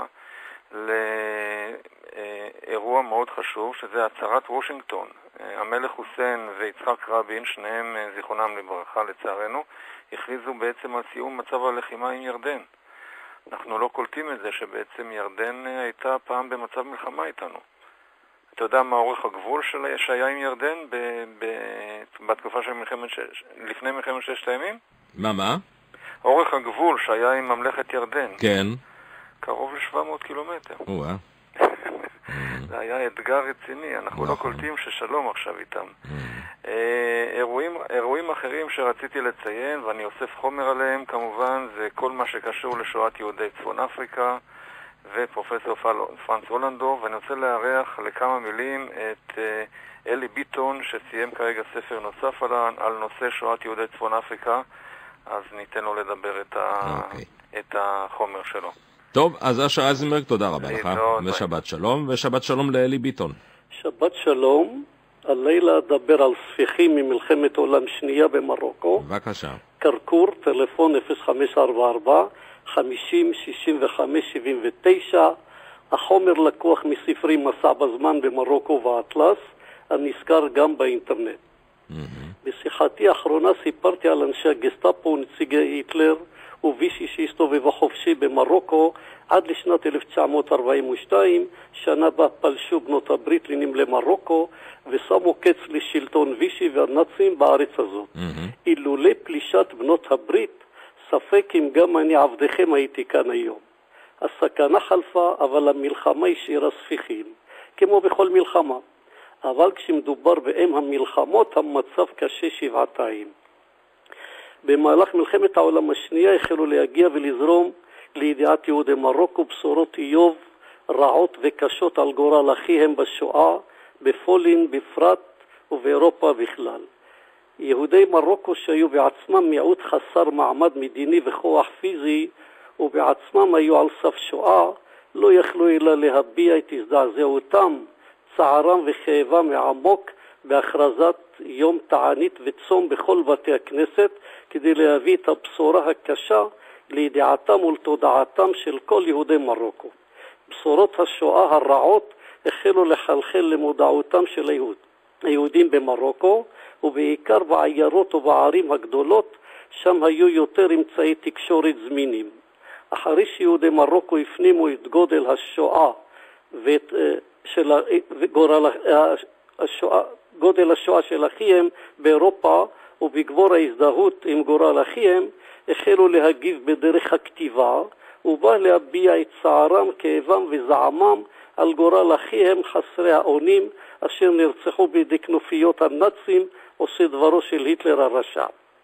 לאירוע מאוד חשוב, שזה הצהרת וושינגטון. המלך חוסיין ויצחק רבין, שניהם זיכרונם לברכה לצערנו, הכריזו בעצם על סיום מצב הלחימה עם ירדן. אנחנו לא קולטים את זה שבעצם ירדן הייתה פעם במצב מלחמה איתנו. אתה יודע מה אורך הגבול שהיה עם ירדן ב, ב, בתקופה של מלחמת שש, לפני מלחמת ששת הימים? מה, מה? אורך הגבול שהיה עם ממלכת ירדן. כן. קרוב ל-שבע מאות קילומטר. וואה. זה היה אתגר רציני, אנחנו לא קולטים ששלום עכשיו איתם. אירועים, אירועים אחרים שרציתי לציין, ואני אוסף חומר עליהם כמובן, זה כל מה שקשור לשואת יהודי צפון אפריקה ופרופסור פרנץ הולנדור, ואני רוצה להערך לכמה מילים את אלי ביטון שסיים כרגע ספר נוסף על, על נושא שואת יהודי צפון אפריקה, אז ניתן לו לדבר את, ה, okay. את החומר שלו. טוב, אז אשר אייזנברג, תודה רבה לך, ושבת שלום, ושבת שלום לאלי ביטון. שבת שלום, הלילה אדבר על ספיחים ממלחמת עולם שנייה במרוקו. בבקשה. קרקור, טלפון אפס חמש ארבע ארבע חמישים שישים וחמש שבעים ותשע. החומר לקוח מספרי מסע בזמן במרוקו ואטלס, הנזכר גם באינטרנט. Mm-hmm. בשיחתי האחרונה סיפרתי על אנשי הגסטאפו ונציגי היטלר, ובישי שהסתובבה חופשי במרוקו עד לשנת אלף תשע מאות ארבעים ושתיים, שנה בה פלשו בנות הברית לנמלי מרוקו ושמו קץ לשלטון וישי והנאצים בארץ הזאת. Mm-hmm. אילולי פלישת בנות הברית, ספק אם גם אני עבדכם הייתי כאן היום. הסכנה חלפה, אבל המלחמה השאירה ספיחים, כמו בכל מלחמה. אבל כשמדובר באם המלחמות, המצב קשה שבעתיים. במהלך מלחמת העולם השנייה החלו להגיע ולזרום לידיעת יהודי מרוקו בשורות איוב רעות וקשות על גורל אחיהם בשואה, בפולין בפרט ובאירופה בכלל. יהודי מרוקו שהיו בעצמם מיעוט חסר מעמד מדיני וכוח פיזי ובעצמם היו על סף שואה, לא יכלו אלא להביע את הזדעזעותם, צערם וכאבם העמוק בהכרזת יום תענית וצום בכל בתי הכנסת, כדי להביא את הבשורה הקשה לידיעתם ולתודעתם של כל יהודי מרוקו. בשורות השואה הרעות החלו לחלחל למודעותם של היהוד. היהודים במרוקו, ובעיקר בעיירות ובערים הגדולות, שם היו יותר אמצעי תקשורת זמינים. אחרי שיהודי מרוקו הפנימו את גודל השואה ואת של גורל השואה, גודל השואה של אחיהם באירופה, ובגבור ההזדהות עם גורל אחיהם, החלו להגיב בדרך הכתיבה, ובא להביע את צערם, כאבם וזעמם על גורל אחיהם חסרי האונים, אשר נרצחו בידי כנופיות הנאצים, עושה דברו של היטלר הרשע.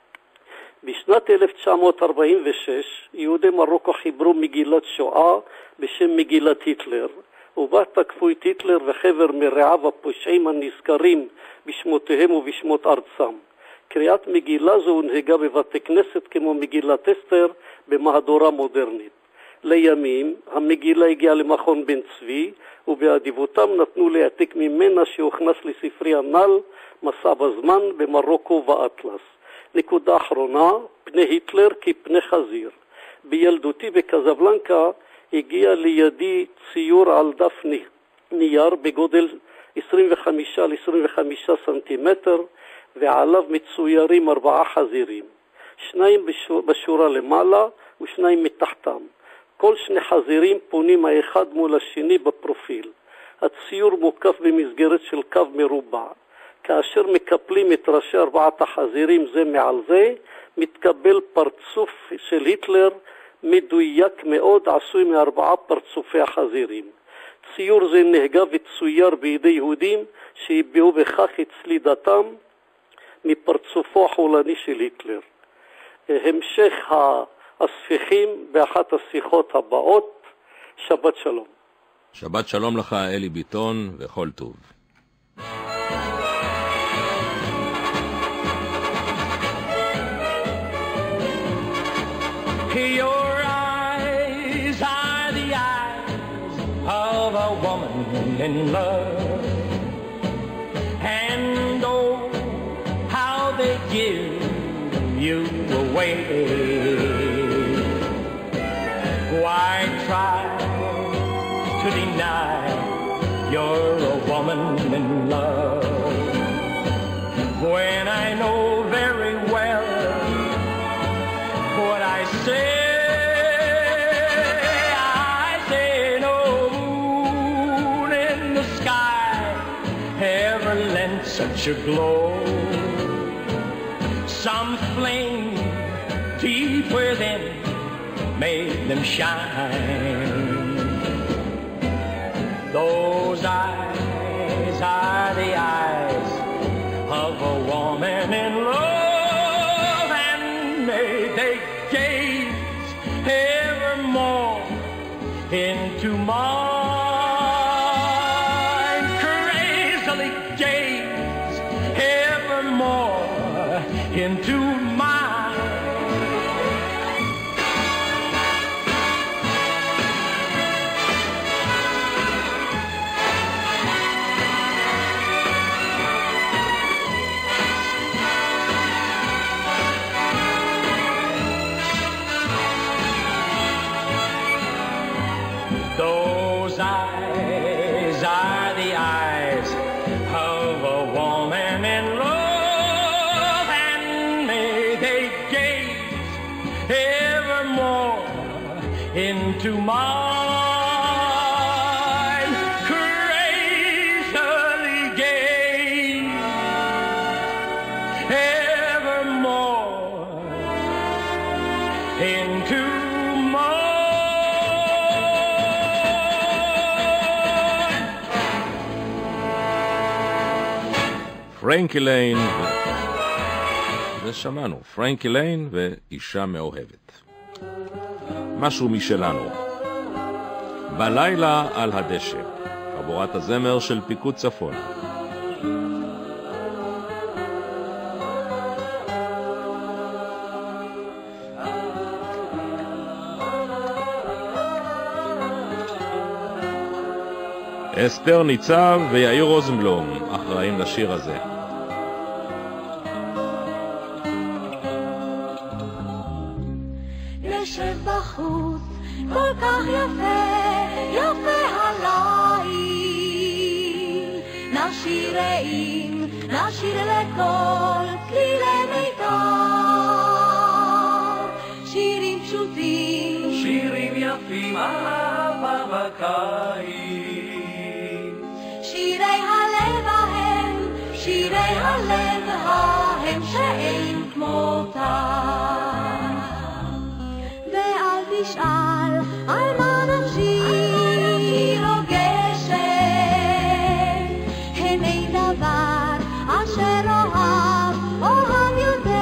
בשנת אלף תשע מאות ארבעים ושש יהודי מרוקו חיברו מגילת שואה בשם מגילת היטלר, ובה תקפו את היטלר וחבר מרעיו הפושעים הנזכרים בשמותיהם ובשמות ארצם. קריאת מגילה זו הונהגה בבתי כנסת כמו מגילת אסתר במהדורה מודרנית. לימים המגילה הגיעה למכון בן צבי, ובאדיבותם נתנו להעתיק ממנה שהוכנס לספרי הנ"ל מסע בזמן במרוקו ואטלס. נקודה אחרונה, פני היטלר כפני חזיר. בילדותי בקזבלנקה הגיע לידי ציור על דף נייר בגודל עשרים וחמישה על עשרים וחמישה סנטימטר, ועליו מצוירים ארבעה חזירים, שניים בשורה למעלה ושניים מתחתם. כל שני חזירים פונים האחד מול השני בפרופיל. הציור מוקף במסגרת של קו מרובע. כאשר מקפלים את ראשי ארבעת החזירים זה מעל זה, מתקבל פרצוף של היטלר מדויק מאוד, עשוי מארבעה פרצופי החזירים. ציור זה נהגה וצויר בידי יהודים שהביעו בכך את סלידתם מפרצופו החולני של היטלר. המשך הספיחים באחת השיחות הבאות. שבת שלום. שבת שלום לך אלי ביטון וכל טוב. Your eyes are the eyes of a woman in love, and oh, how they give you away. Why try to deny you're a woman in love, when I know very well what I say? I say no moon in the sky ever lent such a glow. Some flame deep within made them shine. Those eyes are the eyes of a woman in love, and may they gaze evermore into mine, crazily gaze evermore into mine. Those eyes are the eyes of a woman in love, and may they gaze evermore into mine, crazily gaze evermore into פרנקי ליין, ושמענו, פרנקי ליין ואישה מאוהבת. משהו משלנו. בלילה על הדשא, חבורת הזמר של פיקוד צפון. אסתר ניצב ויאיר רוזנבלום אחראים לשיר הזה. נשב בחוץ כל כך יפה, יפה הליל, נשיר רעים, נשיר לכל צלילי מיתר, שירים פשוטים, שירים יפים, אהבה בקיץ, שירי הלב ההם, שירי הלב ההם שאין כמותם. ואל תשאל על מה נפשי או גשם, הם אין דבר אשר אוהב, אוהב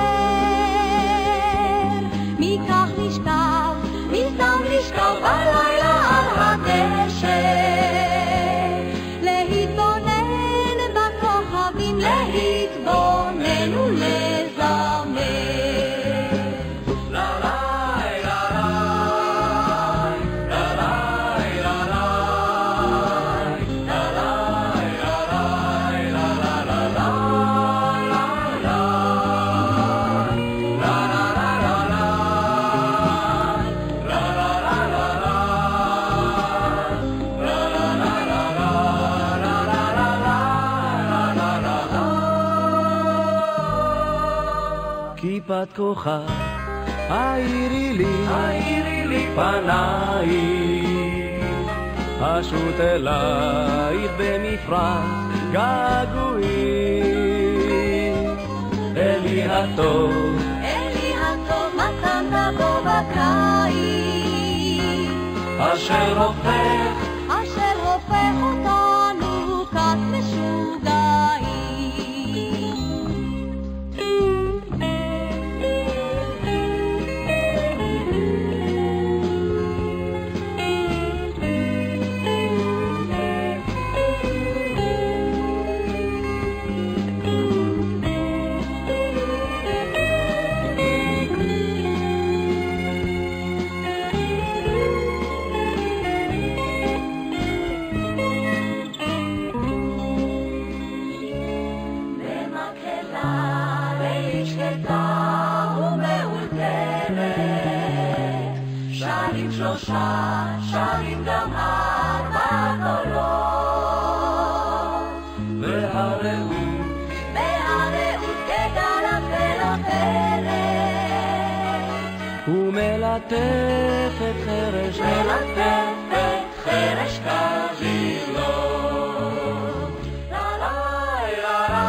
יותר. מכך נשכב, מסתם נשכב בלילה על הדשא, להתבונן בכוכבים, להתבונן ולזמר. כיפת כוכב, העירי לי, העירי לי פנייך, אשות אלייך במפרש געגועים. אלי הטוב, אלי הטוב, מתנת בו בקיץ, אשר הופך, אשר הופך אותנו כת משוגעים. שרים גם ארבע קולות, והרעות, והרעות כגל אפל אחרת, ומלטפת חרש, מלטפת חרש כזילות. לה לה לה לה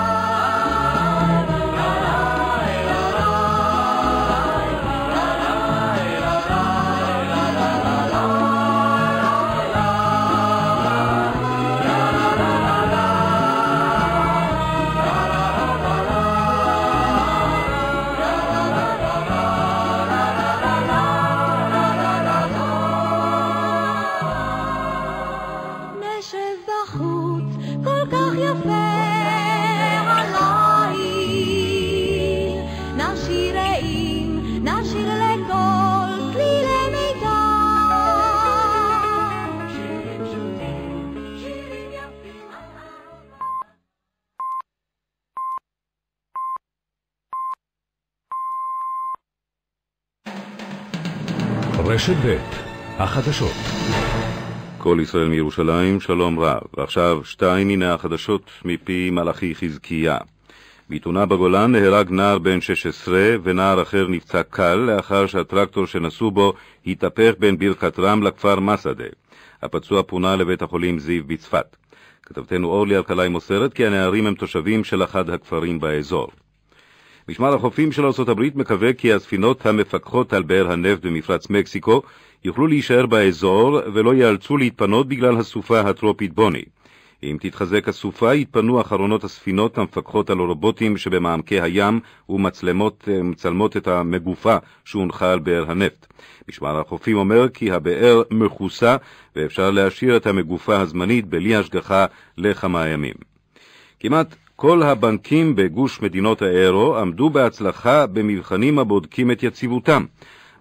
רשת ב' החדשות. כל ישראל מירושלים, שלום רב. ועכשיו שתיים מן החדשות מפי מלאכי חזקיה. בתאונה בגולן נהרג נער בן שש עשרה ונער אחר נפצע קל לאחר שהטרקטור שנסעו בו התהפך בין ברכת רם לכפר מסדה. הפצוע פונה לבית החולים זיו בצפת. כתבתנו אורלי אלקלעי מוסרת כי הנערים הם תושבים של אחד הכפרים באזור. משמר החופים של ארצות הברית מקווה כי הספינות המפקחות על באר הנפט במפרץ מקסיקו יוכלו להישאר באזור ולא ייאלצו להתפנות בגלל הסופה הטרופית בוני. אם תתחזק הסופה, יתפנו אחרונות הספינות המפקחות על הרובוטים שבמעמקי הים ומצלמות מצלמות את המגופה שהונחה על באר הנפט. משמר החופים אומר כי הבאר מחוסה ואפשר להשאיר את המגופה הזמנית בלי השגחה לכמה ימים. כמעט כל הבנקים בגוש מדינות האירו עמדו בהצלחה במבחנים הבודקים את יציבותם.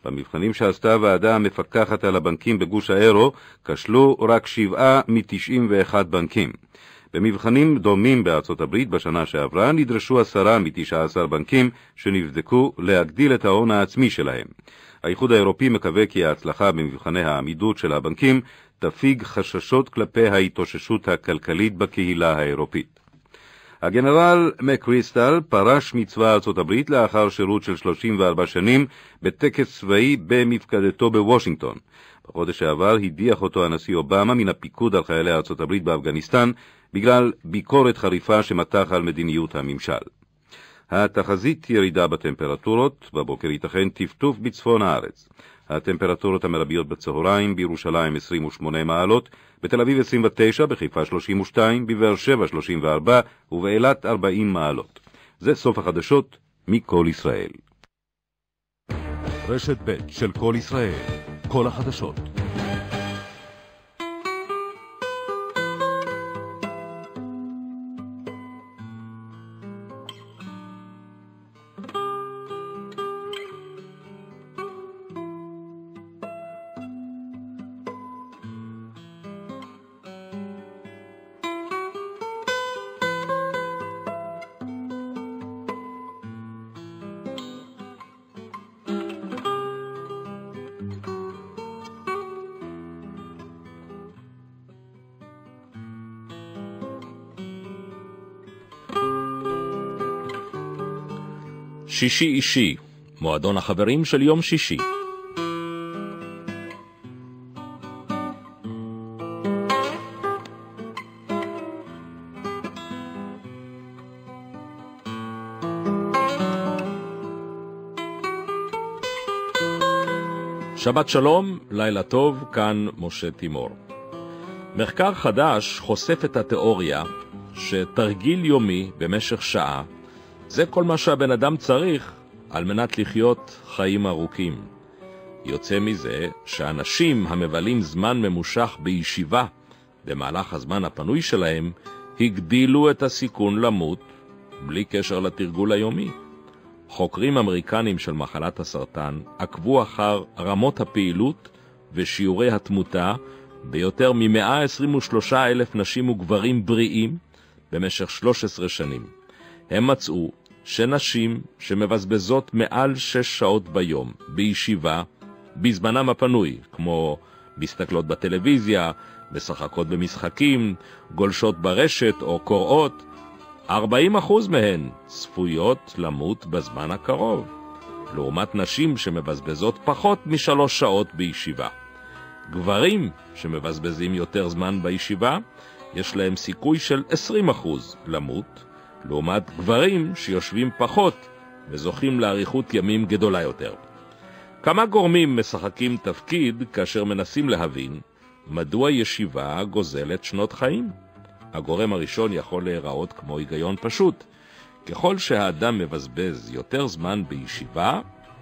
במבחנים שעשתה הוועדה המפקחת על הבנקים בגוש האירו, כשלו רק שבעה מ-תשעים ואחד בנקים. במבחנים דומים בארצות הברית בשנה שעברה נדרשו עשרה מ-תשעה עשר בנקים שנבדקו להגדיל את ההון העצמי שלהם. האיחוד האירופי מקווה כי ההצלחה במבחני העמידות של הבנקים תפיג חששות כלפי ההתאוששות הכלכלית בקהילה האירופית. הגנרל מקריסטל פרש מצבא ארצות הברית לאחר שירות של שלושים וארבע שנים בטקס צבאי במפקדתו בוושינגטון. בחודש שעבר הדיח אותו הנשיא אובמה מן הפיקוד על חיילי ארצות הברית באפגניסטן בגלל ביקורת חריפה שמתח על מדיניות הממשל. התחזית ירידה בטמפרטורות, בבוקר ייתכן טפטוף בצפון הארץ. הטמפרטורות המרביות בצהריים בירושלים עשרים ושמונה מעלות, בתל אביב עשרים ותשע, בחיפה שלושים ושתיים, בבאר שבע שלושים וארבע ובאילת ארבעים מעלות. זה סוף החדשות מכל ישראל. רשת ב' של כל ישראל, כל החדשות. שישי אישי, מועדון החברים של יום שישי. שבת שלום, לילה טוב, כאן משה תימור. מחקר חדש חושף את התיאוריה שתרגיל יומי במשך שעה זה כל מה שהבן אדם צריך על מנת לחיות חיים ארוכים. יוצא מזה שאנשים המבלים זמן ממושך בישיבה במהלך הזמן הפנוי שלהם הגדילו את הסיכון למות בלי קשר לתרגול היומי. חוקרים אמריקנים של מחלת הסרטן עקבו אחר רמות הפעילות ושיעורי התמותה ביותר מ-מאה עשרים ושלושה אלף נשים וגברים בריאים במשך שלוש עשרה שנים. הם מצאו שנשים שמבזבזות מעל שש שעות ביום בישיבה בזמנם הפנוי, כמו מסתכלות בטלוויזיה, משחקות במשחקים, גולשות ברשת או קוראות, ארבעים אחוז מהן צפויות למות בזמן הקרוב, לעומת נשים שמבזבזות פחות משלוש שעות בישיבה. גברים שמבזבזים יותר זמן בישיבה, יש להם סיכוי של עשרים אחוז למות, לעומת גברים שיושבים פחות וזוכים לאריכות ימים גדולה יותר. כמה גורמים משחקים תפקיד כאשר מנסים להבין מדוע ישיבה גוזלת שנות חיים. הגורם הראשון יכול להיראות כמו היגיון פשוט. ככל שהאדם מבזבז יותר זמן בישיבה,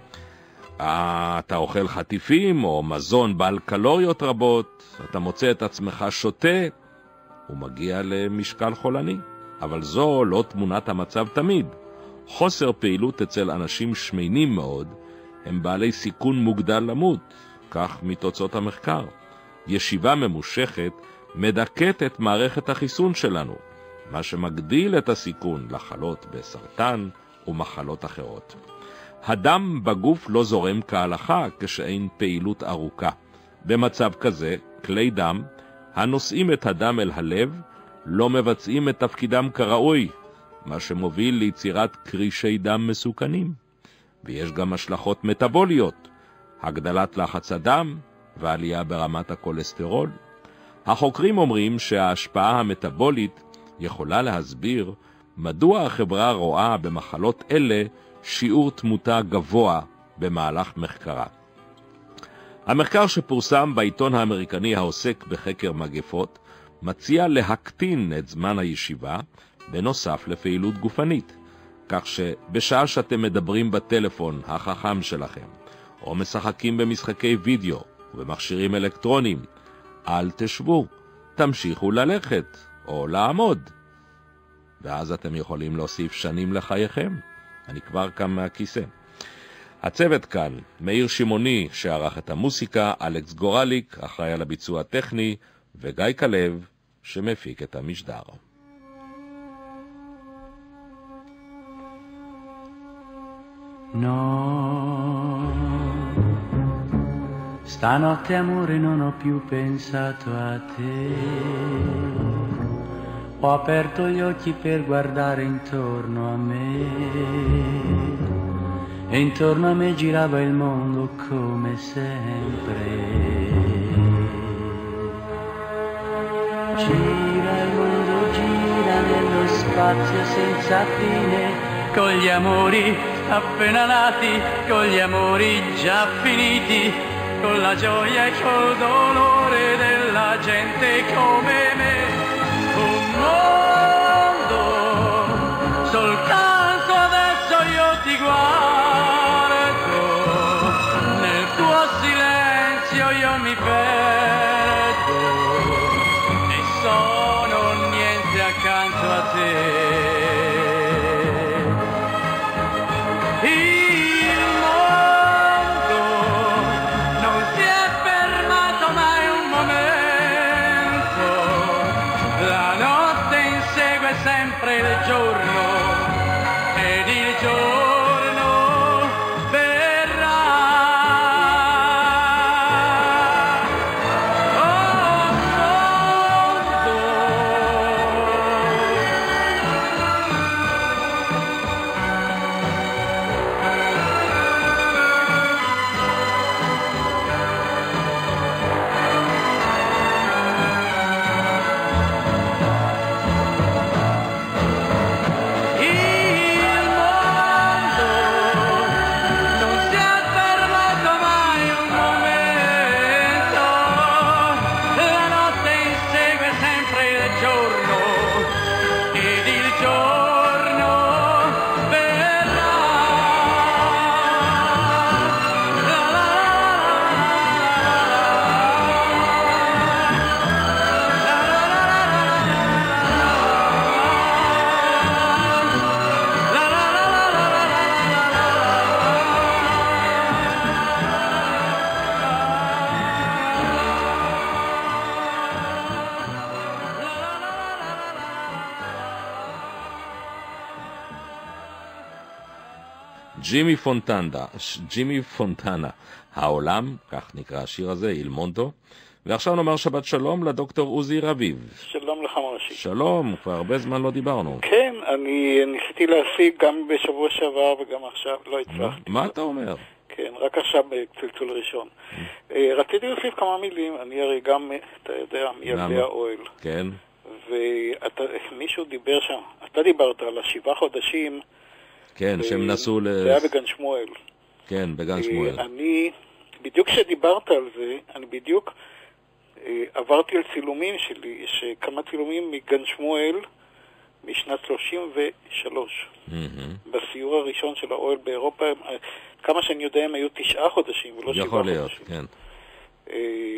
אתה אוכל חטיפים או מזון בעל קלוריות רבות, אתה מוצא את עצמך שותה ומגיע למשקל חולני. אבל זו לא תמונת המצב תמיד. חוסר פעילות אצל אנשים שמנים מאוד הם בעלי סיכון מוגדל למות, כך מתוצאות המחקר. ישיבה ממושכת מדכאת את מערכת החיסון שלנו, מה שמגדיל את הסיכון לחלות בסרטן ומחלות אחרות. הדם בגוף לא זורם כהלכה כשאין פעילות ארוכה. במצב כזה, כלי דם הנושאים את הדם אל הלב לא מבצעים את תפקידם כראוי, מה שמוביל ליצירת קרישי דם מסוכנים. ויש גם השלכות מטאבוליות, הגדלת לחץ הדם ועלייה ברמת הכולסטרול. החוקרים אומרים שההשפעה המטאבולית יכולה להסביר מדוע החברה רואה במחלות אלה שיעור תמותה גבוה במהלך מחקרה. המחקר שפורסם בעיתון האמריקני העוסק בחקר מגפות מציע להקטין את זמן הישיבה בנוסף לפעילות גופנית, כך שבשעה שאתם מדברים בטלפון החכם שלכם, או משחקים במשחקי וידאו ובמכשירים אלקטרוניים, אל תשבו, תמשיכו ללכת או לעמוד, ואז אתם יכולים להוסיף שנים לחייכם. אני כבר קם מהכיסא. הצוות כאן, מאיר שמעוני שערך את המוסיקה, אלכס גורליק, אחראי על הביצוע הטכני, וגיא כלב שמפיק את המשדר. No, stanotte amore non ho più pensato a te. Ho aperto gli occhi per guardare intorno a me e intorno a me girava il mondo come sempre. Gira il mondo, gira nello spazio senza fine, con gli amori appena nati, con gli amori già finiti, con la gioia e col dolore della gente come me. Un mondo, soltanto adesso io ti guardo, nel tuo silenzio io mi perdo e sono niente accanto a te. Sempre il giorno ed il giorno verrà. Oh, mondo. ג'ימי פונטנה, ג'ימי פונטנה, העולם, כך נקרא השיר הזה, איל מונדו. ועכשיו נאמר שבת שלום לדוקטור עוזי רביב. שלום לך מרשי. שלום, כבר הרבה זמן לא דיברנו. כן, אני ניסיתי להשיג גם בשבוע שעבר וגם עכשיו, לא הצלחתי. מה אתה אומר? כן, רק עכשיו בצלצול ראשון. רציתי להוסיף כמה מילים, אני הרי גם, אתה יודע, מילדי האוהל. כן. ומישהו דיבר שם, אתה דיברת על השבעה חודשים, כן, שהם נסו ל... זה היה בגן שמואל. כן, בגן שמואל. אני, בדיוק כשדיברת על זה, אני בדיוק עברתי על צילומים שלי, יש כמה צילומים מגן שמואל משנת שלושים ושלוש. בסיור הראשון של האוהל באירופה, כמה שאני יודע הם היו תשעה חודשים ולא שבעה חודשים. יכול להיות, כן.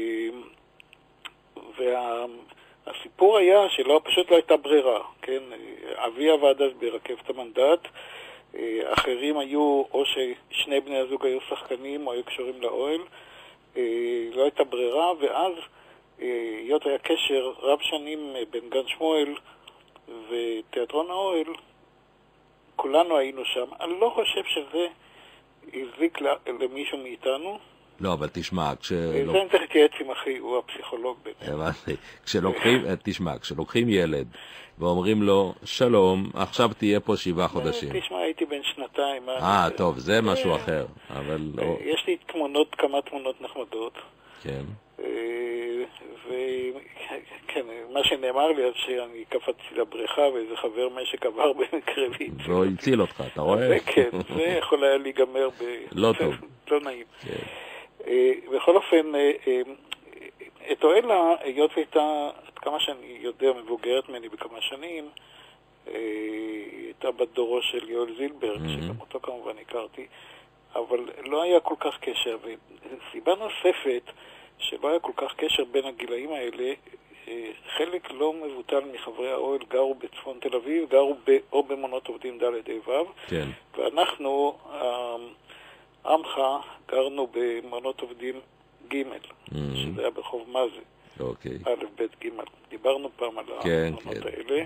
והסיפור היה שלא, פשוט לא הייתה ברירה, כן? אבי עבד אז ברכבת המנדט, אחרים היו, או ששני בני הזוג היו שחקנים או היו קשורים לאוהל, לא הייתה ברירה, ואז היות היה קשר רב שנים בין גן שמואל ותיאטרון האוהל, כולנו היינו שם. אני לא חושב שזה הזיק למישהו מאיתנו. לא, אבל תשמע, זה אני צריך להתייעץ עם אחי, הוא הפסיכולוג בעצם. כשלוקחים, תשמע, כשלוקחים ילד ואומרים לו, שלום, עכשיו תהיה פה שבעה חודשים. תשמע, הייתי בן שנתיים. אה, טוב, זה משהו אחר, אבל לא... יש לי תמונות, כמה תמונות נחמדות. כן. וכן, מה שנאמר לי, אז שאני קפצתי לבריכה ואיזה חבר משק עבר במקרה לי. והוא הציל אותך, אתה רואה? כן, זה יכול היה להיגמר ב... לא טוב. לא נעים. בכל אופן, את אוהלה, היות והייתה, עד כמה שאני יודע, מבוגרת ממני בכמה שנים, הייתה בת דורו של יואל זילברג, שגם אותו כמובן הכרתי, אבל לא היה כל כך קשר. וסיבה נוספת שלא היה כל כך קשר בין הגילאים האלה, חלק לא מבוטל מחברי האוהל גרו בצפון תל אביב, גרו ב, או במונות עובדים ד' ה' ו', כן. ואנחנו, עמך, גרנו במעונות עובדים ג', שזה היה ברחוב מזה. אוקיי. א', ב', ג'. דיברנו פעם על המעונות האלה.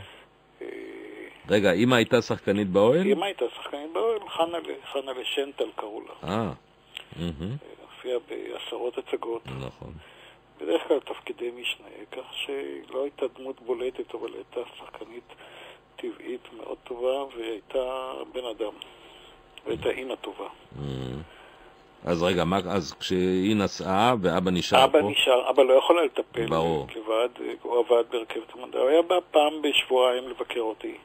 רגע, אמא הייתה שחקנית באוהל? אמא הייתה שחקנית באוהל, חנה לשנטל קראו לה. אה. הופיעה בעשרות הצגות. נכון. בדרך כלל תפקידי משנה, כך שלא הייתה דמות בולטת, אבל הייתה שחקנית טבעית מאוד טובה, והייתה בן אדם. והייתה אימא טובה. אז רגע, מה, אז כשהיא נסעה ואבא נשאר אבא פה? אבא נשאר, אבא לא יכול לטפל ברור. לבד, הוא עבד ברכבת המדע. הוא היה בא פעם בשבועיים לבקר אותי.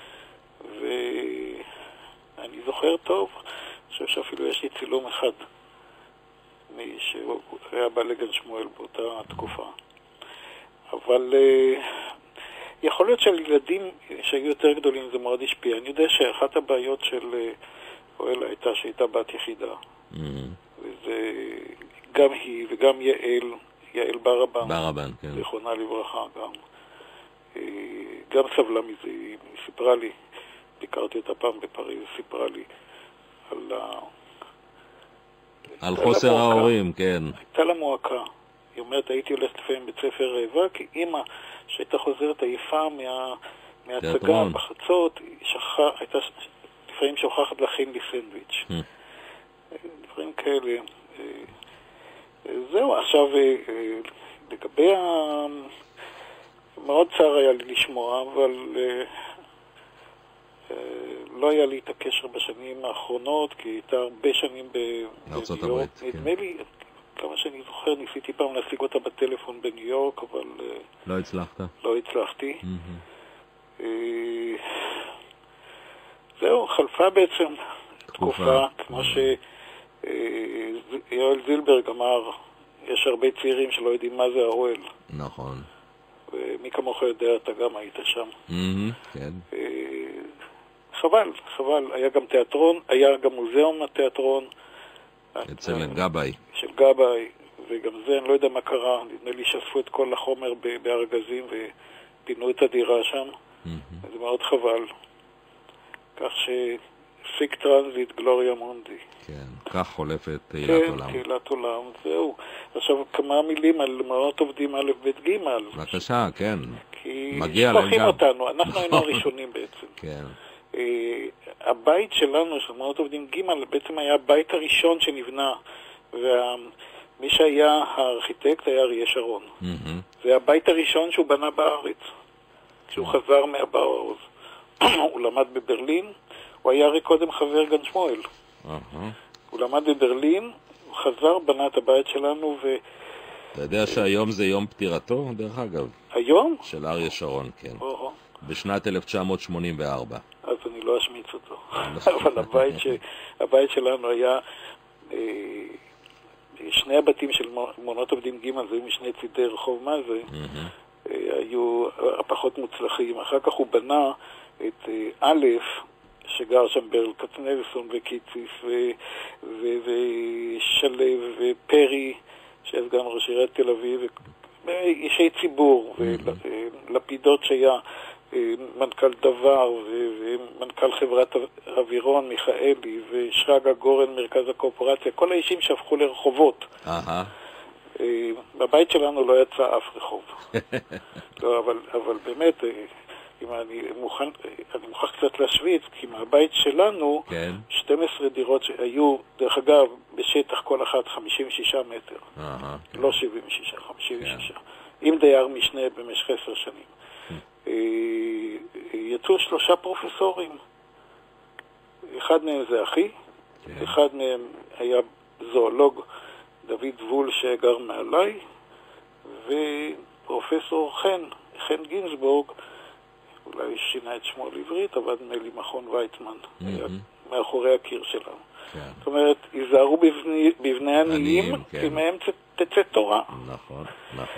ואני זוכר טוב, אני חושב שאפילו יש לי צילום אחד. מי שהיה בא לגן שמואל באותה תקופה. אבל uh, יכול להיות שעל ילדים שהיו יותר גדולים זה מאוד השפיע. אני יודע שאחת הבעיות של uh, אוהל הייתה שהייתה בת יחידה. Mm-hmm. וזה גם היא וגם יעל, יעל ברבן. ברבן, כן. זיכרונה לברכה גם. Uh, גם סבלה מזה, היא סיפרה לי, ביקרתי אותה פעם בפריז, סיפרה לי על ה... על חוסר ההורים, כן. הייתה לה מועקה. היא אומרת, הייתי הולכת לפעמים בית ספר רעבה, כי אמא שהייתה חוזרת עייפה מה, מהצגה בחצות, שכחה, הייתה לפעמים שוכחת להכין לי סנדוויץ'. דברים כאלה. זהו, עכשיו, לגבי ה... מאוד צער היה לי לשמוע, אבל... לא היה לי את הקשר בשנים האחרונות, כי הייתה הרבה שנים בארצות הברית. נדמה לי, כמה שאני זוכר, ניסיתי פעם להשיג אותה בטלפון בניו יורק, אבל... לא הצלחת. לא הצלחתי. זהו, חלפה בעצם תקופה, כמו שיואל זילברג אמר, יש הרבה צעירים שלא יודעים מה זה האוהל. נכון. ומי כמוך יודע, אתה גם היית שם. כן. חבל, חבל. היה גם תיאטרון, היה גם מוזיאון התיאטרון. אצל גבאי. של גבאי, וגם זה, אני לא יודע מה קרה. נדמה לי שאספו את כל החומר בארגזים ופינו את הדירה שם. זה מאוד חבל. כך שסיק טרנזיט, גלוריה מונדי. כן, כך חולפת תהילת עולם. כן, תהילת עולם, זהו. עכשיו כמה מילים על מעונות עובדים א' ב' ג'. בבקשה, כן. כי שוכחים אותנו, אנחנו היינו הראשונים בעצם. כן. הבית שלנו, של מעונות עובדים ג', בעצם היה הבית הראשון שנבנה, ומי שהיה הארכיטקט היה אריה שרון. זה הבית הראשון שהוא בנה בארץ. כשהוא חזר מהבאוז. הוא למד בברלין, הוא היה הרי קודם חבר גן שמואל. הוא למד בברלין, הוא חזר, בנה את הבית שלנו ו... אתה יודע שהיום זה יום פטירתו, דרך אגב? היום? של אריה שרון, כן. בשנת אלף תשע מאות שמונים וארבע. אז אני לא אשמיץ אותו. אבל הבית, ש... הבית שלנו היה... שני הבתים של מעונות עובדים ג' זה משני צידי רחוב מזה, היו הפחות מוצלחים. אחר כך הוא בנה את א', שגר שם ברל כצנלסון וקיציס ושלב ופרי, שאז גם ראש עיריית תל אביב, אישי ציבור, ולפידות שהיה מנכ"ל דבר ומנכ"ל חברת אווירון מיכאלי ושרגא גורן מרכז הקואופרציה, כל האישים שהפכו לרחובות. בבית שלנו לא יצא אף רחוב. לא, אבל, אבל באמת, אם אני מוכן, אני מוכרח קצת להשוויץ, כי מהבית שלנו, כן. שתים עשרה דירות שהיו, דרך אגב, בשטח כל אחת חמישים ושישה מטר. אה, כן. לא שבעים ושישה, חמישים ושישה. כן. עם דייר משנה במשך עשר שנים. יצאו שלושה פרופסורים. אחד מהם זה אחי, כן. אחד מהם היה זואולוג דוד וול שגר מעליי, ופרופסור חן, חן גינסבורג, אולי שינה את שמו לעברית, עבד נדמה לי מכון ויצמן, mm-hmm. היה מאחורי הקיר שלנו. כן. זאת אומרת, היזהרו בבני, בבני עניים, כן. כי מהם תצא תורה. נכון, נכון.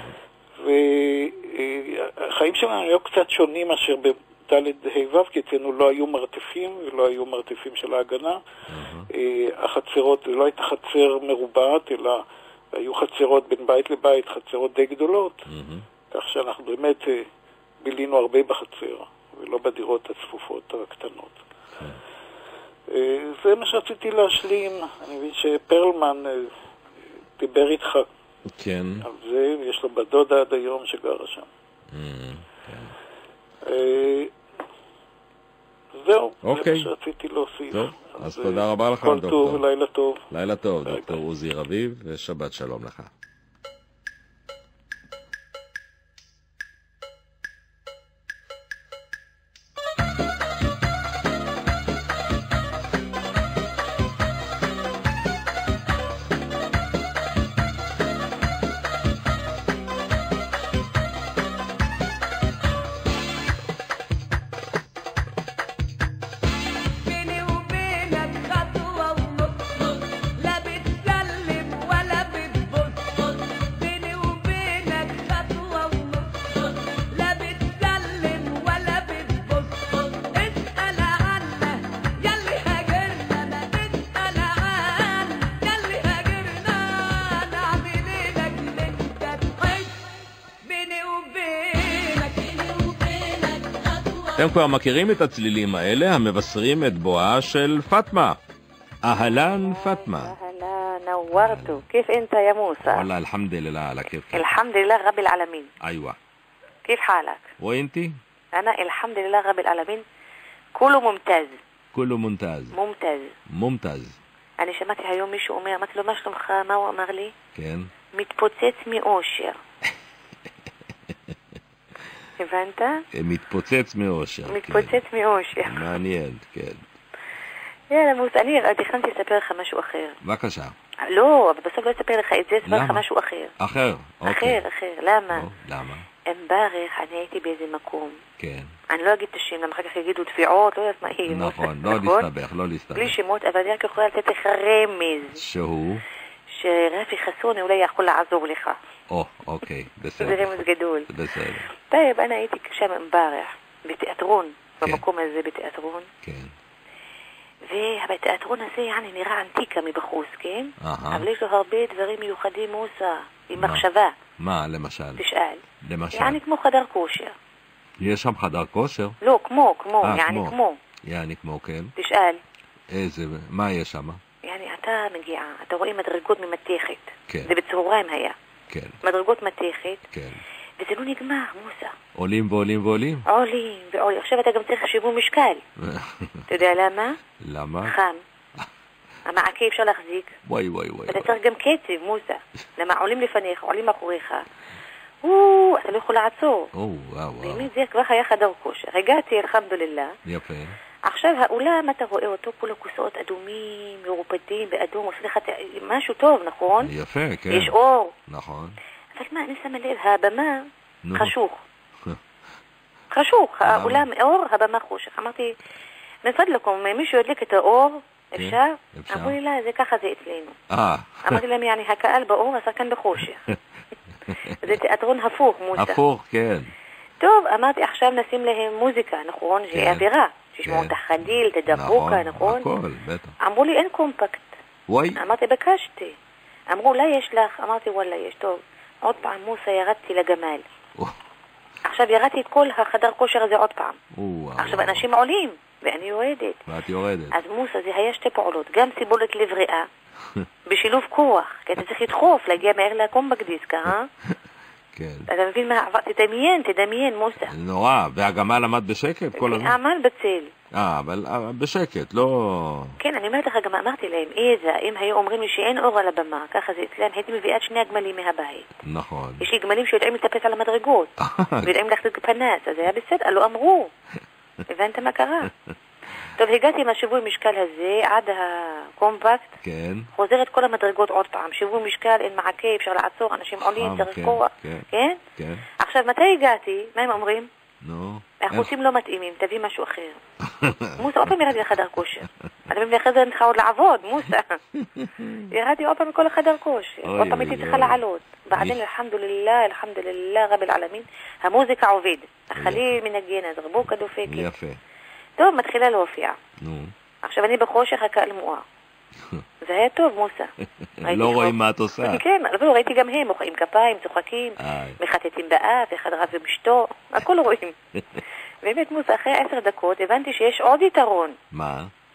והחיים שלנו היו קצת שונים מאשר בדלת היבב, כי אצלנו לא היו מרתפים ולא היו מרתפים של ההגנה. Mm-hmm. החצרות, זה לא הייתה חצר מרובעת, אלא היו חצרות בין בית לבית, חצרות די גדולות, mm-hmm. כך שאנחנו באמת בילינו הרבה בחצר, ולא בדירות הצפופות הקטנות. Mm-hmm. זה מה שרציתי להשלים. אני מבין שפרלמן דיבר איתך. כן. על זה, ויש לו בדודה עד היום שגרה שם. זהו, זה מה שרציתי להוסיף. אז תודה רבה לך, דוקטור. כל טוב ולילה טוב. לילה טוב, דוקטור עוזי רביב, ושבת שלום לך. אתם כבר מכירים את הצלילים האלה המבשרים את בואה של פאטמה. אהלן פאטמה. أهلا نورتوا كيف أنت يا موسى؟ والله الحمد لله على كيف. الحمد لله رب العالمين. أيوة. كيف حالك؟ وأنتي؟ أنا الحمد لله رب العالمين كله ممتاز. كله ممتاز. ممتاز. ممتاز. אני שמעתי היום מישהו אומר, אמרתי לו מה שלומך? מה הוא אמר לי? כן. מתפוצץ מאושר. הבנת? מתפוצץ מאושר. מתפוצץ מאושר. מעניין, כן. יאללה מוס, אני תכננתי לספר לך משהו אחר. בבקשה. לא, אבל בסוף לא אספר לך את זה, אספר לך משהו אחר. אחר? אחר, אחר. למה? למה? אמברך, אני הייתי באיזה מקום. כן. אני לא אגיד את השם, למה אחר כך יגידו תביעות, לא יודעת מה היא. נכון, לא להסתבך, לא להסתבך. בלי שמות, אבל אני רק יכולה לתת לך רמז. שהוא? שרפי חסון אולי יכול לעזור לך. או, אוקיי, בסדר. זה רמז גדול. בסדר. טוב, אני הייתי שם אמברך, בתיאטרון, במקום הזה בתיאטרון. כן. והתיאטרון הזה יעני נראה אנטיקה מבחוץ, כן? אבל יש לו הרבה דברים מיוחדים מוסה, עם מחשבה. מה, למשל? תשאל. למשל? יעני כמו חדר כושר. יש שם חדר כושר? לא, כמו, כמו, יעני כמו. יעני כמו, כן. תשאל. איזה, מה יש שם? יעני, אתה מגיע, אתה רואה מדרגות ממתכת. כן. זה בצהריים היה. כן. מדרגות מתכת. כן. וזה לא נגמר, מוסה. עולים ועולים ועולים? עולים ועולים. עכשיו אתה גם צריך שיווי משקל. אתה יודע למה? למה? חם. המעקה אפשר להחזיק. וואי וואי וואי. ואתה צריך גם קצב, מוסה. למה עולים לפניך, עולים אחוריך. וואו, אתה לא יכול לעצור. וואו וואו. באמת זה כבר היה חדר כושר. הגעתי, אלחמדולillah. יפה. עכשיו האולם, אתה רואה אותו, כולו כוסאות אדומים, מרופדים באדום, עושה לך משהו טוב, נכון? יפה, כן. יש אור. נכון. אבל מה, אני שמה לב, הבמה חשוך. חשוך, האולם אור, הבמה חושך. אמרתי, מפדלכם, מישהו ידליק את האור, אפשר? אמרו לי, לא, זה ככה זה אצלנו. אמרתי להם, יעני, הקהל באור, השחקן בחושך. זה תיאטרון הפוך, מוסה. הפוך, כן. טוב, אמרתי, עכשיו נשים להם מוזיקה, נכון? שיהיה אווירה. שישמעו את החדיל, את הדבוקה, נכון? הכל, בטח. אמרו לי, אין קומפקט. וואי. אמרתי, בקשתי. אמרו, אולי יש לך? אמרתי, וואלה, יש. טוב, עוד פעם, מוסה, ירדתי לגמל. עכשיו ירדתי את כל החדר כושר הזה עוד פעם. עכשיו אנשים עולים, ואני יורדת. ואת יורדת. אז מוסה, זה היה שתי פעולות. גם סיבולת לב ריאה, בשילוב כוח. כי אתה צריך לדחוף, להגיע מהר לקומפקט דיסק, אה? כן. אתה מבין מה? תדמיין, תדמיין, מוסה. נורא, והגמל עמד בשקט כל הזמן? עמד בצל. אה, אבל בשקט, לא... כן, אני אומרת לך, גם אמרתי להם, איזה, אם היו אומרים לי שאין אור על הבמה, ככה זה אצלם, הייתי מביאה את שני הגמלים מהבית. נכון. יש לי גמלים שיודעים לטפס על המדרגות, ויודעים להחזיק פנס, אז היה בסדר, לא אמרו. הבנת מה קרה? טוב, הגעתי עם השיווי משקל הזה עד הקומפקט. כן. חוזרת כל המדרגות עוד פעם. שיווי משקל, אין מעקה, אפשר לעצור, אנשים עולים, צריך כוח. כן, כן? כן. עכשיו, מתי הגעתי? מה הם אומרים? נו. החוצים לא מתאימים, תביא משהו אחר. מוסה, עוד פעם ירדתי לחדר כושר. אני מבין, אחרי זה אני צריכה עוד לעבוד, מוסה. ירדתי עוד פעם מכל החדר כושר. עוד פעם הייתי צריכה לעלות. ועדיין, אלחמדולillah, אלחמדולillah, רב אלעלמין, המוזיקה עובד. החליל מנגן, הדרבוקה דופקת. יפה. טוב, מתחילה להופיע. נו. עכשיו אני בחושך, הקהל מואר. זה היה טוב, מוסה. לא רואים מה את עושה. כן, אבל ראיתי גם הם, מוחאים כפיים, צוחקים, מחטטים באף, אחד רב ומשתו, הכל רואים. באמת, מוסה, אחרי עשר דקות הבנתי שיש עוד יתרון. מה?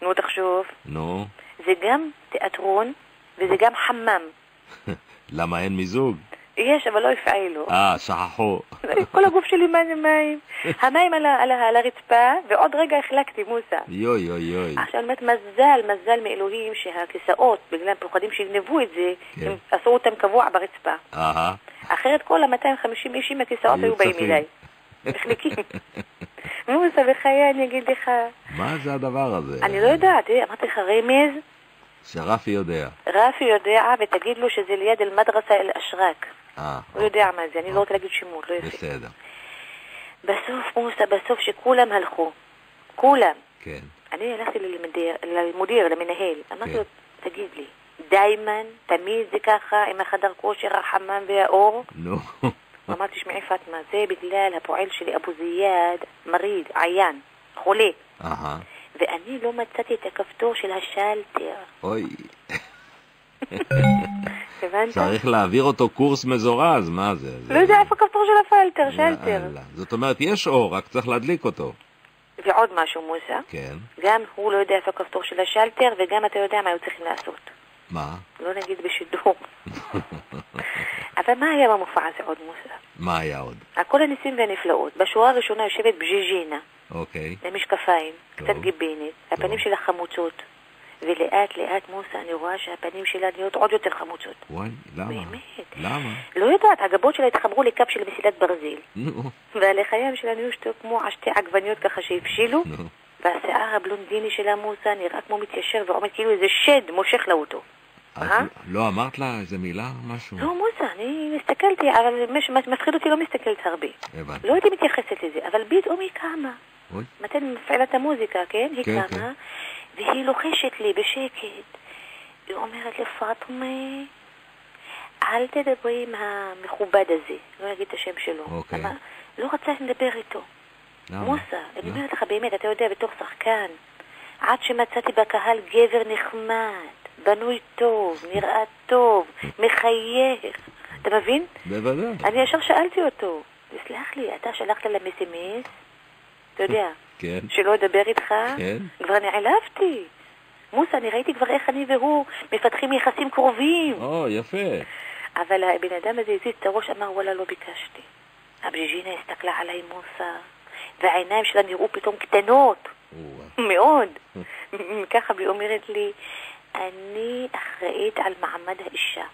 נו, תחשוב. נו. זה גם תיאטרון וזה גם חמם. למה אין מיזוג? יש, אבל לא הפעילו. אה, שכחו. כל הגוף שלי מים מים. המים על, על, על הרצפה, ועוד רגע החלקתי, מוסה. יוי יוי יוי. עכשיו, באמת, מזל, מזל מאלוהים שהכיסאות, בגלל פוחדים שיגנבו את זה, כן. הם עשו אותם קבוע ברצפה. אהה. אחרת כל ה-מאתיים וחמישים אישים הכיסאות היו באים אליי. מחליקים. מוסה, בחיי, אני אגיד לך. מה זה הדבר הזה? אני לא יודעת, אמרתי לך רמז. שרפי יודע. רפי יודע, ותגיד לו שזה ליד אל-מדרסה אל-אשרק. אה. הוא יודע מה זה, אני לא רוצה להגיד שמות, לא יפה. בסדר. בסוף, מוסה, בסוף שכולם הלכו. כולם. כן. אני הלכתי ללימודיר, למנהל. אמרתי לו, תגיד לי, דיימן, תמיד זה ככה, עם החדר כושר, החמם והאור? נו. אמרתי, שמעי פטמה, זה בגלל הפועל שלי, אבו זיאד, מריד, עיין, חולה. אהה. ואני לא מצאתי את הכפתור של השלטר. אוי. הבנת? צריך להעביר אותו קורס מזורז, מה זה? לא יודע איפה הכפתור של הפלטר, שלטר. זאת אומרת, יש אור, רק צריך להדליק אותו. ועוד משהו, מוסה. כן. גם הוא לא יודע איפה הכפתור של השלטר, וגם אתה יודע מה היו צריכים לעשות. מה? לא נגיד בשידור. אבל מה היה במופע הזה עוד, מוסה? מה היה עוד? הכל הניסים והנפלאות. בשורה הראשונה יושבת בז'יז'ינה. אוקיי. למשקפיים, קצת גיבנת, הפנים שלה חמוצות. ולאט לאט, מוסה, אני רואה שהפנים שלה נהיות עוד יותר חמוצות. וואי, למה? באמת. למה? לא יודעת, הגבות שלה התחברו לקו של מסילת ברזיל. נו. והלחיים שלה נהיו שתי כמו שתי עגבניות ככה שהפשילו. נו. והשיער הבלונדיני שלה, מוסה, נראה כמו מתיישר ועומד כאילו איזה שד מושך לה אותו. לא אמרת לה איזה מילה, משהו? לא, מוסה, אני מסתכלתי, אבל מפחיד אותי, לא מסתכלת הרבה. הבנתי. לא הייתי מתייחסת לזה, אבל פתאום היא קמה. מתי מפעילה את המוזיקה, כן? היא קמה, והיא לוחשת לי בשקט. היא אומרת לפאטמה, אל תדברי עם המכובד הזה, לא אגיד את השם שלו. אוקיי. לא רצה לדבר איתו. מוסה, אני אומרת לך באמת, אתה יודע, בתור שחקן, עד שמצאתי בקהל גבר נחמד, בנוי טוב, נראה טוב, מחייך. אתה מבין? בוודאי. אני ישר שאלתי אותו, תסלח לי, אתה שלחת להם אס אם אס? אתה יודע, כן. שלא אדבר איתך? כן. כבר נעלבתי. מוסה, אני ראיתי כבר איך אני והוא מפתחים יחסים קרובים. או, יפה. אבל הבן אדם הזה הזיז את הראש, אמר, וואלה, לא ביקשתי. הבז'יז'ינה הסתכלה עליי, מוסה, והעיניים שלה נראו פתאום קטנות. מאוד. ככה היא אומרת לי, אני אחראית על מעמד האישה.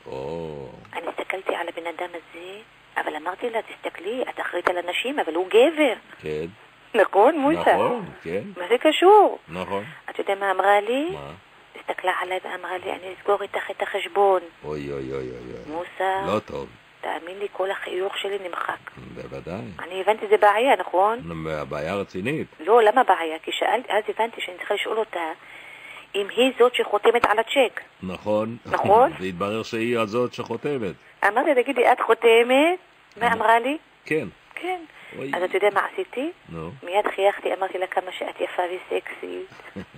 אני הסתכלתי על הבן אדם הזה, אבל אמרתי לה, תסתכלי, את אחראית על אנשים, אבל הוא גבר. כן. נכון, מוסה? נכון, כן. מה זה קשור? נכון. את יודע מה אמרה לי? מה? הסתכלה עליי ואמרה לי, אני אסגור איתך את החשבון. אוי אוי אוי אוי. מוסה. לא טוב. תאמין לי, כל החיוך שלי נמחק. בוודאי. אני הבנתי, זה בעיה, נכון? בעיה רצינית. לא, למה בעיה? כי שאלתי, אז הבנתי שאני צריכה לשאול אותה אם היא זאת שחותמת על הצ'ק. נכון. נכון? והתברר שהיא הזאת שחותמת. אמרתי, תגידי, את חותמת? מה אמרה לי? כן. כן. אז אתה יודע מה עשיתי? נו. מיד חייכתי, אמרתי לה כמה שאת יפה וסקסית.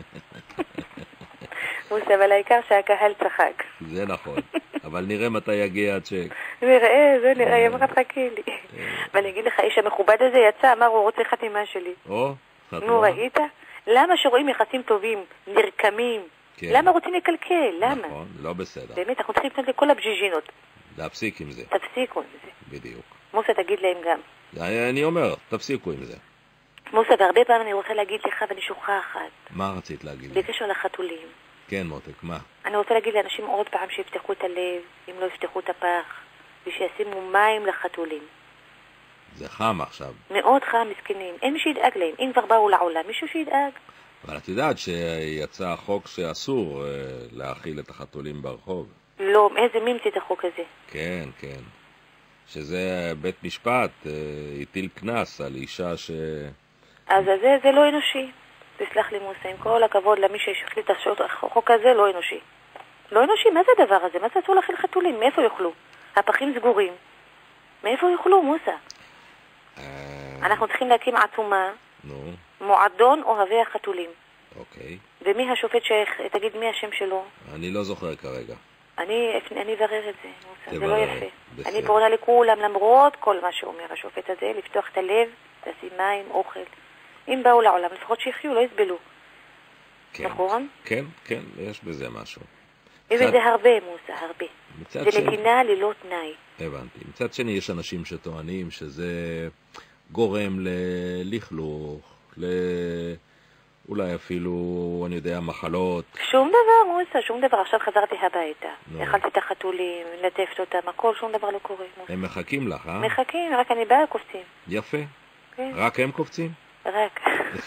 מוסה, אבל העיקר שהקהל צחק. זה נכון. אבל נראה מתי יגיע הצ'ק. נראה, זה נראה, יום אחד חכי לי. ואני אגיד לך, איש המכובד הזה יצא, אמר, הוא רוצה חתימה שלי. או, חתימה. נו, ראית? למה שרואים יחסים טובים, נרקמים? למה רוצים לקלקל? למה? נכון, לא בסדר. באמת, אנחנו צריכים לתת לכל הבז'יז'ינות. להפסיק עם זה. תפסיקו עם זה. בדיוק. מוסה, תגיד להם גם. אני אומר, תפסיקו עם זה. מוסה, והרבה פעמים אני רוצה להגיד לך ואני שוכחת. מה רצית להגיד לי? בקשר לחתולים. כן, מותק, מה? אני רוצה להגיד לאנשים עוד פעם שיפתחו את הלב, אם לא יפתחו את הפח, ושישימו מים לחתולים. זה חם עכשיו. מאוד חם, מסכנים. אין מי שידאג להם. אם כבר באו לעולם, מישהו שידאג. אבל את יודעת שיצא החוק שאסור אה, להאכיל את החתולים ברחוב. לא, איזה מי המציא את החוק הזה? כן, כן. שזה בית משפט אה, הטיל קנס על אישה ש... אז זה, זה לא אנושי. תסלח לי מוסה, עם כל הכבוד למי שהחליט את החוק הזה, לא אנושי. לא אנושי, מה זה הדבר הזה? מה זה אסור להאכיל חתולים? מאיפה יאכלו? הפחים סגורים. מאיפה יאכלו, מוסה? אנחנו צריכים להקים עצומה, מועדון אוהבי החתולים. אוקיי. ומי השופט שתגיד מי השם שלו? אני לא זוכר כרגע. אני אני אברר את זה, מוסה, זה לא יפה. אני פונה לכולם, למרות כל מה שאומר השופט הזה, לפתוח את הלב, תשים מים, אוכל. אם באו לעולם, לפחות שיחיו, לא יסבלו. נכון? כן, כן, יש בזה משהו. יש בזה הרבה, מוסה, הרבה. זה שני... נתינה ללא תנאי. הבנתי. מצד שני, יש אנשים שטוענים שזה גורם ללכלוך, ל... אולי אפילו, אני יודע, מחלות. שום דבר, מוסה, שום דבר. עכשיו חזרתי הביתה. לא. אכלתי את החתולים, לטפת אותם, הכל, שום דבר לא קורה. מוסה. הם מחכים לך, אה? מחכים, רק אני באה קופצים. יפה. כן. רק הם קופצים? רק.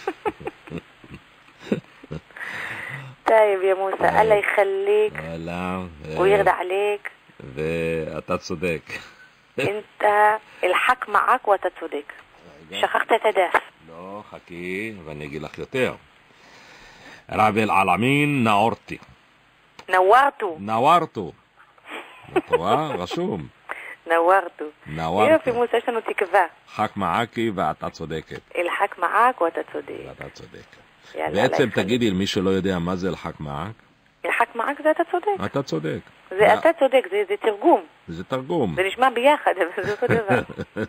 طيب يا موسى الله يخليك ويرضى عليك ואתה צודק. انت الحق معك ואתה צודק. שכחת את הדף. לא, חכי, ואני אגיד לך יותר. רב אל-עלמין נאורתי. נאורתו. נאורתו. את רואה? רשום. נאורתו. נאורתו. יופי מוסא, יש לנו תקווה. חק מעקי ואתה צודקת. אל-חק מעק ואתה צודק. ואתה צודק. בעצם תגידי למי שלא יודע מה זה אל-חק מעק. אל-חק מעק זה אתה צודק. אתה צודק. זה אתה צודק, זה תרגום. זה תרגום. זה נשמע ביחד, אבל זה אותו דבר.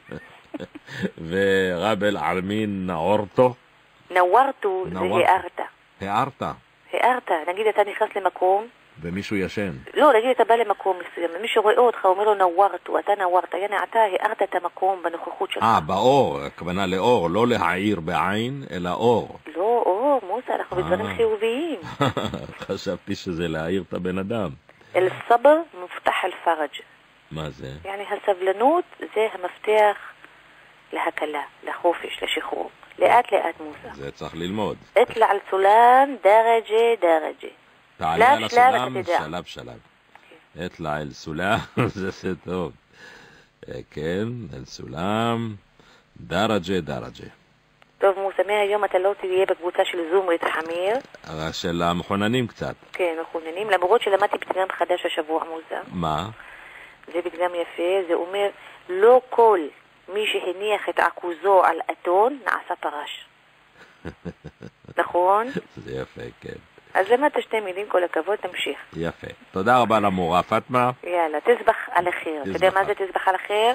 ורב אל-עלמין נאורתו. נאורתו זה הערת. הערת. הערת. נגיד אתה נכנס למקום. ומישהו ישן. לא, נגיד אתה בא למקום מסוים, ומישהו רואה אותך, אומר לו נאורתו, אתה נאורת, יעני אתה הערת את המקום בנוכחות שלך. אה, באור, הכוונה לאור, לא להעיר בעין, אלא אור. לא, אור, מוסא, אנחנו בדברים חיוביים. חשבתי שזה להעיר את הבן אדם. אל-סבר מפתח אל-פרג'. מה זה? יעני הסבלנות זה המפתח להקלה, לחופש, לשחרור. לאט לאט מוסא. זה צריך ללמוד. אטלע על סולם דרג'ה דרג'ה. תעלה על הסולם שלב שלב. אטלע אל סולם, זה טוב. כן, אל סולם, דרג'ה דרג'ה. טוב מוסא, מהיום אתה לא תהיה בקבוצה של זומרית החמיר. של המחוננים קצת. כן, מחוננים, למרות שלמדתי פתגם חדש השבוע מוסא. מה? זה פתגם יפה, זה אומר, לא כל מי שהניח את עכוזו על אתון נעשה פרש. נכון? זה יפה, כן. אז למדת שתי מילים, כל הכבוד, תמשיך. יפה. תודה רבה למורה, פטמה. יאללה, תסבח על אחר. אתה יודע מה זה תסבח על אחר?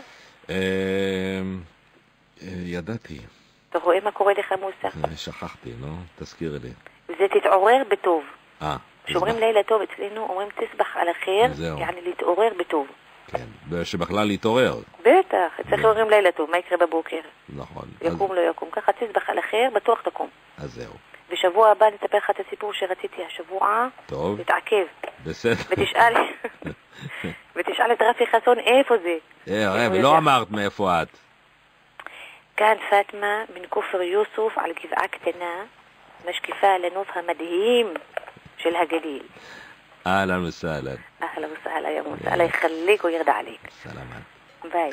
ידעתי. אתה רואה מה קורה לך מוסא? שכחתי, נו, תזכירי לי. זה תתעורר בטוב. אה. כשאומרים לילה טוב אצלנו, אומרים תסבח על אחר, יעני להתעורר בטוב. כן, שבכלל להתעורר. בטח, צריך אומרים לילה טוב, מה יקרה בבוקר? נכון. יקום לא יקום, ככה תסבח על אחר, בטוח תקום. אז זהו. בשבוע הבא נספר לך את הסיפור שרציתי השבוע. טוב. תתעכב. בסדר. ותשאל, ותשאל את רפי חסון איפה זה. אה, ולא אמרת מאיפה את. כאן פטמה מן כופר יוסוף על גבעה קטנה, משקיפה על הנוף המדהים של הגליל. אהלן וסהלן. אהלן וסהלן יא מוסא, אללה יחליק וירדה עליק. סלאמן. ביי.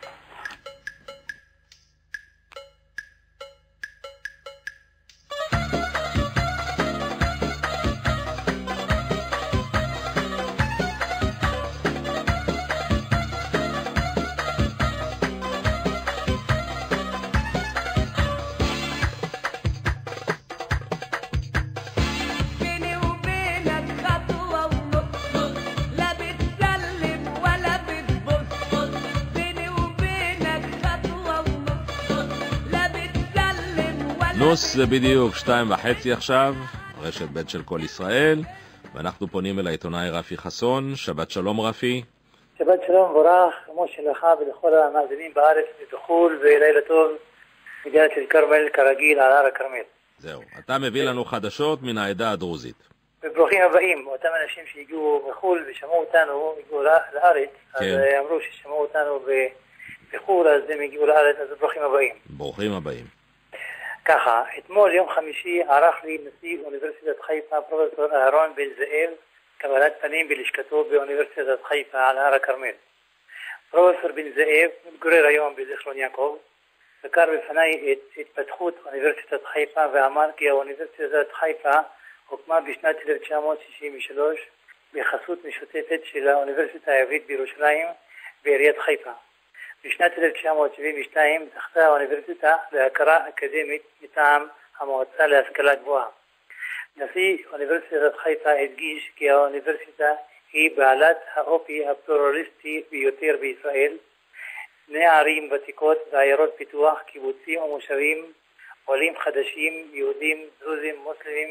נוס זה בדיוק שתיים וחצי עכשיו, רשת ב' של כל ישראל, ואנחנו פונים אל העיתונאי רפי חסון. שבת שלום רפי. שבת שלום בורך, כמו שלך ולכל המאזינים בארץ ובחול, ולילה טוב מדינת של כרמל כרגיל על הר הכרמל. זהו, אתה מביא לנו חדשות מן העדה הדרוזית. וברוכים הבאים, אותם אנשים שהגיעו בחול ושמעו אותנו, הגיעו לארץ, אז אמרו ששמעו אותנו בחול, אז הם הגיעו לארץ, אז ברוכים הבאים. ברוכים הבאים. ככה, אתמול יום חמישי ערך לי נשיא אוניברסיטת חיפה פרופסור אהרון בן זאב קבלת פנים בלשכתו באוניברסיטת חיפה על הר הכרמל. פרופסור בן זאב מתגורר היום בזיכרון יעקב, סקר בפני את התפתחות אוניברסיטת חיפה ואמר כי האוניברסיטת חיפה הוקמה בשנת אלף תשע מאות שישים ושלוש בחסות משותפת של האוניברסיטה העברית בירושלים ועיריית חיפה. בשנת אלף תשע מאות שבעים ושתיים זכתה האוניברסיטה להכרה אקדמית מטעם המועצה להשכלה גבוהה. נשיא אוניברסיטת חיפה הדגיש כי האוניברסיטה היא בעלת האופי הפלורליסטי ביותר בישראל. בני ערים ותיקות ועיירות פיתוח, קיבוצים ומושבים, עולים חדשים, יהודים, דרוזים, מוסלמים,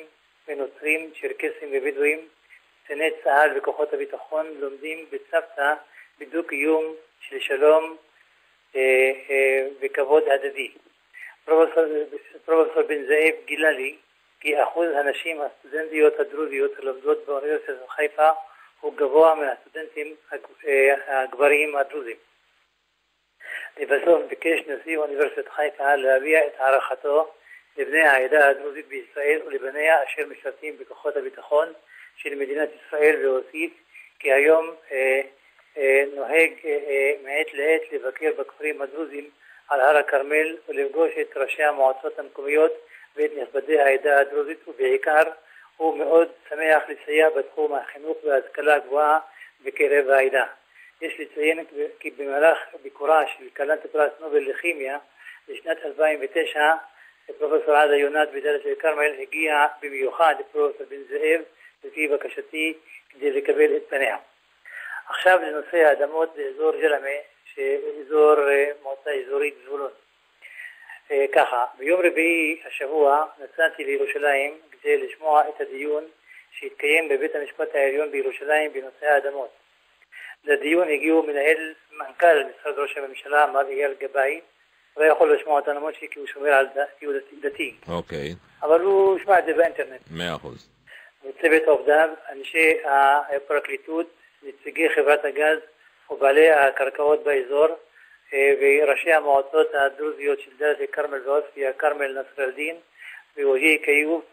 ונוצרים, צ'רקסים ובדואים, קציני צה"ל וכוחות הביטחון לומדים בצוותא בדו-קיום של שלום אה, אה, וכבוד הדדי. פרופסור, פרופסור בן זאב גילה לי כי אחוז הנשים הסטודנטיות הדרוזיות הלומדות באוניברסיטת חיפה הוא גבוה מהסטודנטים הגברים הדרוזים. לבסוף ביקש נשיא אוניברסיטת חיפה להביע את הערכתו לבני העדה הדרוזית בישראל ולבניה אשר משרתים בכוחות הביטחון של מדינת ישראל, והוסיף כי היום אה, אה, נוהג אה, מעת לעת לבקר בכפרים הדרוזים על הר הכרמל ולפגוש את ראשי המועצות המקומיות ואת נכבדי העדה הדרוזית, ובעיקר הוא מאוד שמח לסייע בתחום החינוך וההשכלה הגבוהה בקרב העדה. יש לציין כי במהלך ביקורה של כלת פרס נובל לכימיה לשנת אלפיים ותשע פרופסור עדה יונת בדאלית אל כרמל הגיע במיוחד לפרופסור בן זאב לפי בקשתי כדי לקבל את פניה. עכשיו לנושא האדמות באזור ג'למה, שאזור מועצה אזורית זבולון. ככה, ביום רביעי השבוע נסעתי לירושלים כדי לשמוע את הדיון שהתקיים בבית המשפט העליון בירושלים בנושא האדמות. לדיון הגיעו מנהל מנכ"ל משרד ראש הממשלה מר אייל גבאי, לא יכול לשמוע אותנו מושי כי הוא שומר על דתי. אוקיי. אבל הוא שמע את זה באינטרנט. מאה אחוז. וצוות עובדיו, אנשי הפרקליטות, נציגי חברת הגז ובעלי הקרקעות באזור, וראשי המועצות הדרוזיות של דאלית אל כרמל ועוספיא, כרמל נסר אל-דין ווג'יה כיוף,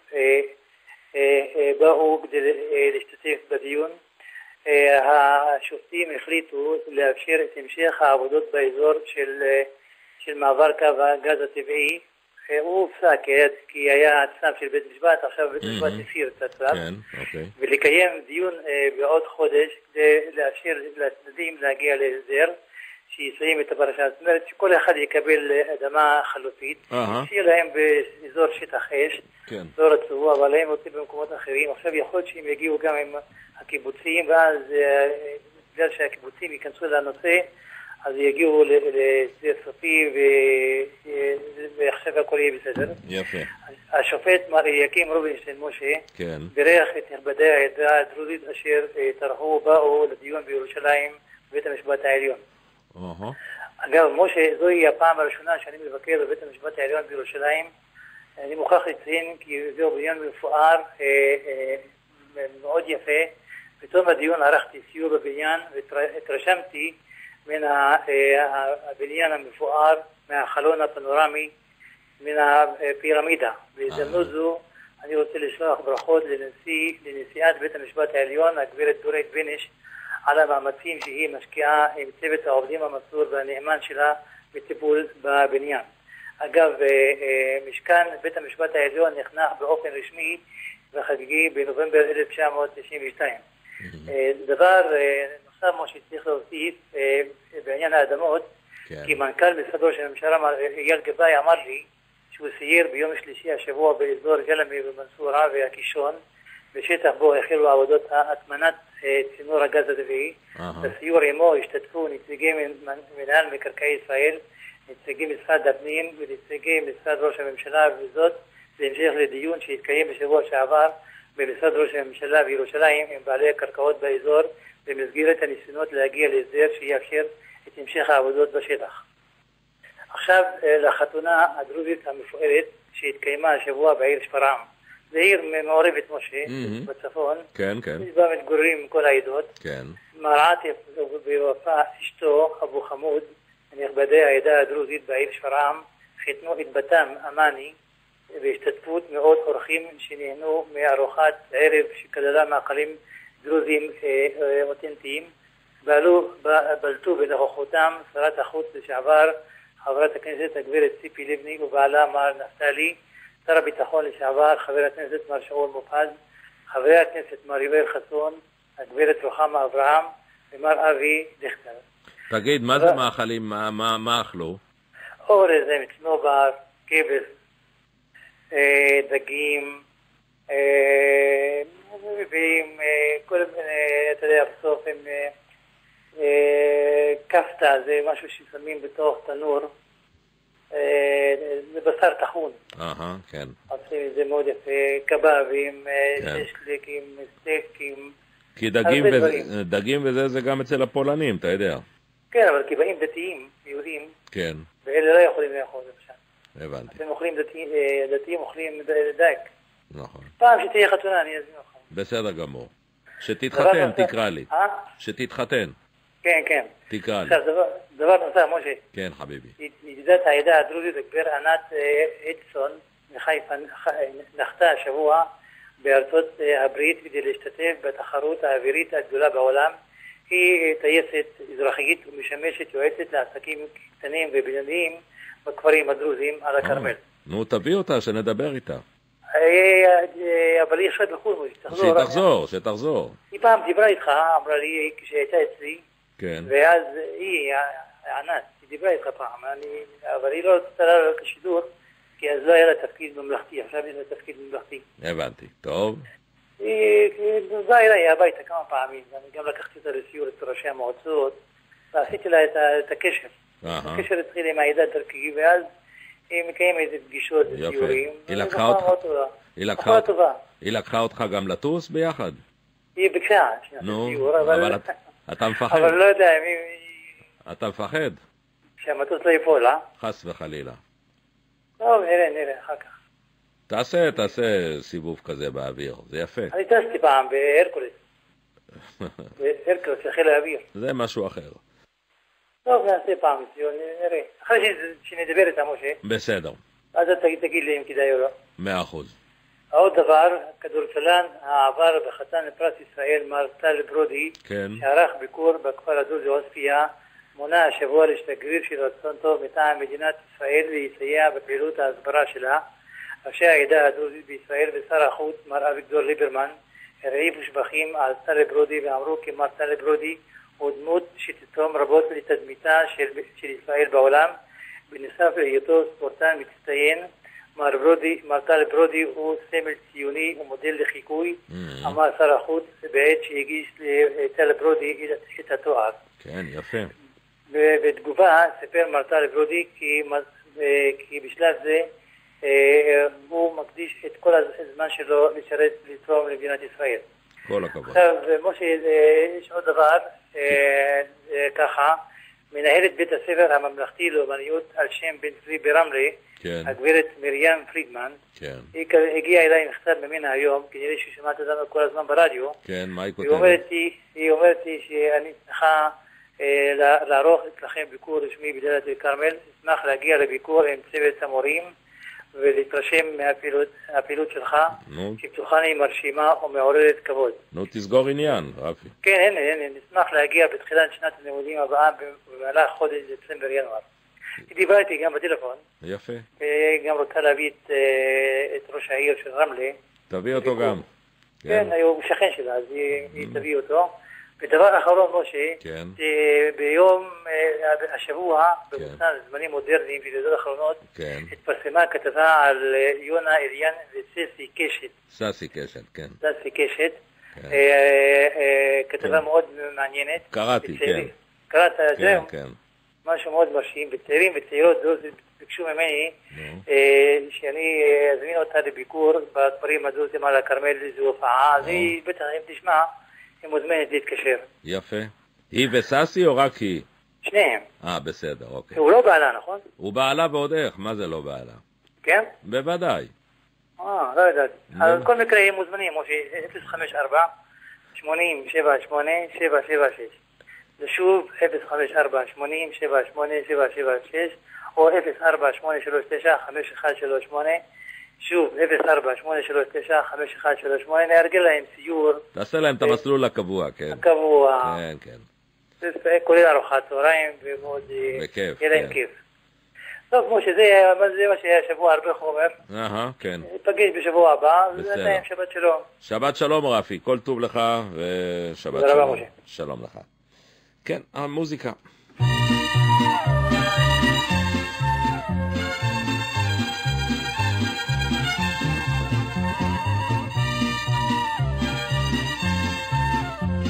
באו כדי להשתתף בדיון. השופטים החליטו לאפשר את המשך העבודות באזור של, של מעבר קו הגז הטבעי. הוא הופסק כי היה צו של בית משפט, עכשיו בית משפט הסיר את הצו, ולקיים דיון בעוד חודש כדי לאפשר לצדדים להגיע להסדר שיסיים את הפרשה. זאת אומרת שכל אחד יקבל אדמה חלופית, שיהיה להם באזור שטח אש, לא רצו, אבל הם רוצים במקומות אחרים. עכשיו יכול להיות שהם יגיעו גם עם הקיבוצים, ואז בגלל שהקיבוצים ייכנסו לנושא, אז יגיעו לסדר סופי ועכשיו הכל יהיה בסדר. יפה. השופט מר אליקים רובינשטיין משה בירך את נכבדי העדה הדרוזית אשר טרחו ובאו לדיון בירושלים בבית המשפט העליון. אגב, משה, זוהי הפעם הראשונה שאני מבקר בבית המשפט העליון בירושלים. אני מוכרח לציין כי זהו בניין מפואר מאוד יפה. בתום הדיון ערכתי סיור בבניין והתרשמתי מן הבניין המפואר, מהחלון הפנורמי, מן הפירמידה. בהזדמנות זו אני רוצה לשלוח ברכות לנשיא, לנשיאת בית המשפט העליון, הגברת דורית בינש, על המאמצים שהיא משקיעה עם צוות העובדים המסור והנאמן שלה בטיפול בבניין. אגב, משכן בית המשפט העליון נחנך באופן רשמי וחגיגי בנובמבר אלף תשע מאות תשעים ושתיים. דבר נוסף מה שצריך להוסיף בעניין האדמות, כי מנכ"ל משרד ראש הממשלה אייל גבאי אמר לי שהוא סייר ביום שלישי השבוע באזור ג'למה ומנסורה והקישון, בשטח בו החלו עבודות הטמנת צינור הגז הטבעי. בסיור עמו השתתפו נציגי מינהל מקרקעי ישראל, נציגי משרד הפנים ונציגי משרד ראש הממשלה, וזאת בהמשך לדיון שהתקיים בשבוע שעבר במשרד ראש הממשלה בירושלים עם בעלי הקרקעות באזור במסגרת הניסיונות להגיע להסדר שיאפשר את המשך העבודות בשטח. עכשיו לחתונה הדרוזית המפוארת שהתקיימה השבוע בעיר שפרעם. זו עיר מעורבת משה, mm-hmm. בצפון. כן, כן. בה מתגוררים כל העדות. כן. מר עאטף בוופא אשתו אבו חמוד, נכבדי העדה הדרוזית בעיר שפרעם, חיתנו את בתם אמני בהשתתפות מאות אורחים שנהנו מארוחת ערב שכללה מאכלים דרוזים אה, אותנטיים. בעלו, בלטו בנוכחותם שרת החוץ לשעבר חברת הכנסת הגברת ציפי לבני ובעלה מר נפתלי, שר הביטחון לשעבר חבר הכנסת מר שאול מופז, חברי הכנסת מר יואל חסון, הגברת רוחמה אברהם ומר אבי דיכטר. תגיד, מה זה מאכלים? מה, מה, מה אכלו? אורז, צנובר, כבש, דגים, ועם כל מיני, אתה יודע, בסוף עם כפתה, זה משהו ששמים בתוך תנור, זה בשר טחון. אהה, כן. עושים את זה מאוד יפה, קבבים, ששליקים, סטייקים. כי דגים וזה, דגים וזה זה גם אצל הפולנים, אתה יודע. כן, אבל כי באים דתיים, יהודים, כן. ואלה לא יכולים לאכול למשל. הבנתי. אתם אוכלים דתיים, דתיים אוכלים דג. נכון. פעם שתהיה חתונה, אני אזמין אותך. בסדר גמור. שתתחתן, תקרא לי. אה? שתתחתן. כן, כן. תקרא לי. עכשיו, דבר, דבר נוסף, משה. כן, חביבי. ידידת העדה הדרוזית, הגבר ענת אדסון, מחיפה, נחתה השבוע בארצות הברית כדי להשתתף בתחרות האווירית הגדולה בעולם. היא טייסת אזרחית ומשמשת יועצת לעסקים קטנים ובינוניים בכפרים הדרוזיים על הכרמל. נו, תביא אותה, שנדבר איתה. אבל היא עכשיו בחו"ל, שתחזור. שתחזור, שתחזור. היא פעם דיברה איתך, אמרה לי, כשהייתה אצלי, כן. ואז היא, ענת, היא דיברה איתך פעם, אבל היא לא רצתה לעלות לשידור, כי אז לא היה לה תפקיד ממלכתי, עכשיו יש לה תפקיד ממלכתי. הבנתי, טוב. היא נוזרה אליי הביתה כמה פעמים, ואני גם לקחתי אותה לסיור את ראשי המועצות, ועשיתי לה את הקשר. הקשר התחיל עם העדה דרכי, ואז היא מקיימת פגישות וסיורים. היא לקחה אותך? היא לקחה אותך גם לטוס ביחד? היא ביקשה, נו, סיור, אבל אתה מפחד. אבל לא יודע, אתה מפחד? שהמטוס לא ייפול, אה? חס וחלילה. טוב, נראה, נראה, אחר כך. תעשה, תעשה סיבוב כזה באוויר, זה יפה. אני טסתי פעם בהרקולס. בהרקולס, לחיל האוויר. זה משהו אחר. טוב, נעשה פעם, נראה. אחרי שנדבר איתה, משה. בסדר. אז תגיד לי אם כדאי או לא. מאה אחוז. עוד דבר, כדורסלן העבר בחתן לפרס ישראל, מר טל ברודי, כן. שערך ביקור בכפר הדרוזי עוספיא, מונה השבוע לשגריר של רצון טוב מטעם מדינת ישראל ויסייע בפעילות ההסברה שלה. ראשי העדה הדרוזית בישראל ושר החוץ, מר אביגדור ליברמן, הרעיפו שבחים על טל ברודי ואמרו כי מר טל ברודי הוא דמות שתתרום רבות לתדמיתה של, של ישראל בעולם. בנוסף להיותו ספורטן מצטיין, מר ברודי, מר טל ברודי הוא סמל ציוני ומודל לחיקוי, mm-hmm. אמר שר החוץ בעת שהגיש לטל ברודי את התואר. כן, יפה. ובתגובה סיפר מר טל ברודי כי, כי בשלב זה הוא מקדיש את כל הזמן שלו לשרת לתרום למדינת ישראל. כל הכבוד. עכשיו, משה, יש עוד דבר, ככה, מנהלת בית הספר הממלכתי לאומניות על שם בן צבי ברמלה, כן. הגברת מרים פרידמן, כן. היא הגיעה אליי מכתב ממנה היום, כנראה שהיא שמעת אותנו כל הזמן ברדיו. כן, מה היא היא כותבת? אומרת לי, היא אומרת לי שאני צריכה אה, לערוך אצלכם ביקור רשמי בדלית אל כרמל, אשמח להגיע לביקור עם צוות המורים ולהתרשם מהפעילות, הפעילות שלך, נו. שבטוחני מרשימה ומעוררת כבוד. נו, תסגור עניין, רפי. כן, הנה, הנה, נשמח להגיע בתחילת שנת הלימודים הבאה במהלך חודש דצמבר-ינואר. היא דיברה איתי גם בטלפון. יפה. גם רוצה להביא את, את ראש העיר של רמלה. תביא אותו גם. כן, הוא שכן שלה, אז היא תביא אותו. ודבר אחרון, משה, כן. ביום השבוע, במוסד זמנים מודרניים וידיעות אחרונות, כן. התפרסמה כתבה על יונה אליאן וססי קשת. ססי קשת, כן. ססי קשת. כתבה מאוד מעניינת. קראתי, כן. קראת את זה? כן, כן. משהו מאוד מרשים, וצעירים וצעירות דרוזים ביקשו ממני שאני אזמין אותה לביקור בכפרים הדרוזים על הכרמל לאיזו הופעה, אז היא בטח אם תשמע, היא מוזמנת להתקשר. יפה. היא וססי או רק היא? שניהם. אה, בסדר, אוקיי. הוא לא בעלה, נכון? הוא בעלה ועוד איך, מה זה לא בעלה? כן? בוודאי. אה, לא יודעת. על כל מקרה הם מוזמנים, או ש-אפס חמש ארבע שמונים שבע שמונה שבע שבע שש. זה שוב אפס חמש ארבע שמונים שבע שמונה שבע שבע שש או אפס ארבע שמונה שלוש תשע חמש אחת שלוש שמונה, שוב אפס ארבע שמונה שלוש תשע חמש אחת שלוש שמונה. נארגן להם סיור. תעשה להם את המסלול הקבוע, כן. הקבוע. כן, כן. זה כולל ארוחת צהריים ומאוד בכיף. יהיה להם כיף. טוב, כמו שזה מה שהיה שבוע הרבה חומר. אהה, כן. נפגש בשבוע הבא, בסדר. ולהם שבת שלום. שבת שלום רפי, כל טוב לך ושבת תודה רבה, שלום. משה. שלום לך. כן, המוזיקה.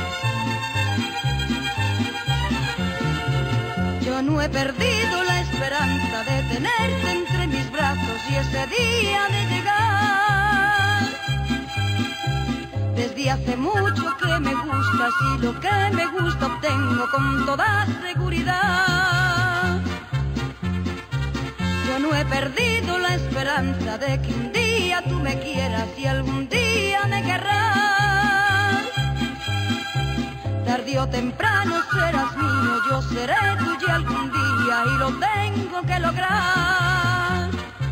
Yo no he perdido la esperanza esperanza de tenerte entre mis brazos y ese día de llegar. Desde hace mucho que me gustas y lo que me gusta obtengo con toda seguridad. Yo no he perdido la esperanza de que un día tú me quieras y algún día me querrás. Tarde o temprano serás mío, yo seré tuya algún día y lo tengo que lograr.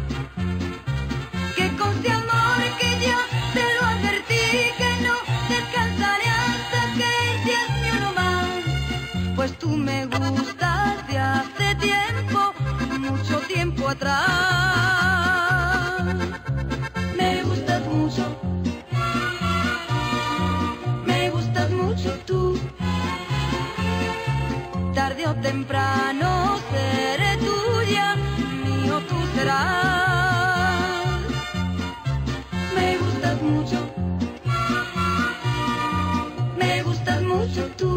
Que conste amor que ya te lo advertí, que no descansaré hasta que seas mi uno más. Pues tú me gustas de hace tiempo, mucho tiempo atrás. Me gustas mucho, me gustas mucho tú. Tarde o temprano seré tuya, mío tú serás. Me gustas mucho, me gustas mucho tú.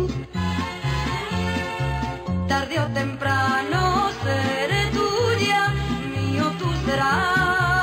Tarde o temprano seré tuya, mío tú serás.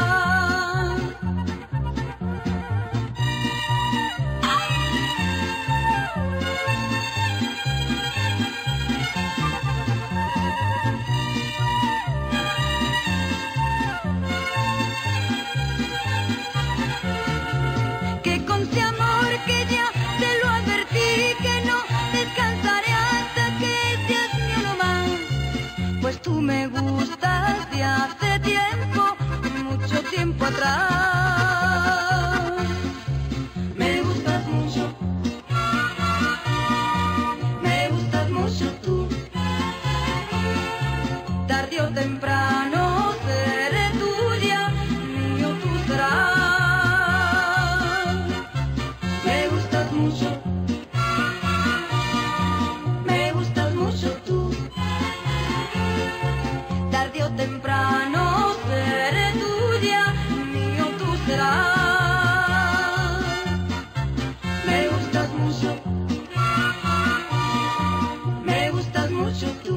Que conste amor que ya te lo advertí, que no descansaré hasta que seas mi uno más. Pues tú me gustas de hace tiempo, mucho tiempo atrás. Me gustas mucho, me gustas mucho tú. Tarde o temprano seré tuya, mío tú serás. Me gustas mucho, me gustas mucho tú. Tarde o temprano seré tuya, mío tú serás. Me gustas mucho, me gustas mucho tú.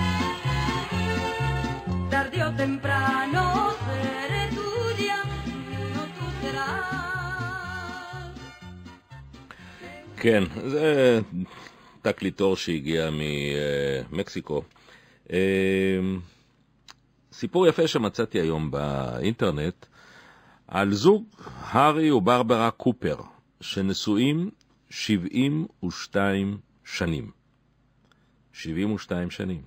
Tarde o temprano seré tuya, mío tú serás. כן, זה תקליטור שהגיע ממקסיקו. סיפור יפה שמצאתי היום באינטרנט על זוג, הארי וברברה קופר, שנשואים שבעים ושתיים שנים. שבעים ושתיים שנים.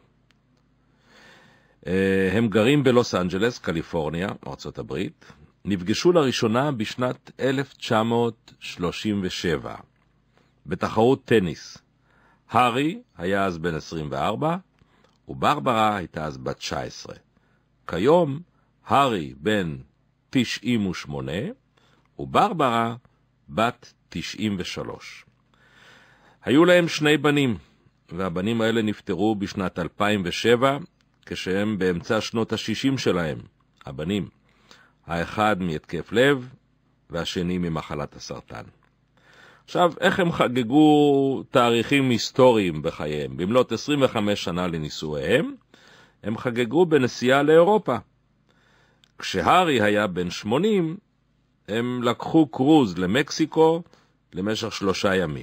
הם גרים בלוס אנג'לס, קליפורניה, ארצות הברית. נפגשו לראשונה בשנת אלף תשע מאות שלושים ושבע, בתחרות טניס. הארי היה אז בן עשרים וארבע, וברברה הייתה אז בת תשע עשרה. כיום הארי בן תשעים ושמונה, וברברה בת תשעים ושלוש. היו להם שני בנים, והבנים האלה נפטרו בשנת אלפיים ושבע, כשהם באמצע שנות ה-שישים שלהם, הבנים. האחד מהתקף לב, והשני ממחלת הסרטן. עכשיו, איך הם חגגו תאריכים היסטוריים בחייהם? במלאת עשרים וחמש שנה לנישואיהם, הם חגגו בנסיעה לאירופה. כשהארי היה בן שמונים, הם לקחו קרוז למקסיקו למשך שלושה ימים.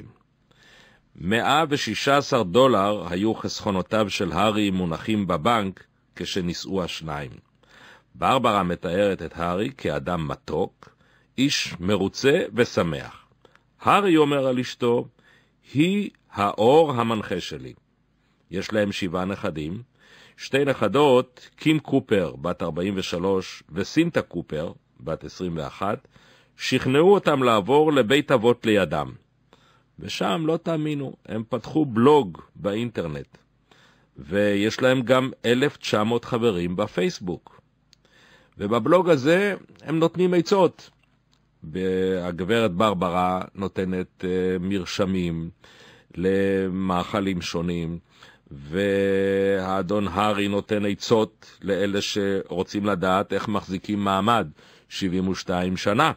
מאה ושישה עשר דולר היו חסכונותיו של הארי מונחים בבנק כשנישאו השניים. ברברה מתארת את הארי כאדם מתוק, איש מרוצה ושמח. הארי אומר על אשתו, היא האור המנחה שלי. יש להם שבעה נכדים, שתי נכדות, קים קופר בת ארבעים ושלוש וסינטה קופר בת עשרים ואחת, שכנעו אותם לעבור לבית אבות לידם. ושם, לא תאמינו, הם פתחו בלוג באינטרנט, ויש להם גם אלף תשע מאות חברים בפייסבוק. ובבלוג הזה הם נותנים עצות. הגברת ברברה נותנת מרשמים למאכלים שונים, והאדון הארי נותן עצות לאלה שרוצים לדעת איך מחזיקים מעמד שבעים ושתיים שנה.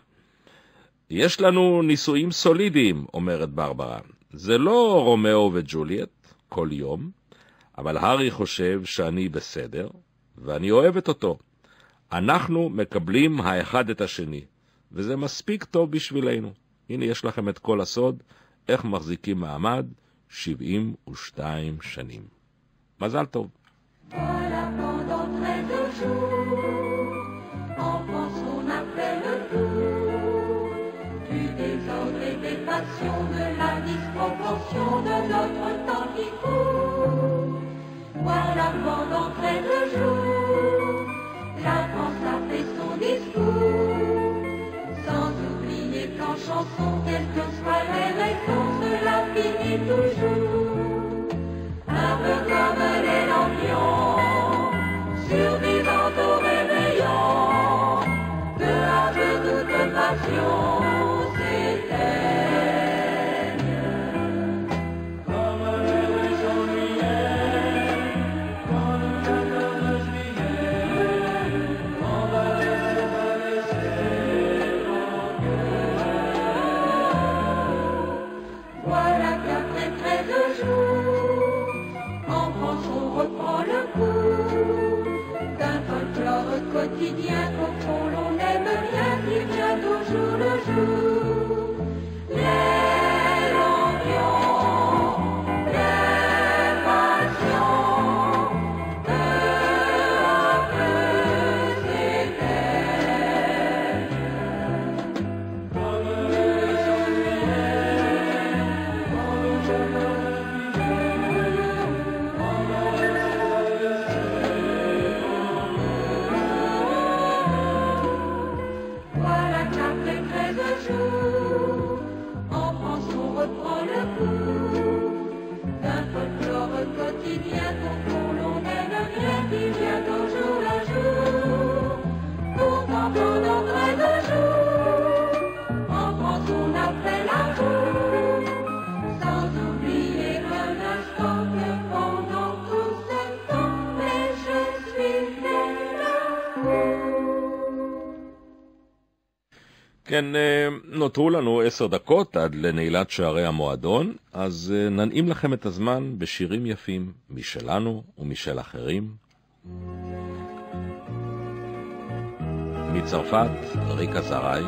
יש לנו נישואים סולידיים, אומרת ברברה. זה לא רומאו וג'וליאט כל יום, אבל הארי חושב שאני בסדר, ואני אוהבת אותו. אנחנו מקבלים האחד את השני, וזה מספיק טוב בשבילנו. הנה יש לכם את כל הסוד, איך מחזיקים מעמד שבעים ושתיים שנים. מזל טוב. Voilà pendant treize jours, en France on a fait le tour du désordre et des passions, de la disproportion de notre temps qui court. Voilà pendant treize jours, la France a fait son discours, sans oublier qu'en chanson, quelles que soient les raisons, cela finit toujours. Un peu comme les lampions, survivant au réveillon, peu à peu toute passion s'éteigne. Comme le janvier, quand le quatorze juillet, on va laisser l'orgueil. Voilà qu'après treize jours, en France on reprend le cours d'un folklore quotidien qu'au fond l'on n'aime bien, qui vient toujours le jour. Les lampions, les passions, peu à peu s'éteignent. Comme le janvier, quand le quatorze juillet, on va Voilà qu'après treize jours, en France on reprend le cours d'un folklore quotidien qu'au fond l'on n'aime rien, qui vient au jour le jour. Pourtant pendant treize jours, en France on a fait la cour, sans oublier qu'un instant que pendant tout ce temps, mais je suis fait l'amour. כן, נותרו לנו עשר דקות עד לנעילת שערי המועדון, אז ננעים לכם את הזמן בשירים יפים משלנו ומשל אחרים. מצרפת, ריקה זרעי.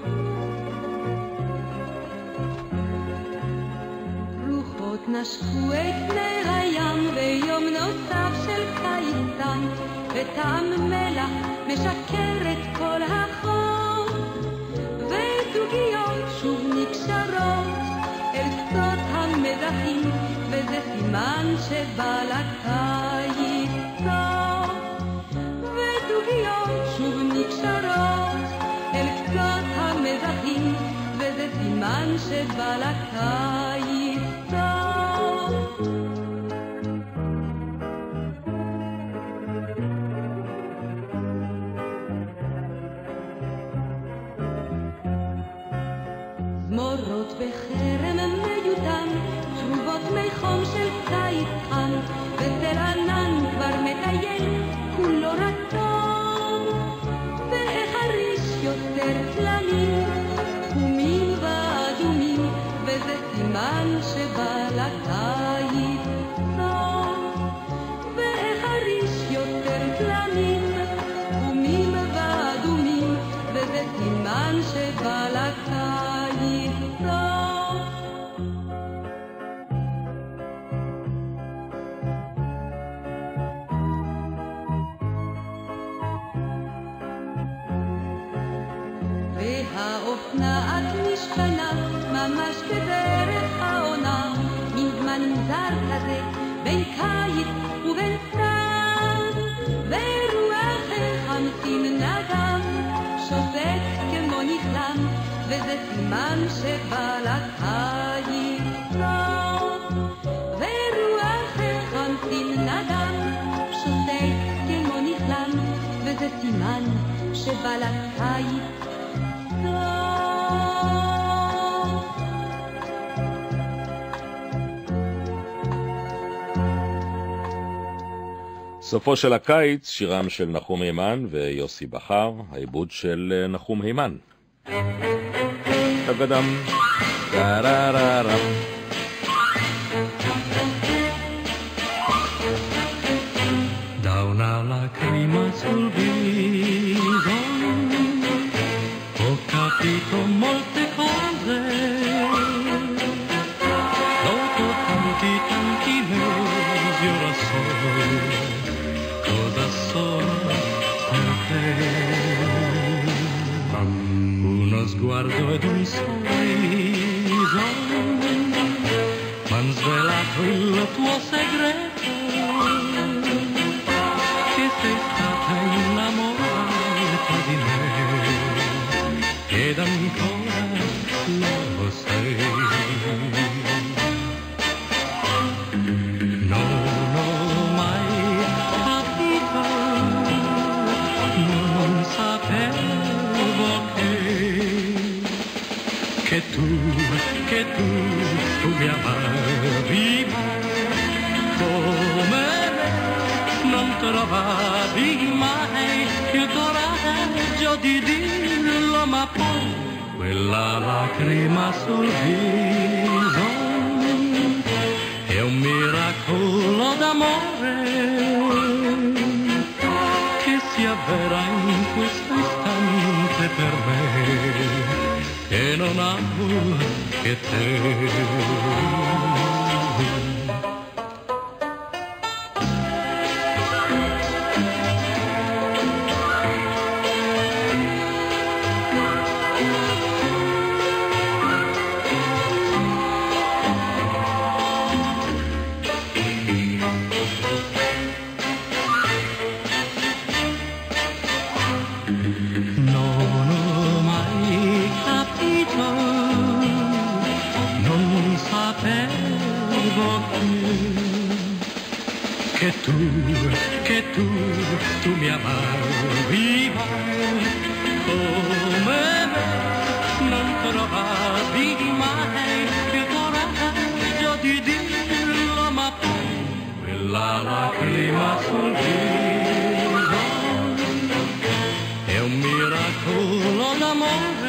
רוחות נשכו את פני הים ביום נוסף של קיצן, וטעם מלח משקר את כל החום, וזוגיות שוב נקשרות אל קצות המזחים, וזה סימן שבא לקיץ טוב. וזוגיות שוב נקשרות אל קצות המזחים, וזה סימן שבא לקיץ טוב. זמורות בחרם מיותם, צרובות מי חום של קיץ חם, וצל ענן כבר מטייל, כולו רטון. והחריש יותר צלמים, חומים ואדומים, וזה סימן שבא לקיץ סוף. והחריש יותר צלמים, חומים ואדומים, וזה סימן שבא לקיץ סוף. והאופנה את משתנה, ממש בדרך העונה, מן זמן מוזר כזה, בין קיץ ובין סתיו. ורוח החמסין נדם, שופט כמו נכלם, וזה סימן שבא לקיץ סוף. ורוח החמסין נדם, שופט כמו נכלם, וזה סימן שבא לקיץ סוף. סופו של הקיץ, שירם של נחום הימן ויוסי בחר, העיבוד של נחום הימן. תגדם, טרררם. Da una lacrima dico molte cose, dopo tanti tanti mesi ora so cosa sono per te. Uno sguardo ed un sorriso m'han svelato il tuo segreto, che sei stata innamorata di me ed ancora lo sei. Non ho mai capito, non sapevo che che tu, che tu, tu mi amavi come me, non trovavi mai il coraggio di dirlo, ma poi quella lacrima sul viso è un miracolo d'amore che si avvera in questo istante per me, che non amo che te. Che tu, che tu, tu mi amavi come me, non trovavi mai il coraggio di dirlo, ma poi quella lacrima sul viso è un miracolo d'amore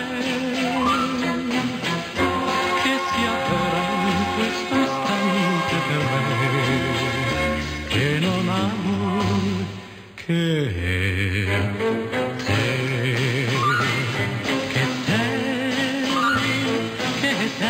che si avvera in questo istante per me, che non amo che te, che te, che te.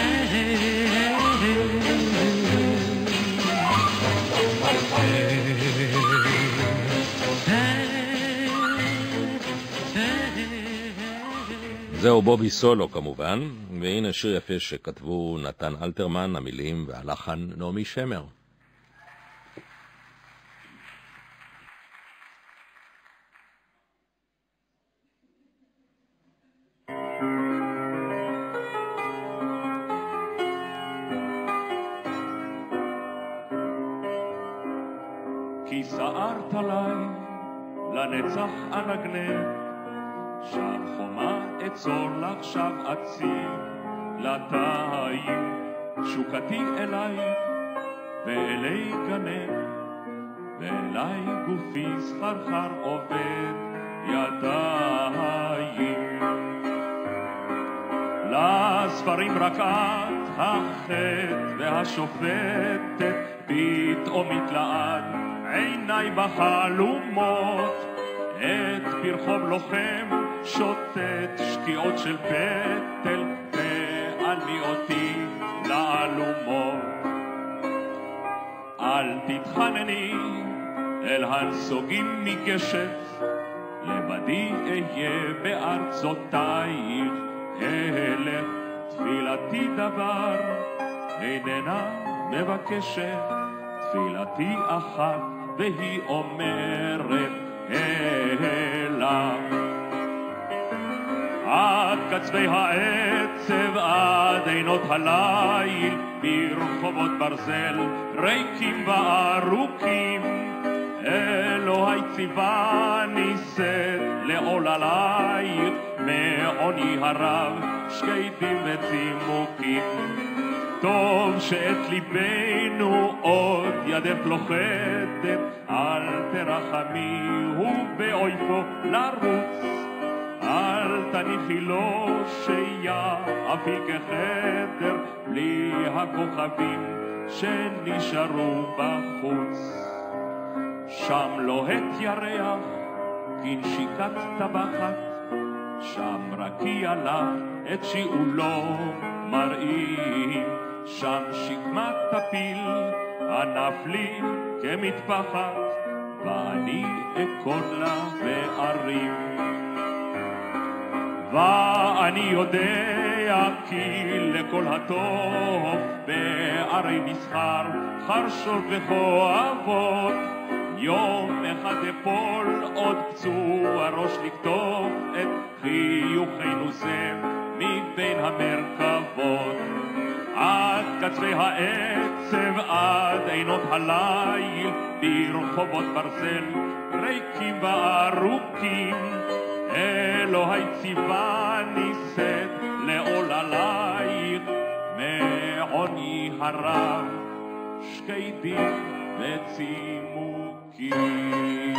זהו בובי סולו כמובן, והנה שיר יפה שכתבו נתן אלתרמן, המילים והלחן נעמי שמר. כי סערת עליי לנצח אנגנך, שער חומה אצור לך שב עציר לתאים, שוקתי אליי ואלי גנך, ואליי גופי סחרחר עובד ידיים. לספרים רק את החטא והשופטת, פתאום מתלעד עיניי בחלומות, את פרחוב לוחם שוטט שקיעות של פטל, תעלמי אותי לעלומות. אל תתחנני אל הנסוגים מקשת, לבדי אהיה בארצותייך אלך, תפילתי דבר איננה מבקשת, תפילתי אחת והיא אומרת אלה. עד קצווי העצב עד עינות הליל, ברחובות ברזל ריקים וארוכים, אלוהי ציווה נישאת לעול עלייך, מעוני הרב שקדים וצימוקים. טוב שאת ליבנו עוד ידך לוחדת, אל תרחמי ובאויפו לרוץ, אל תניחי לו שיעפיל כחדר בלי הכוכבים שנשארו בחוץ. שם לוהט ירח כנשיקת טבחת, שם רקיע לה את שיעולו מראים, שם שקמת הפיל ענף לי כמטפחת, ואני אקוד לה בערים. ואני יודע כי לכל הטוב בערי מסחר חרשות וכואבות, יום אחד אפול עוד פצוע ראש לכתוב את חיוכנו זה מבין המרכבות. עד קצרי העצב עד עינות הליל ברחובות ברזל ריקים וארוכים, אלוהי ציווה נישאת לעול עלייך מעוני הרב שקדים וצימוקים.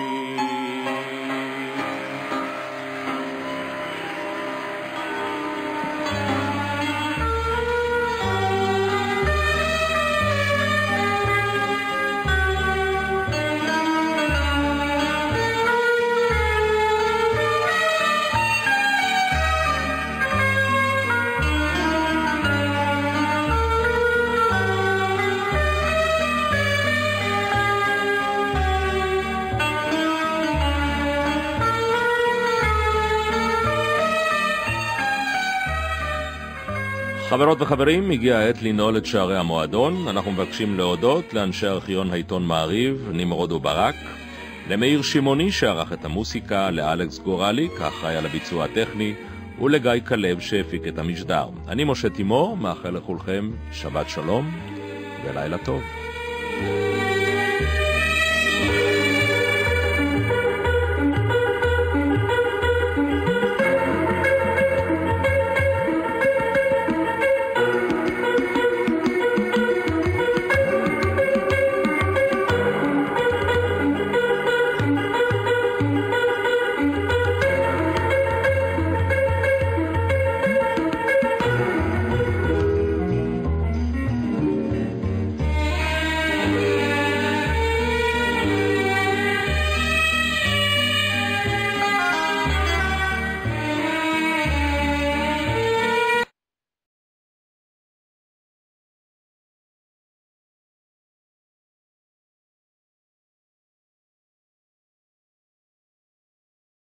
חברות וחברים, הגיעה העת לנעול את שערי המועדון. אנחנו מבקשים להודות לאנשי ארכיון העיתון מעריב, נמרוד וברק, למאיר שמעוני שערך את המוסיקה, לאלכס גורליק, האחראי על הביצוע הטכני, ולגיא כלב שהפיק את המשדר. אני משה תימור, מאחל לכולכם שבת שלום ולילה טוב.